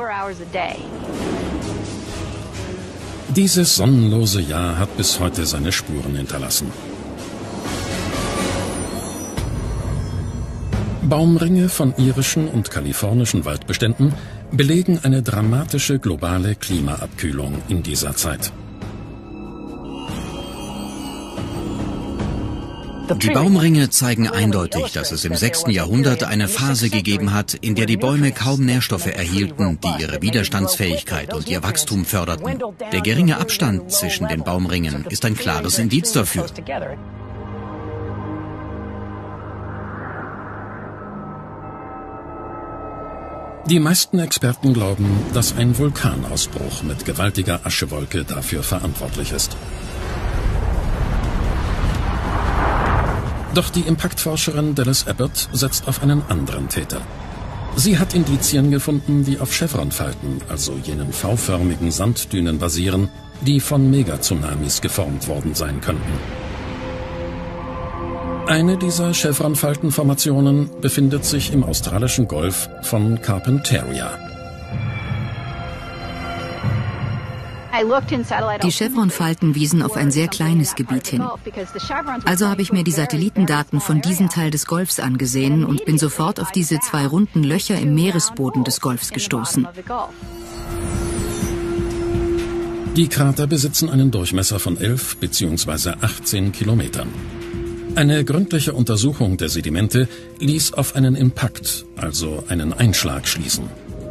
Dieses sonnenlose Jahr hat bis heute seine Spuren hinterlassen. Baumringe von irischen und kalifornischen Waldbeständen belegen eine dramatische globale Klimaabkühlung in dieser Zeit. Die Baumringe zeigen eindeutig, dass es im sechsten Jahrhundert eine Phase gegeben hat, in der die Bäume kaum Nährstoffe erhielten, die ihre Widerstandsfähigkeit und ihr Wachstum förderten. Der geringe Abstand zwischen den Baumringen ist ein klares Indiz dafür. Die meisten Experten glauben, dass ein Vulkanausbruch mit gewaltiger Aschewolke dafür verantwortlich ist. Doch die Impaktforscherin Dallas Abbott setzt auf einen anderen Täter. Sie hat Indizien gefunden, die auf Chevronfalten, also jenen V-förmigen Sanddünen basieren, die von Megatsunamis geformt worden sein könnten. Eine dieser Chevronfaltenformationen befindet sich im australischen Golf von Carpentaria. Die Chevron-Falten wiesen auf ein sehr kleines Gebiet hin. Also habe ich mir die Satellitendaten von diesem Teil des Golfs angesehen und bin sofort auf diese zwei runden Löcher im Meeresboden des Golfs gestoßen. Die Krater besitzen einen Durchmesser von elf bzw. achtzehn Kilometern. Eine gründliche Untersuchung der Sedimente ließ auf einen Impact, also einen Einschlag, schließen.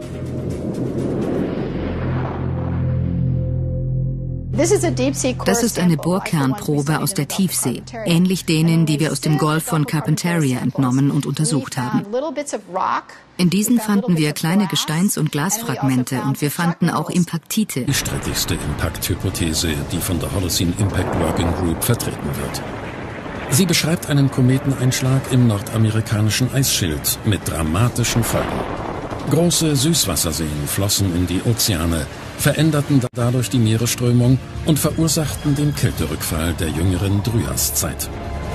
Das ist eine Bohrkernprobe aus der Tiefsee, ähnlich denen, die wir aus dem Golf von Carpentaria entnommen und untersucht haben. In diesen fanden wir kleine Gesteins- und Glasfragmente und wir fanden auch Impaktite. Die strittigste Impact-Hypothese, die von der Holocene Impact Working Group vertreten wird. Sie beschreibt einen Kometeneinschlag im nordamerikanischen Eisschild mit dramatischen Folgen. Große Süßwasserseen flossen in die Ozeane, veränderten dadurch die Meeresströmung und verursachten den Kälterückfall der jüngeren Dryaszeit.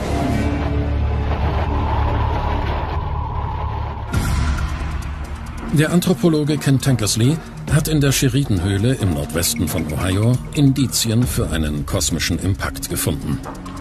Der Anthropologe Ken Tankersley hat in der Sheridan-Höhle im Nordwesten von Ohio Indizien für einen kosmischen Impact gefunden.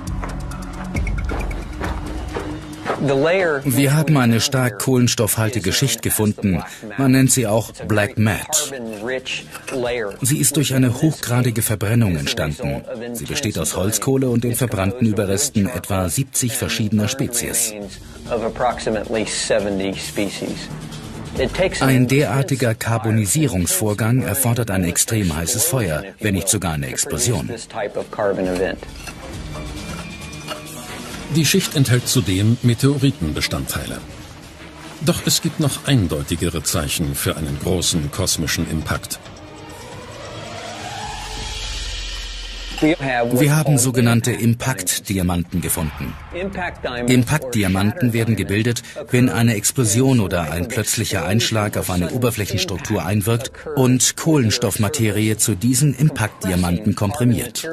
Wir haben eine stark kohlenstoffhaltige Schicht gefunden. Man nennt sie auch Black Matte. Sie ist durch eine hochgradige Verbrennung entstanden. Sie besteht aus Holzkohle und den verbrannten Überresten etwa siebzig verschiedener Spezies. Ein derartiger Karbonisierungsvorgang erfordert ein extrem heißes Feuer, wenn nicht sogar eine Explosion. Die Schicht enthält zudem Meteoritenbestandteile. Doch es gibt noch eindeutigere Zeichen für einen großen kosmischen Impact. Wir haben sogenannte Impact-Diamanten gefunden. Impact-Diamanten werden gebildet, wenn eine Explosion oder ein plötzlicher Einschlag auf eine Oberflächenstruktur einwirkt und Kohlenstoffmaterie zu diesen Impact-Diamanten komprimiert.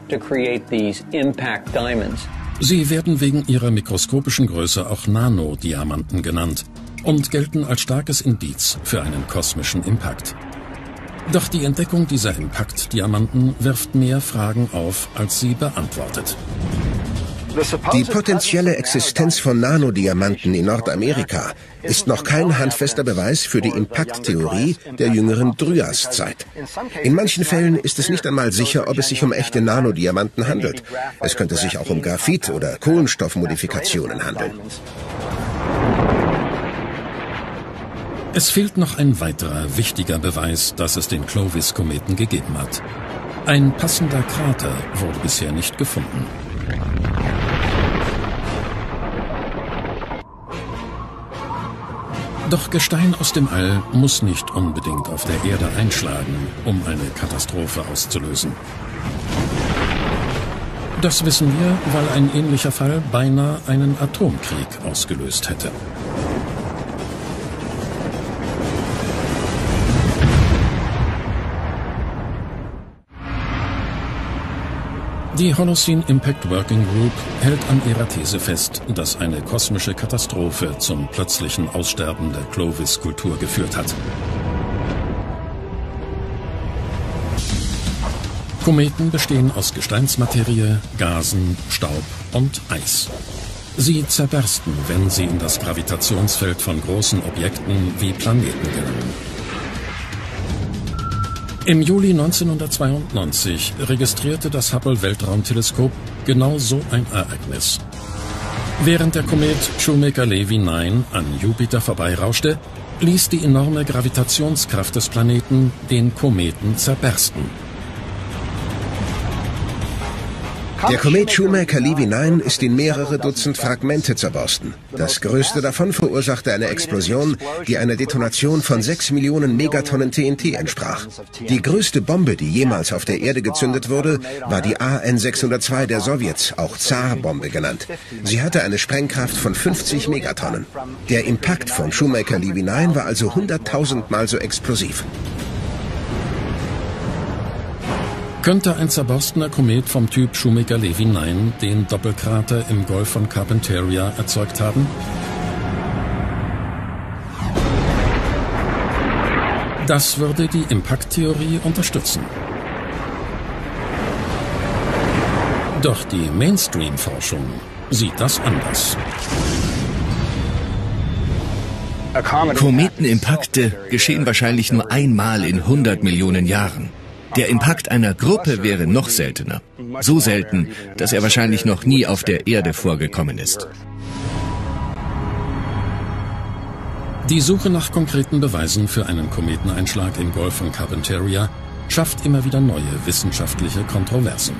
Sie werden wegen ihrer mikroskopischen Größe auch Nanodiamanten genannt und gelten als starkes Indiz für einen kosmischen Impact. Doch die Entdeckung dieser Impact-Diamanten wirft mehr Fragen auf, als sie beantwortet. Die potenzielle Existenz von Nanodiamanten in Nordamerika ist noch kein handfester Beweis für die Impact-Theorie der jüngeren Dryas-Zeit. In manchen Fällen ist es nicht einmal sicher, ob es sich um echte Nanodiamanten handelt. Es könnte sich auch um Graphit- oder Kohlenstoffmodifikationen handeln. Es fehlt noch ein weiterer wichtiger Beweis, dass es den Clovis-Kometen gegeben hat. Ein passender Krater wurde bisher nicht gefunden. Doch Gestein aus dem All muss nicht unbedingt auf der Erde einschlagen, um eine Katastrophe auszulösen. Das wissen wir, weil ein ähnlicher Fall beinahe einen Atomkrieg ausgelöst hätte. Die Holocene Impact Working Group hält an ihrer These fest, dass eine kosmische Katastrophe zum plötzlichen Aussterben der Clovis-Kultur geführt hat. Kometen bestehen aus Gesteinsmaterie, Gasen, Staub und Eis. Sie zerbersten, wenn sie in das Gravitationsfeld von großen Objekten wie Planeten gelangen. Im Juli neunzehnhundertzweiundneunzig registrierte das Hubble-Weltraumteleskop genau so ein Ereignis. Während der Komet Shoemaker-Levy neun an Jupiter vorbeirauschte, ließ die enorme Gravitationskraft des Planeten den Kometen zerbersten. Der Komet Shoemaker-Levy neun ist in mehrere Dutzend Fragmente zerborsten. Das größte davon verursachte eine Explosion, die einer Detonation von sechs Millionen Megatonnen T N T entsprach. Die größte Bombe, die jemals auf der Erde gezündet wurde, war die A N sechshundertzwei der Sowjets, auch Zar-Bombe genannt. Sie hatte eine Sprengkraft von fünfzig Megatonnen. Der Impact von Shoemaker-Levy neun war also hunderttausendmal so explosiv. Könnte ein zerborstener Komet vom Typ Shoemaker-Levy neun den Doppelkrater im Golf von Carpentaria erzeugt haben? Das würde die Impact-Theorie unterstützen. Doch die Mainstream-Forschung sieht das anders. Kometenimpakte geschehen wahrscheinlich nur einmal in hundert Millionen Jahren. Der Impact einer Gruppe wäre noch seltener. So selten, dass er wahrscheinlich noch nie auf der Erde vorgekommen ist. Die Suche nach konkreten Beweisen für einen Kometeneinschlag im Golf von Carpentaria schafft immer wieder neue wissenschaftliche Kontroversen.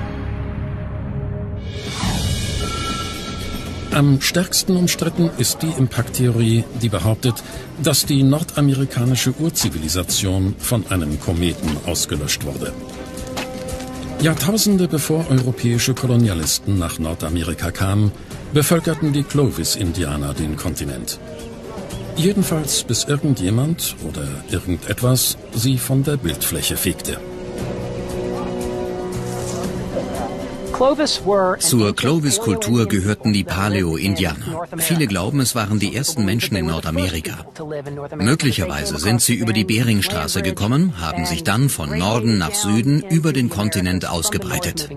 Am stärksten umstritten ist die Impact-Theorie, die behauptet, dass die nordamerikanische Urzivilisation von einem Kometen ausgelöscht wurde. Jahrtausende bevor europäische Kolonialisten nach Nordamerika kamen, bevölkerten die Clovis-Indianer den Kontinent. Jedenfalls bis irgendjemand oder irgendetwas sie von der Bildfläche fegte. Zur Clovis-Kultur gehörten die Paleo-Indianer. Viele glauben, es waren die ersten Menschen in Nordamerika. Möglicherweise sind sie über die Beringstraße gekommen, haben sich dann von Norden nach Süden über den Kontinent ausgebreitet.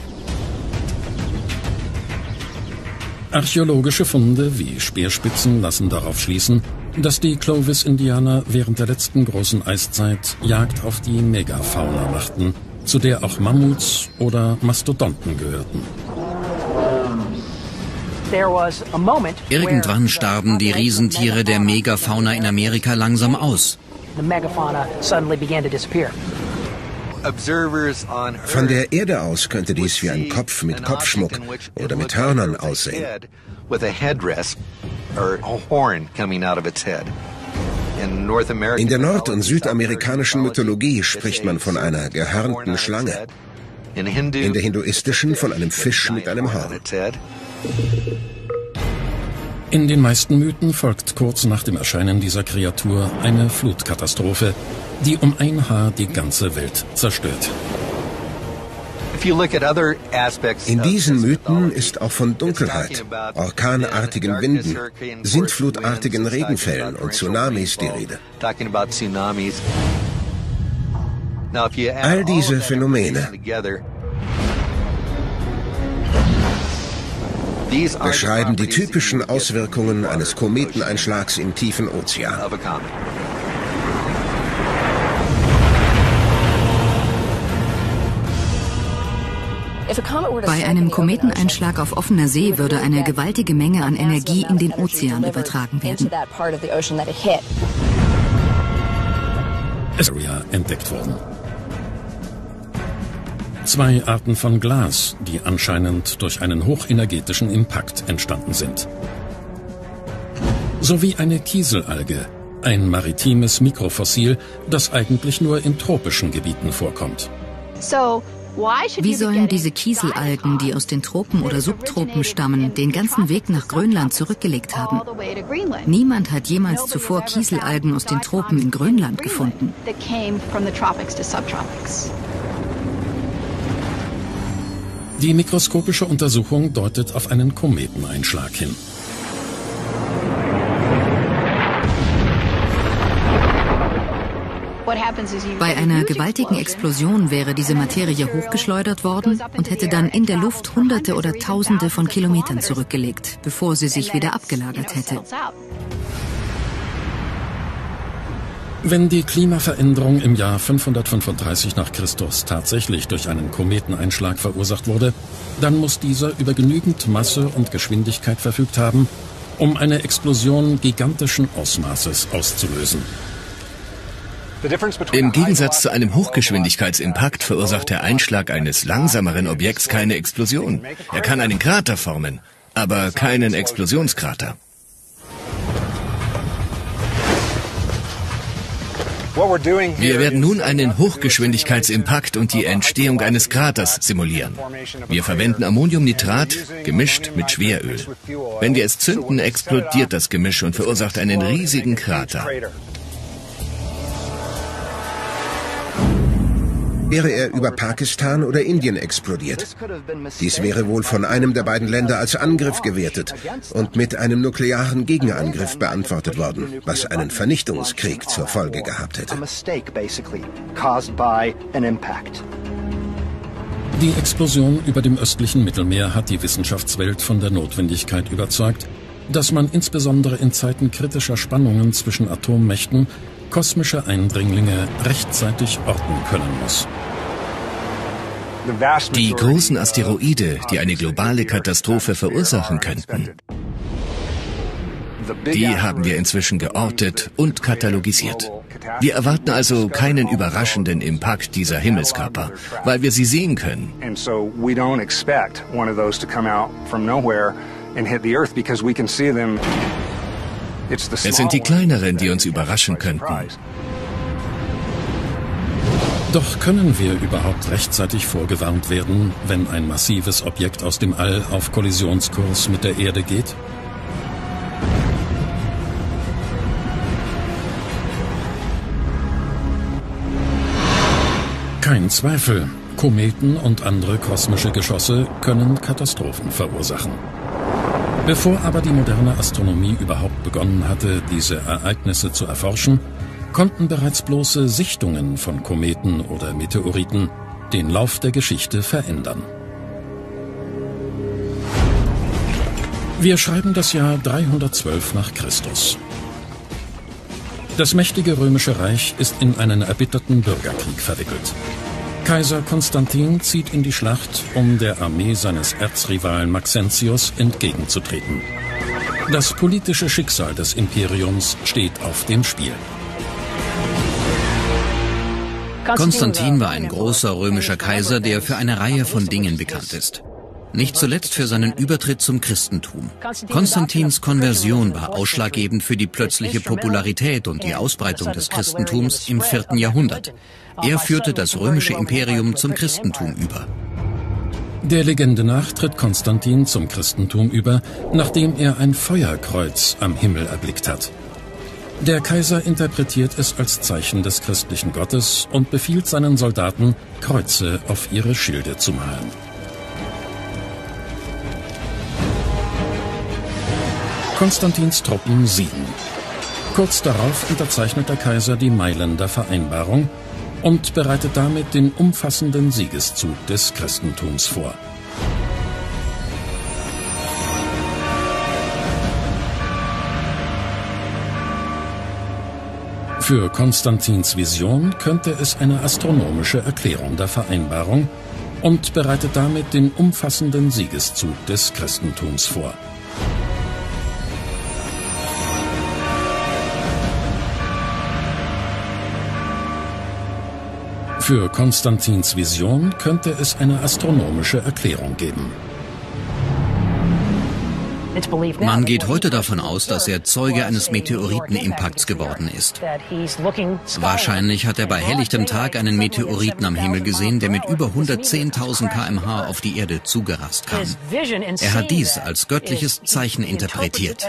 Archäologische Funde wie Speerspitzen lassen darauf schließen, dass die Clovis-Indianer während der letzten großen Eiszeit Jagd auf die Megafauna machten, zu der auch Mammuts oder Mastodonten gehörten. Irgendwann starben die Riesentiere der Megafauna in Amerika langsam aus. Von der Erde aus könnte dies wie ein Kopf mit Kopfschmuck oder mit Hörnern aussehen. In der nord- und südamerikanischen Mythologie spricht man von einer gehörnten Schlange. In der hinduistischen von einem Fisch mit einem Horn. In den meisten Mythen folgt kurz nach dem Erscheinen dieser Kreatur eine Flutkatastrophe, die um ein Haar die ganze Welt zerstört. In diesen Mythen ist auch von Dunkelheit, orkanartigen Winden, sintflutartigen Regenfällen und Tsunamis die Rede. All diese Phänomene beschreiben die typischen Auswirkungen eines Kometeneinschlags im tiefen Ozean. Bei einem Kometeneinschlag auf offener See würde eine gewaltige Menge an Energie in den Ozean übertragen werden. Es ist entdeckt worden. Zwei Arten von Glas, die anscheinend durch einen hochenergetischen Impact entstanden sind. Sowie eine Kieselalge, ein maritimes Mikrofossil, das eigentlich nur in tropischen Gebieten vorkommt. Wie sollen diese Kieselalgen, die aus den Tropen oder Subtropen stammen, den ganzen Weg nach Grönland zurückgelegt haben? Niemand hat jemals zuvor Kieselalgen aus den Tropen in Grönland gefunden. Die mikroskopische Untersuchung deutet auf einen Kometeneinschlag hin. Bei einer gewaltigen Explosion wäre diese Materie hochgeschleudert worden und hätte dann in der Luft Hunderte oder Tausende von Kilometern zurückgelegt, bevor sie sich wieder abgelagert hätte. Wenn die Klimaveränderung im Jahr fünfhundertfünfunddreißig nach Christus tatsächlich durch einen Kometeneinschlag verursacht wurde, dann muss dieser über genügend Masse und Geschwindigkeit verfügt haben, um eine Explosion gigantischen Ausmaßes auszulösen. Im Gegensatz zu einem Hochgeschwindigkeitsimpakt verursacht der Einschlag eines langsameren Objekts keine Explosion. Er kann einen Krater formen, aber keinen Explosionskrater. Wir werden nun einen Hochgeschwindigkeitsimpakt und die Entstehung eines Kraters simulieren. Wir verwenden Ammoniumnitrat, gemischt mit Schweröl. Wenn wir es zünden, explodiert das Gemisch und verursacht einen riesigen Krater. Wäre er über Pakistan oder Indien explodiert. Dies wäre wohl von einem der beiden Länder als Angriff gewertet und mit einem nuklearen Gegenangriff beantwortet worden, was einen Vernichtungskrieg zur Folge gehabt hätte. Die Explosion über dem östlichen Mittelmeer hat die Wissenschaftswelt von der Notwendigkeit überzeugt, dass man insbesondere in Zeiten kritischer Spannungen zwischen Atommächten kosmische Eindringlinge rechtzeitig orten können muss. Die großen Asteroide, die eine globale Katastrophe verursachen könnten, die haben wir inzwischen geortet und katalogisiert. Wir erwarten also keinen überraschenden Impact dieser Himmelskörper, weil wir sie sehen können. Es sind die kleineren, die uns überraschen könnten. Doch können wir überhaupt rechtzeitig vorgewarnt werden, wenn ein massives Objekt aus dem All auf Kollisionskurs mit der Erde geht? Kein Zweifel, Kometen und andere kosmische Geschosse können Katastrophen verursachen. Bevor aber die moderne Astronomie überhaupt begonnen hatte, diese Ereignisse zu erforschen, konnten bereits bloße Sichtungen von Kometen oder Meteoriten den Lauf der Geschichte verändern. Wir schreiben das Jahr dreihundertzwölf nach Christus. Das mächtige Römische Reich ist in einen erbitterten Bürgerkrieg verwickelt. Kaiser Konstantin zieht in die Schlacht, um der Armee seines Erzrivalen Maxentius entgegenzutreten. Das politische Schicksal des Imperiums steht auf dem Spiel. Konstantin war ein großer römischer Kaiser, der für eine Reihe von Dingen bekannt ist. Nicht zuletzt für seinen Übertritt zum Christentum. Konstantins Konversion war ausschlaggebend für die plötzliche Popularität und die Ausbreitung des Christentums im vierten Jahrhundert. Er führte das römische Imperium zum Christentum über. Der Legende nach tritt Konstantin zum Christentum über, nachdem er ein Feuerkreuz am Himmel erblickt hat. Der Kaiser interpretiert es als Zeichen des christlichen Gottes und befiehlt seinen Soldaten, Kreuze auf ihre Schilde zu malen. Konstantins Truppen siegen. Kurz darauf unterzeichnet der Kaiser die Mailänder Vereinbarung und bereitet damit den umfassenden Siegeszug des Christentums vor. Für Konstantins Vision könnte es eine astronomische Erklärung der Vereinbarung und bereitet damit den umfassenden Siegeszug des Christentums vor. Für Konstantins Vision könnte es eine astronomische Erklärung geben. Man geht heute davon aus, dass er Zeuge eines Meteoritenimpakts geworden ist. Wahrscheinlich hat er bei helllichtem Tag einen Meteoriten am Himmel gesehen, der mit über hundertzehntausend Kilometer pro Stunde auf die Erde zugerast kam. Er hat dies als göttliches Zeichen interpretiert.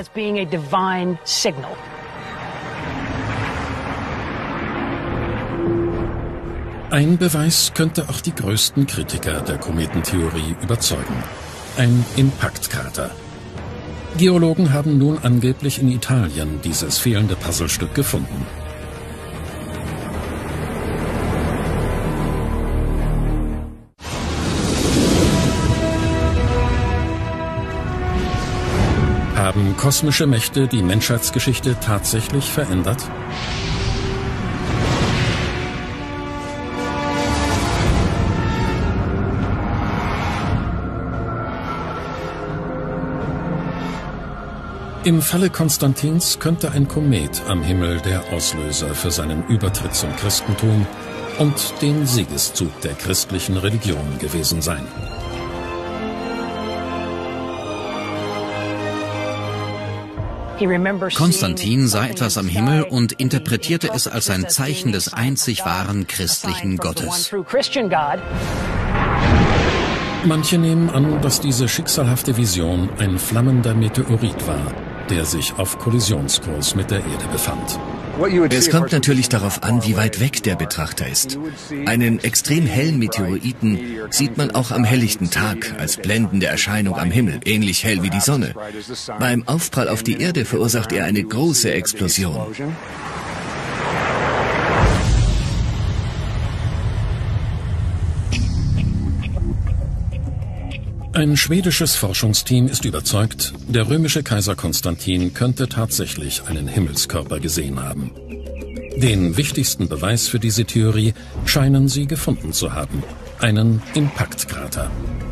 Ein Beweis könnte auch die größten Kritiker der Kometentheorie überzeugen. Ein Impaktkrater. Geologen haben nun angeblich in Italien dieses fehlende Puzzlestück gefunden. Haben kosmische Mächte die Menschheitsgeschichte tatsächlich verändert? Im Falle Konstantins könnte ein Komet am Himmel der Auslöser für seinen Übertritt zum Christentum und den Siegeszug der christlichen Religion gewesen sein. Konstantin sah etwas am Himmel und interpretierte es als ein Zeichen des einzig wahren christlichen Gottes. Manche nehmen an, dass diese schicksalhafte Vision ein flammender Meteorit war, der sich auf Kollisionskurs mit der Erde befand. Es kommt natürlich darauf an, wie weit weg der Betrachter ist. Einen extrem hellen Meteoriten sieht man auch am helllichten Tag als blendende Erscheinung am Himmel, ähnlich hell wie die Sonne. Beim Aufprall auf die Erde verursacht er eine große Explosion. Ein schwedisches Forschungsteam ist überzeugt, der römische Kaiser Konstantin könnte tatsächlich einen Himmelskörper gesehen haben. Den wichtigsten Beweis für diese Theorie scheinen sie gefunden zu haben: einen Impaktkrater.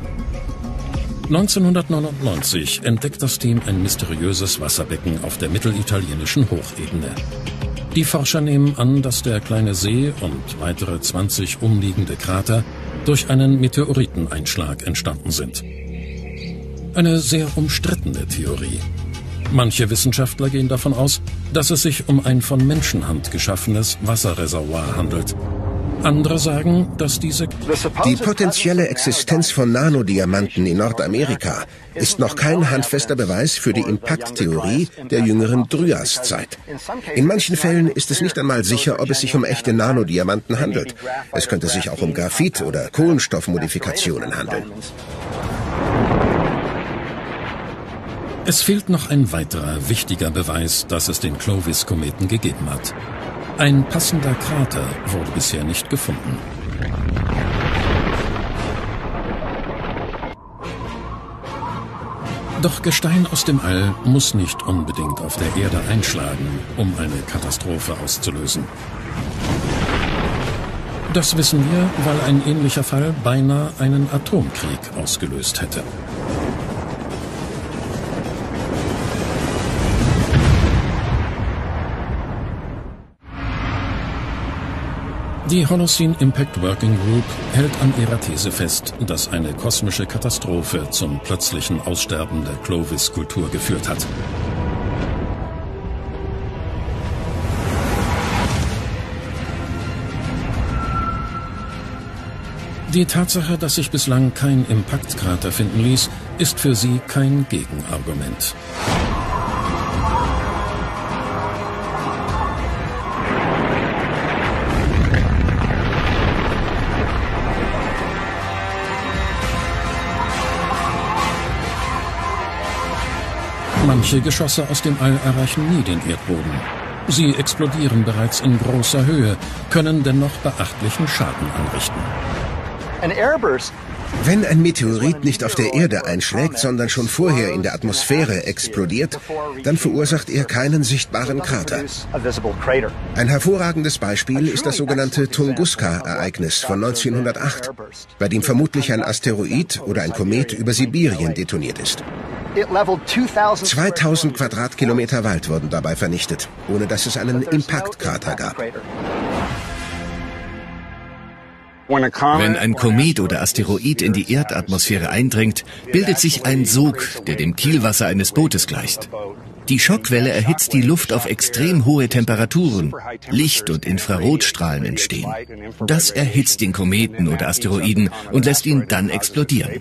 neunzehnhundertneunundneunzig entdeckt das Team ein mysteriöses Wasserbecken auf der mittelitalienischen Hochebene. Die Forscher nehmen an, dass der kleine See und weitere zwanzig umliegende Krater durch einen Meteoriteneinschlag entstanden sind. Eine sehr umstrittene Theorie. Manche Wissenschaftler gehen davon aus, dass es sich um ein von Menschenhand geschaffenes Wasserreservoir handelt. Andere sagen, dass diese... Die potenzielle Existenz von Nanodiamanten in Nordamerika ist noch kein handfester Beweis für die Impakttheorie der jüngeren Dryaszeit. In manchen Fällen ist es nicht einmal sicher, ob es sich um echte Nanodiamanten handelt. Es könnte sich auch um Graphit- oder Kohlenstoffmodifikationen handeln. Es fehlt noch ein weiterer wichtiger Beweis, dass es den Clovis-Kometen gegeben hat. Ein passender Krater wurde bisher nicht gefunden. Doch Gestein aus dem All muss nicht unbedingt auf der Erde einschlagen, um eine Katastrophe auszulösen. Das wissen wir, weil ein ähnlicher Fall beinahe einen Atomkrieg ausgelöst hätte. Die Holocene Impact Working Group hält an ihrer These fest, dass eine kosmische Katastrophe zum plötzlichen Aussterben der Clovis-Kultur geführt hat. Die Tatsache, dass sich bislang kein Impaktkrater finden ließ, ist für sie kein Gegenargument. Manche Geschosse aus dem All erreichen nie den Erdboden. Sie explodieren bereits in großer Höhe, können dennoch beachtlichen Schaden anrichten. Wenn ein Meteorit nicht auf der Erde einschlägt, sondern schon vorher in der Atmosphäre explodiert, dann verursacht er keinen sichtbaren Krater. Ein hervorragendes Beispiel ist das sogenannte Tunguska-Ereignis von neunzehnhundertacht, bei dem vermutlich ein Asteroid oder ein Komet über Sibirien detoniert ist. zweitausend Quadratkilometer Wald wurden dabei vernichtet, ohne dass es einen Impaktkrater gab. Wenn ein Komet oder Asteroid in die Erdatmosphäre eindringt, bildet sich ein Sog, der dem Kielwasser eines Bootes gleicht. Die Schockwelle erhitzt die Luft auf extrem hohe Temperaturen. Licht- und Infrarotstrahlen entstehen. Das erhitzt den Kometen oder Asteroiden und lässt ihn dann explodieren.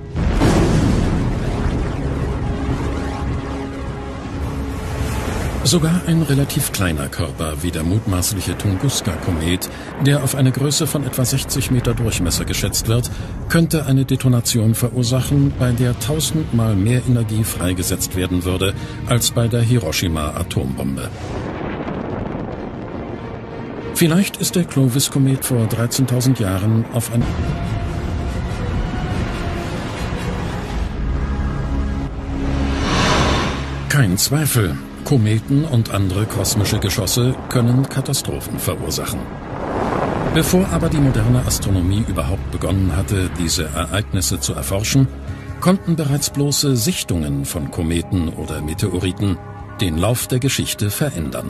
Sogar ein relativ kleiner Körper wie der mutmaßliche Tunguska-Komet, der auf eine Größe von etwa sechzig Meter Durchmesser geschätzt wird, könnte eine Detonation verursachen, bei der tausendmal mehr Energie freigesetzt werden würde als bei der Hiroshima-Atombombe. Vielleicht ist der Clovis-Komet vor dreizehntausend Jahren auf ein... Kein Zweifel. Kometen und andere kosmische Geschosse können Katastrophen verursachen. Bevor aber die moderne Astronomie überhaupt begonnen hatte, diese Ereignisse zu erforschen, konnten bereits bloße Sichtungen von Kometen oder Meteoriten den Lauf der Geschichte verändern.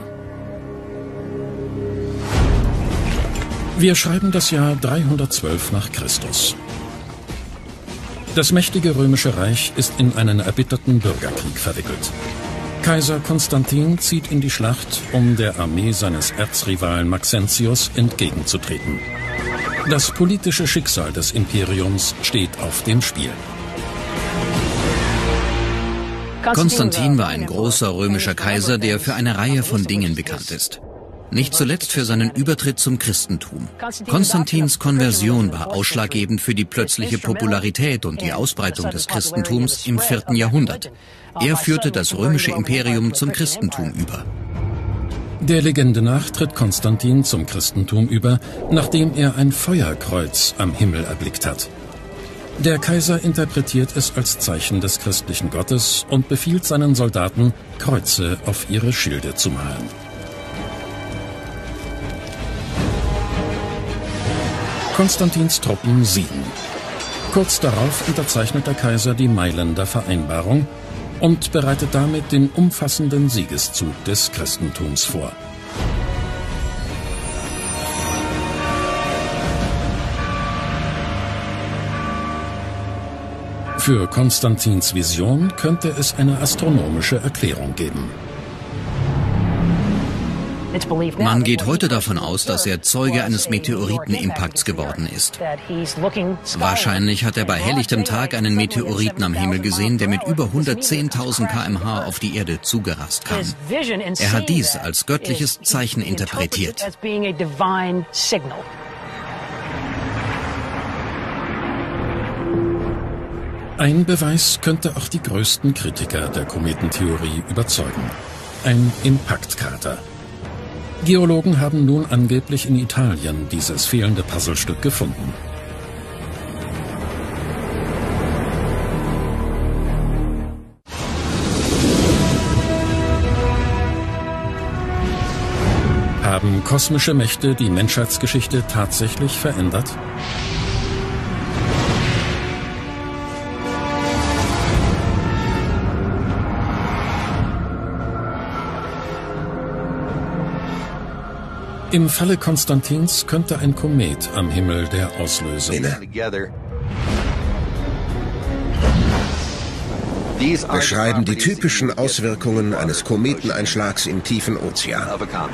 Wir schreiben das Jahr dreihundertzwölf nach Christus. Das mächtige Römische Reich ist in einen erbitterten Bürgerkrieg verwickelt. Kaiser Konstantin zieht in die Schlacht, um der Armee seines Erzrivalen Maxentius entgegenzutreten. Das politische Schicksal des Imperiums steht auf dem Spiel. Konstantin war ein großer römischer Kaiser, der für eine Reihe von Dingen bekannt ist. Nicht zuletzt für seinen Übertritt zum Christentum. Konstantins Konversion war ausschlaggebend für die plötzliche Popularität und die Ausbreitung des Christentums im vierten Jahrhundert. Er führte das römische Imperium zum Christentum über. Der Legende nach tritt Konstantin zum Christentum über, nachdem er ein Feuerkreuz am Himmel erblickt hat. Der Kaiser interpretiert es als Zeichen des christlichen Gottes und befiehlt seinen Soldaten, Kreuze auf ihre Schilde zu malen. Konstantins Truppen siegen. Kurz darauf unterzeichnet der Kaiser die Mailänder Vereinbarung und bereitet damit den umfassenden Siegeszug des Christentums vor. Für Konstantins Vision könnte es eine astronomische Erklärung geben. Man geht heute davon aus, dass er Zeuge eines Meteoritenimpakts geworden ist. Wahrscheinlich hat er bei helllichtem Tag einen Meteoriten am Himmel gesehen, der mit über hundertzehntausend Kilometer pro Stunde auf die Erde zugerast kam. Er hat dies als göttliches Zeichen interpretiert. Ein Beweis könnte auch die größten Kritiker der Kometentheorie überzeugen. Ein Impaktkrater. Geologen haben nun angeblich in Italien dieses fehlende Puzzlestück gefunden. Haben kosmische Mächte die Menschheitsgeschichte tatsächlich verändert? Im Falle Konstantins könnte ein Komet am Himmel der Auslöser sein. Beschreiben die typischen Auswirkungen eines Kometeneinschlags im tiefen Ozean.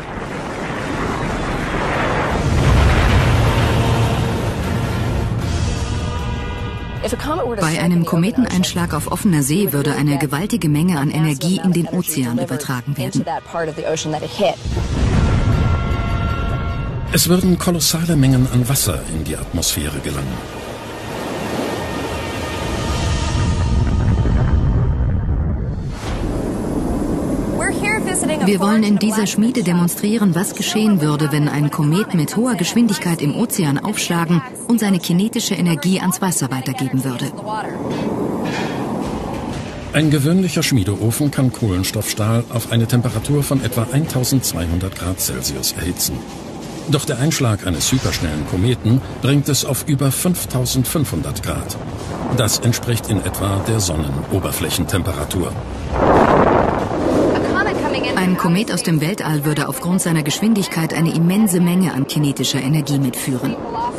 Bei einem Kometeneinschlag auf offener See würde eine gewaltige Menge an Energie in den Ozean übertragen werden. Es würden kolossale Mengen an Wasser in die Atmosphäre gelangen. Wir wollen in dieser Schmiede demonstrieren, was geschehen würde, wenn ein Komet mit hoher Geschwindigkeit im Ozean aufschlagen und seine kinetische Energie ans Wasser weitergeben würde. Ein gewöhnlicher Schmiedeofen kann Kohlenstoffstahl auf eine Temperatur von etwa eintausendzweihundert Grad Celsius erhitzen. Doch der Einschlag eines hyperschnellen Kometen bringt es auf über fünftausendfünfhundert Grad. Das entspricht in etwa der Sonnenoberflächentemperatur. Ein Komet aus dem Weltall würde aufgrund seiner Geschwindigkeit eine immense Menge an kinetischer Energie mitführen.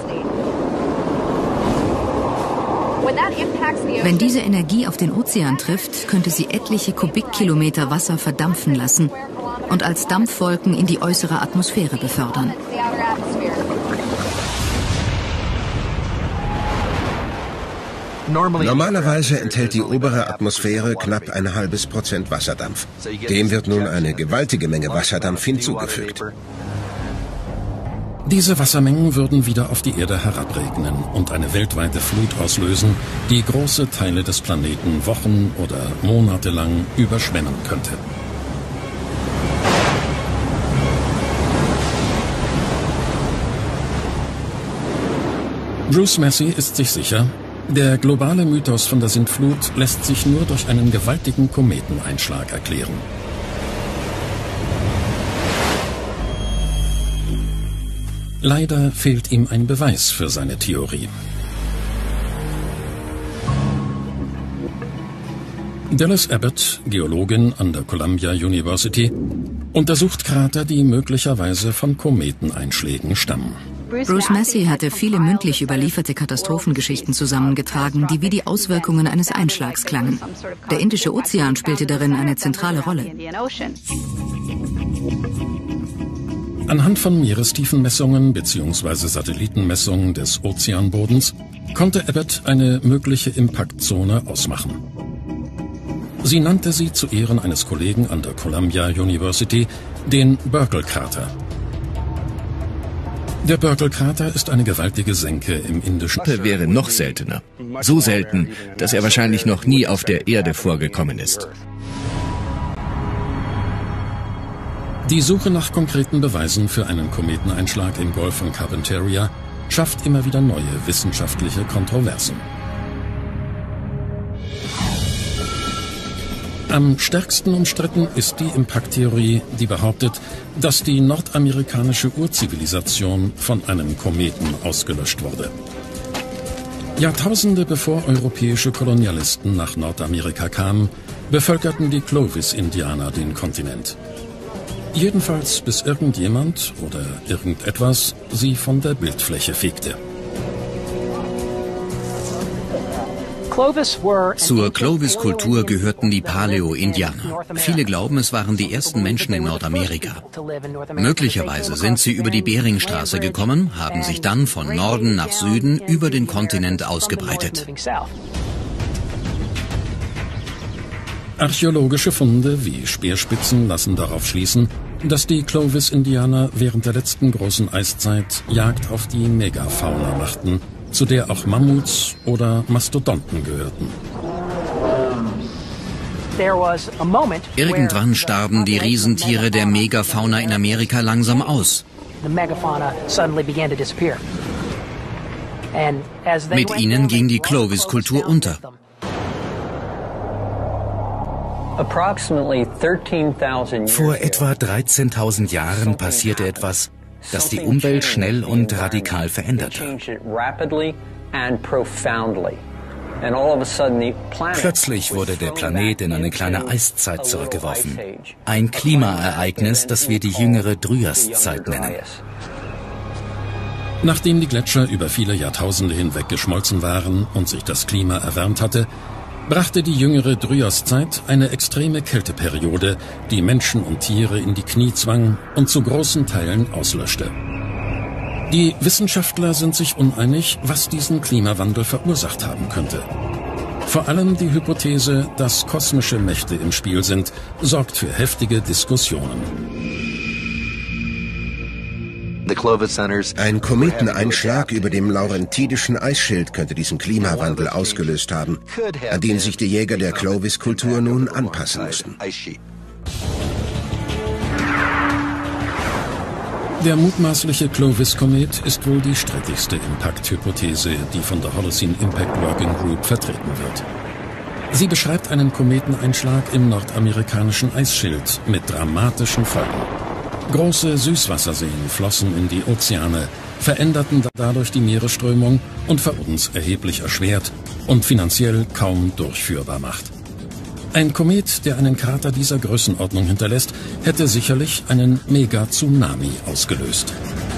Wenn diese Energie auf den Ozean trifft, könnte sie etliche Kubikkilometer Wasser verdampfen lassen und als Dampfwolken in die äußere Atmosphäre befördern. Normalerweise enthält die obere Atmosphäre knapp ein halbes Prozent Wasserdampf. Dem wird nun eine gewaltige Menge Wasserdampf hinzugefügt. Diese Wassermengen würden wieder auf die Erde herabregnen und eine weltweite Flut auslösen, die große Teile des Planeten Wochen oder Monate lang überschwemmen könnte. Bruce Massey ist sich sicher, der globale Mythos von der Sintflut lässt sich nur durch einen gewaltigen Kometeneinschlag erklären. Leider fehlt ihm ein Beweis für seine Theorie. Dallas Abbott, Geologin an der Columbia University, untersucht Krater, die möglicherweise von Kometeneinschlägen stammen. Bruce Massey hatte viele mündlich überlieferte Katastrophengeschichten zusammengetragen, die wie die Auswirkungen eines Einschlags klangen. Der Indische Ozean spielte darin eine zentrale Rolle. Anhand von Meerestiefenmessungen bzw. Satellitenmessungen des Ozeanbodens konnte Abbott eine mögliche Impaktzone ausmachen. Sie nannte sie zu Ehren eines Kollegen an der Columbia University den Burckle-Krater. Der Burckle-Krater ist eine gewaltige Senke im Indischen Ozean. Wäre noch seltener. So selten, dass er wahrscheinlich noch nie auf der Erde vorgekommen ist. Die Suche nach konkreten Beweisen für einen Kometeneinschlag im Golf von Carpentaria schafft immer wieder neue wissenschaftliche Kontroversen. Am stärksten umstritten ist die Impakttheorie, die behauptet, dass die nordamerikanische Urzivilisation von einem Kometen ausgelöscht wurde. Jahrtausende bevor europäische Kolonialisten nach Nordamerika kamen, bevölkerten die Clovis-Indianer den Kontinent. Jedenfalls bis irgendjemand oder irgendetwas sie von der Bildfläche fegte. Zur Clovis-Kultur gehörten die Paleo-Indianer. Viele glauben, es waren die ersten Menschen in Nordamerika. Möglicherweise sind sie über die Beringstraße gekommen, haben sich dann von Norden nach Süden über den Kontinent ausgebreitet. Archäologische Funde wie Speerspitzen lassen darauf schließen, dass die Clovis-Indianer während der letzten großen Eiszeit Jagd auf die Megafauna machten, zu der auch Mammuts oder Mastodonten gehörten. Irgendwann starben die Riesentiere der Megafauna in Amerika langsam aus. Mit ihnen ging die Clovis-Kultur unter. Vor etwa dreizehntausend Jahren passierte etwas, das die Umwelt schnell und radikal veränderte. Plötzlich wurde der Planet in eine kleine Eiszeit zurückgeworfen. Ein Klimaereignis, das wir die jüngere Dryaszeit nennen. Nachdem die Gletscher über viele Jahrtausende hinweg geschmolzen waren und sich das Klima erwärmt hatte, brachte die jüngere Dryaszeit eine extreme Kälteperiode, die Menschen und Tiere in die Knie zwang und zu großen Teilen auslöschte. Die Wissenschaftler sind sich uneinig, was diesen Klimawandel verursacht haben könnte. Vor allem die Hypothese, dass kosmische Mächte im Spiel sind, sorgt für heftige Diskussionen. Ein Kometeneinschlag über dem Laurentidischen Eisschild könnte diesen Klimawandel ausgelöst haben, an den sich die Jäger der Clovis-Kultur nun anpassen mussten. Der mutmaßliche Clovis-Komet ist wohl die strittigste Impact-Hypothese, die von der Holocene Impact Working Group vertreten wird. Sie beschreibt einen Kometeneinschlag im nordamerikanischen Eisschild mit dramatischen Folgen. Große Süßwasserseen flossen in die Ozeane, veränderten dadurch die Meeresströmung und für uns erheblich erschwert und finanziell kaum durchführbar macht. Ein Komet, der einen Krater dieser Größenordnung hinterlässt, hätte sicherlich einen Mega-Tsunami ausgelöst.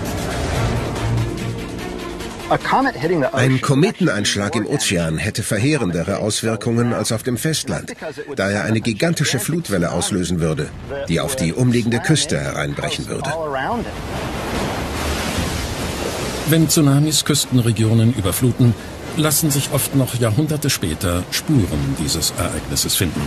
Ein Kometeneinschlag im Ozean hätte verheerendere Auswirkungen als auf dem Festland, da er eine gigantische Flutwelle auslösen würde, die auf die umliegende Küste hereinbrechen würde. Wenn Tsunamis Küstenregionen überfluten, lassen sich oft noch Jahrhunderte später Spuren dieses Ereignisses finden.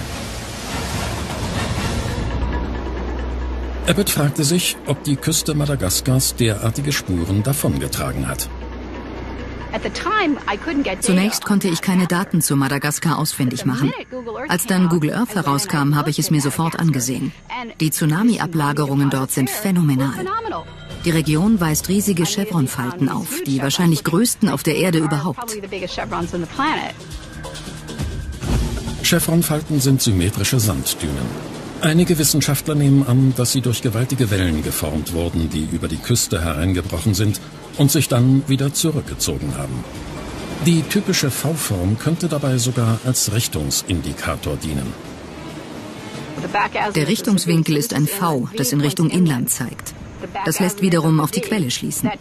Abbott fragte sich, ob die Küste Madagaskars derartige Spuren davongetragen hat. Zunächst konnte ich keine Daten zu Madagaskar ausfindig machen. Als dann Google Earth herauskam, habe ich es mir sofort angesehen. Die Tsunami-Ablagerungen dort sind phänomenal. Die Region weist riesige Chevron-Falten auf, die wahrscheinlich größten auf der Erde überhaupt. Chevron-Falten sind symmetrische Sanddünen. Einige Wissenschaftler nehmen an, dass sie durch gewaltige Wellen geformt wurden, die über die Küste hereingebrochen sind und sich dann wieder zurückgezogen haben. Die typische V-Form könnte dabei sogar als Richtungsindikator dienen. Der Richtungswinkel ist ein V, das in Richtung Inland zeigt. Das lässt wiederum auf die Quelle schließen.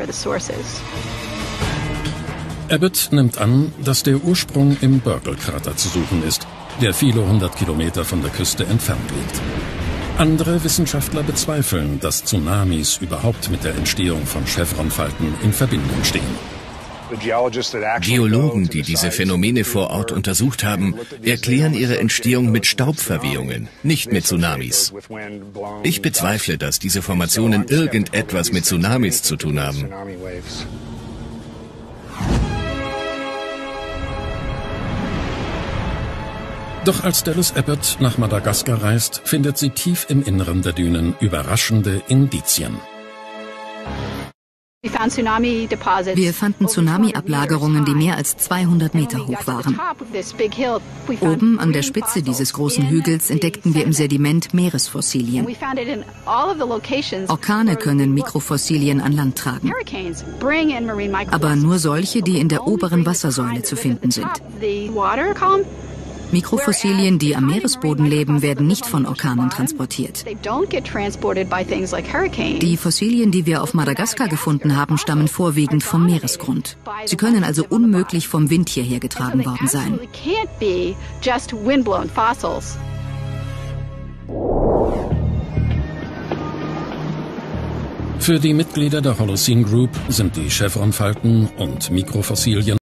Abbott nimmt an, dass der Ursprung im Burkle-Krater zu suchen ist, der viele hundert Kilometer von der Küste entfernt liegt. Andere Wissenschaftler bezweifeln, dass Tsunamis überhaupt mit der Entstehung von Chevron-Falten in Verbindung stehen. Geologen, die diese Phänomene vor Ort untersucht haben, erklären ihre Entstehung mit Staubverwehungen, nicht mit Tsunamis. Ich bezweifle, dass diese Formationen irgendetwas mit Tsunamis zu tun haben. Doch als Dallas Abbott nach Madagaskar reist, findet sie tief im Inneren der Dünen überraschende Indizien. Wir fanden Tsunami-Ablagerungen, die mehr als zweihundert Meter hoch waren. Oben an der Spitze dieses großen Hügels entdeckten wir im Sediment Meeresfossilien. Orkane können Mikrofossilien an Land tragen, aber nur solche, die in der oberen Wassersäule zu finden sind. Mikrofossilien, die am Meeresboden leben, werden nicht von Orkanen transportiert. Die Fossilien, die wir auf Madagaskar gefunden haben, stammen vorwiegend vom Meeresgrund. Sie können also unmöglich vom Wind hierher getragen worden sein. Für die Mitglieder der Holocene Group sind die Chevron-Falten und Mikrofossilien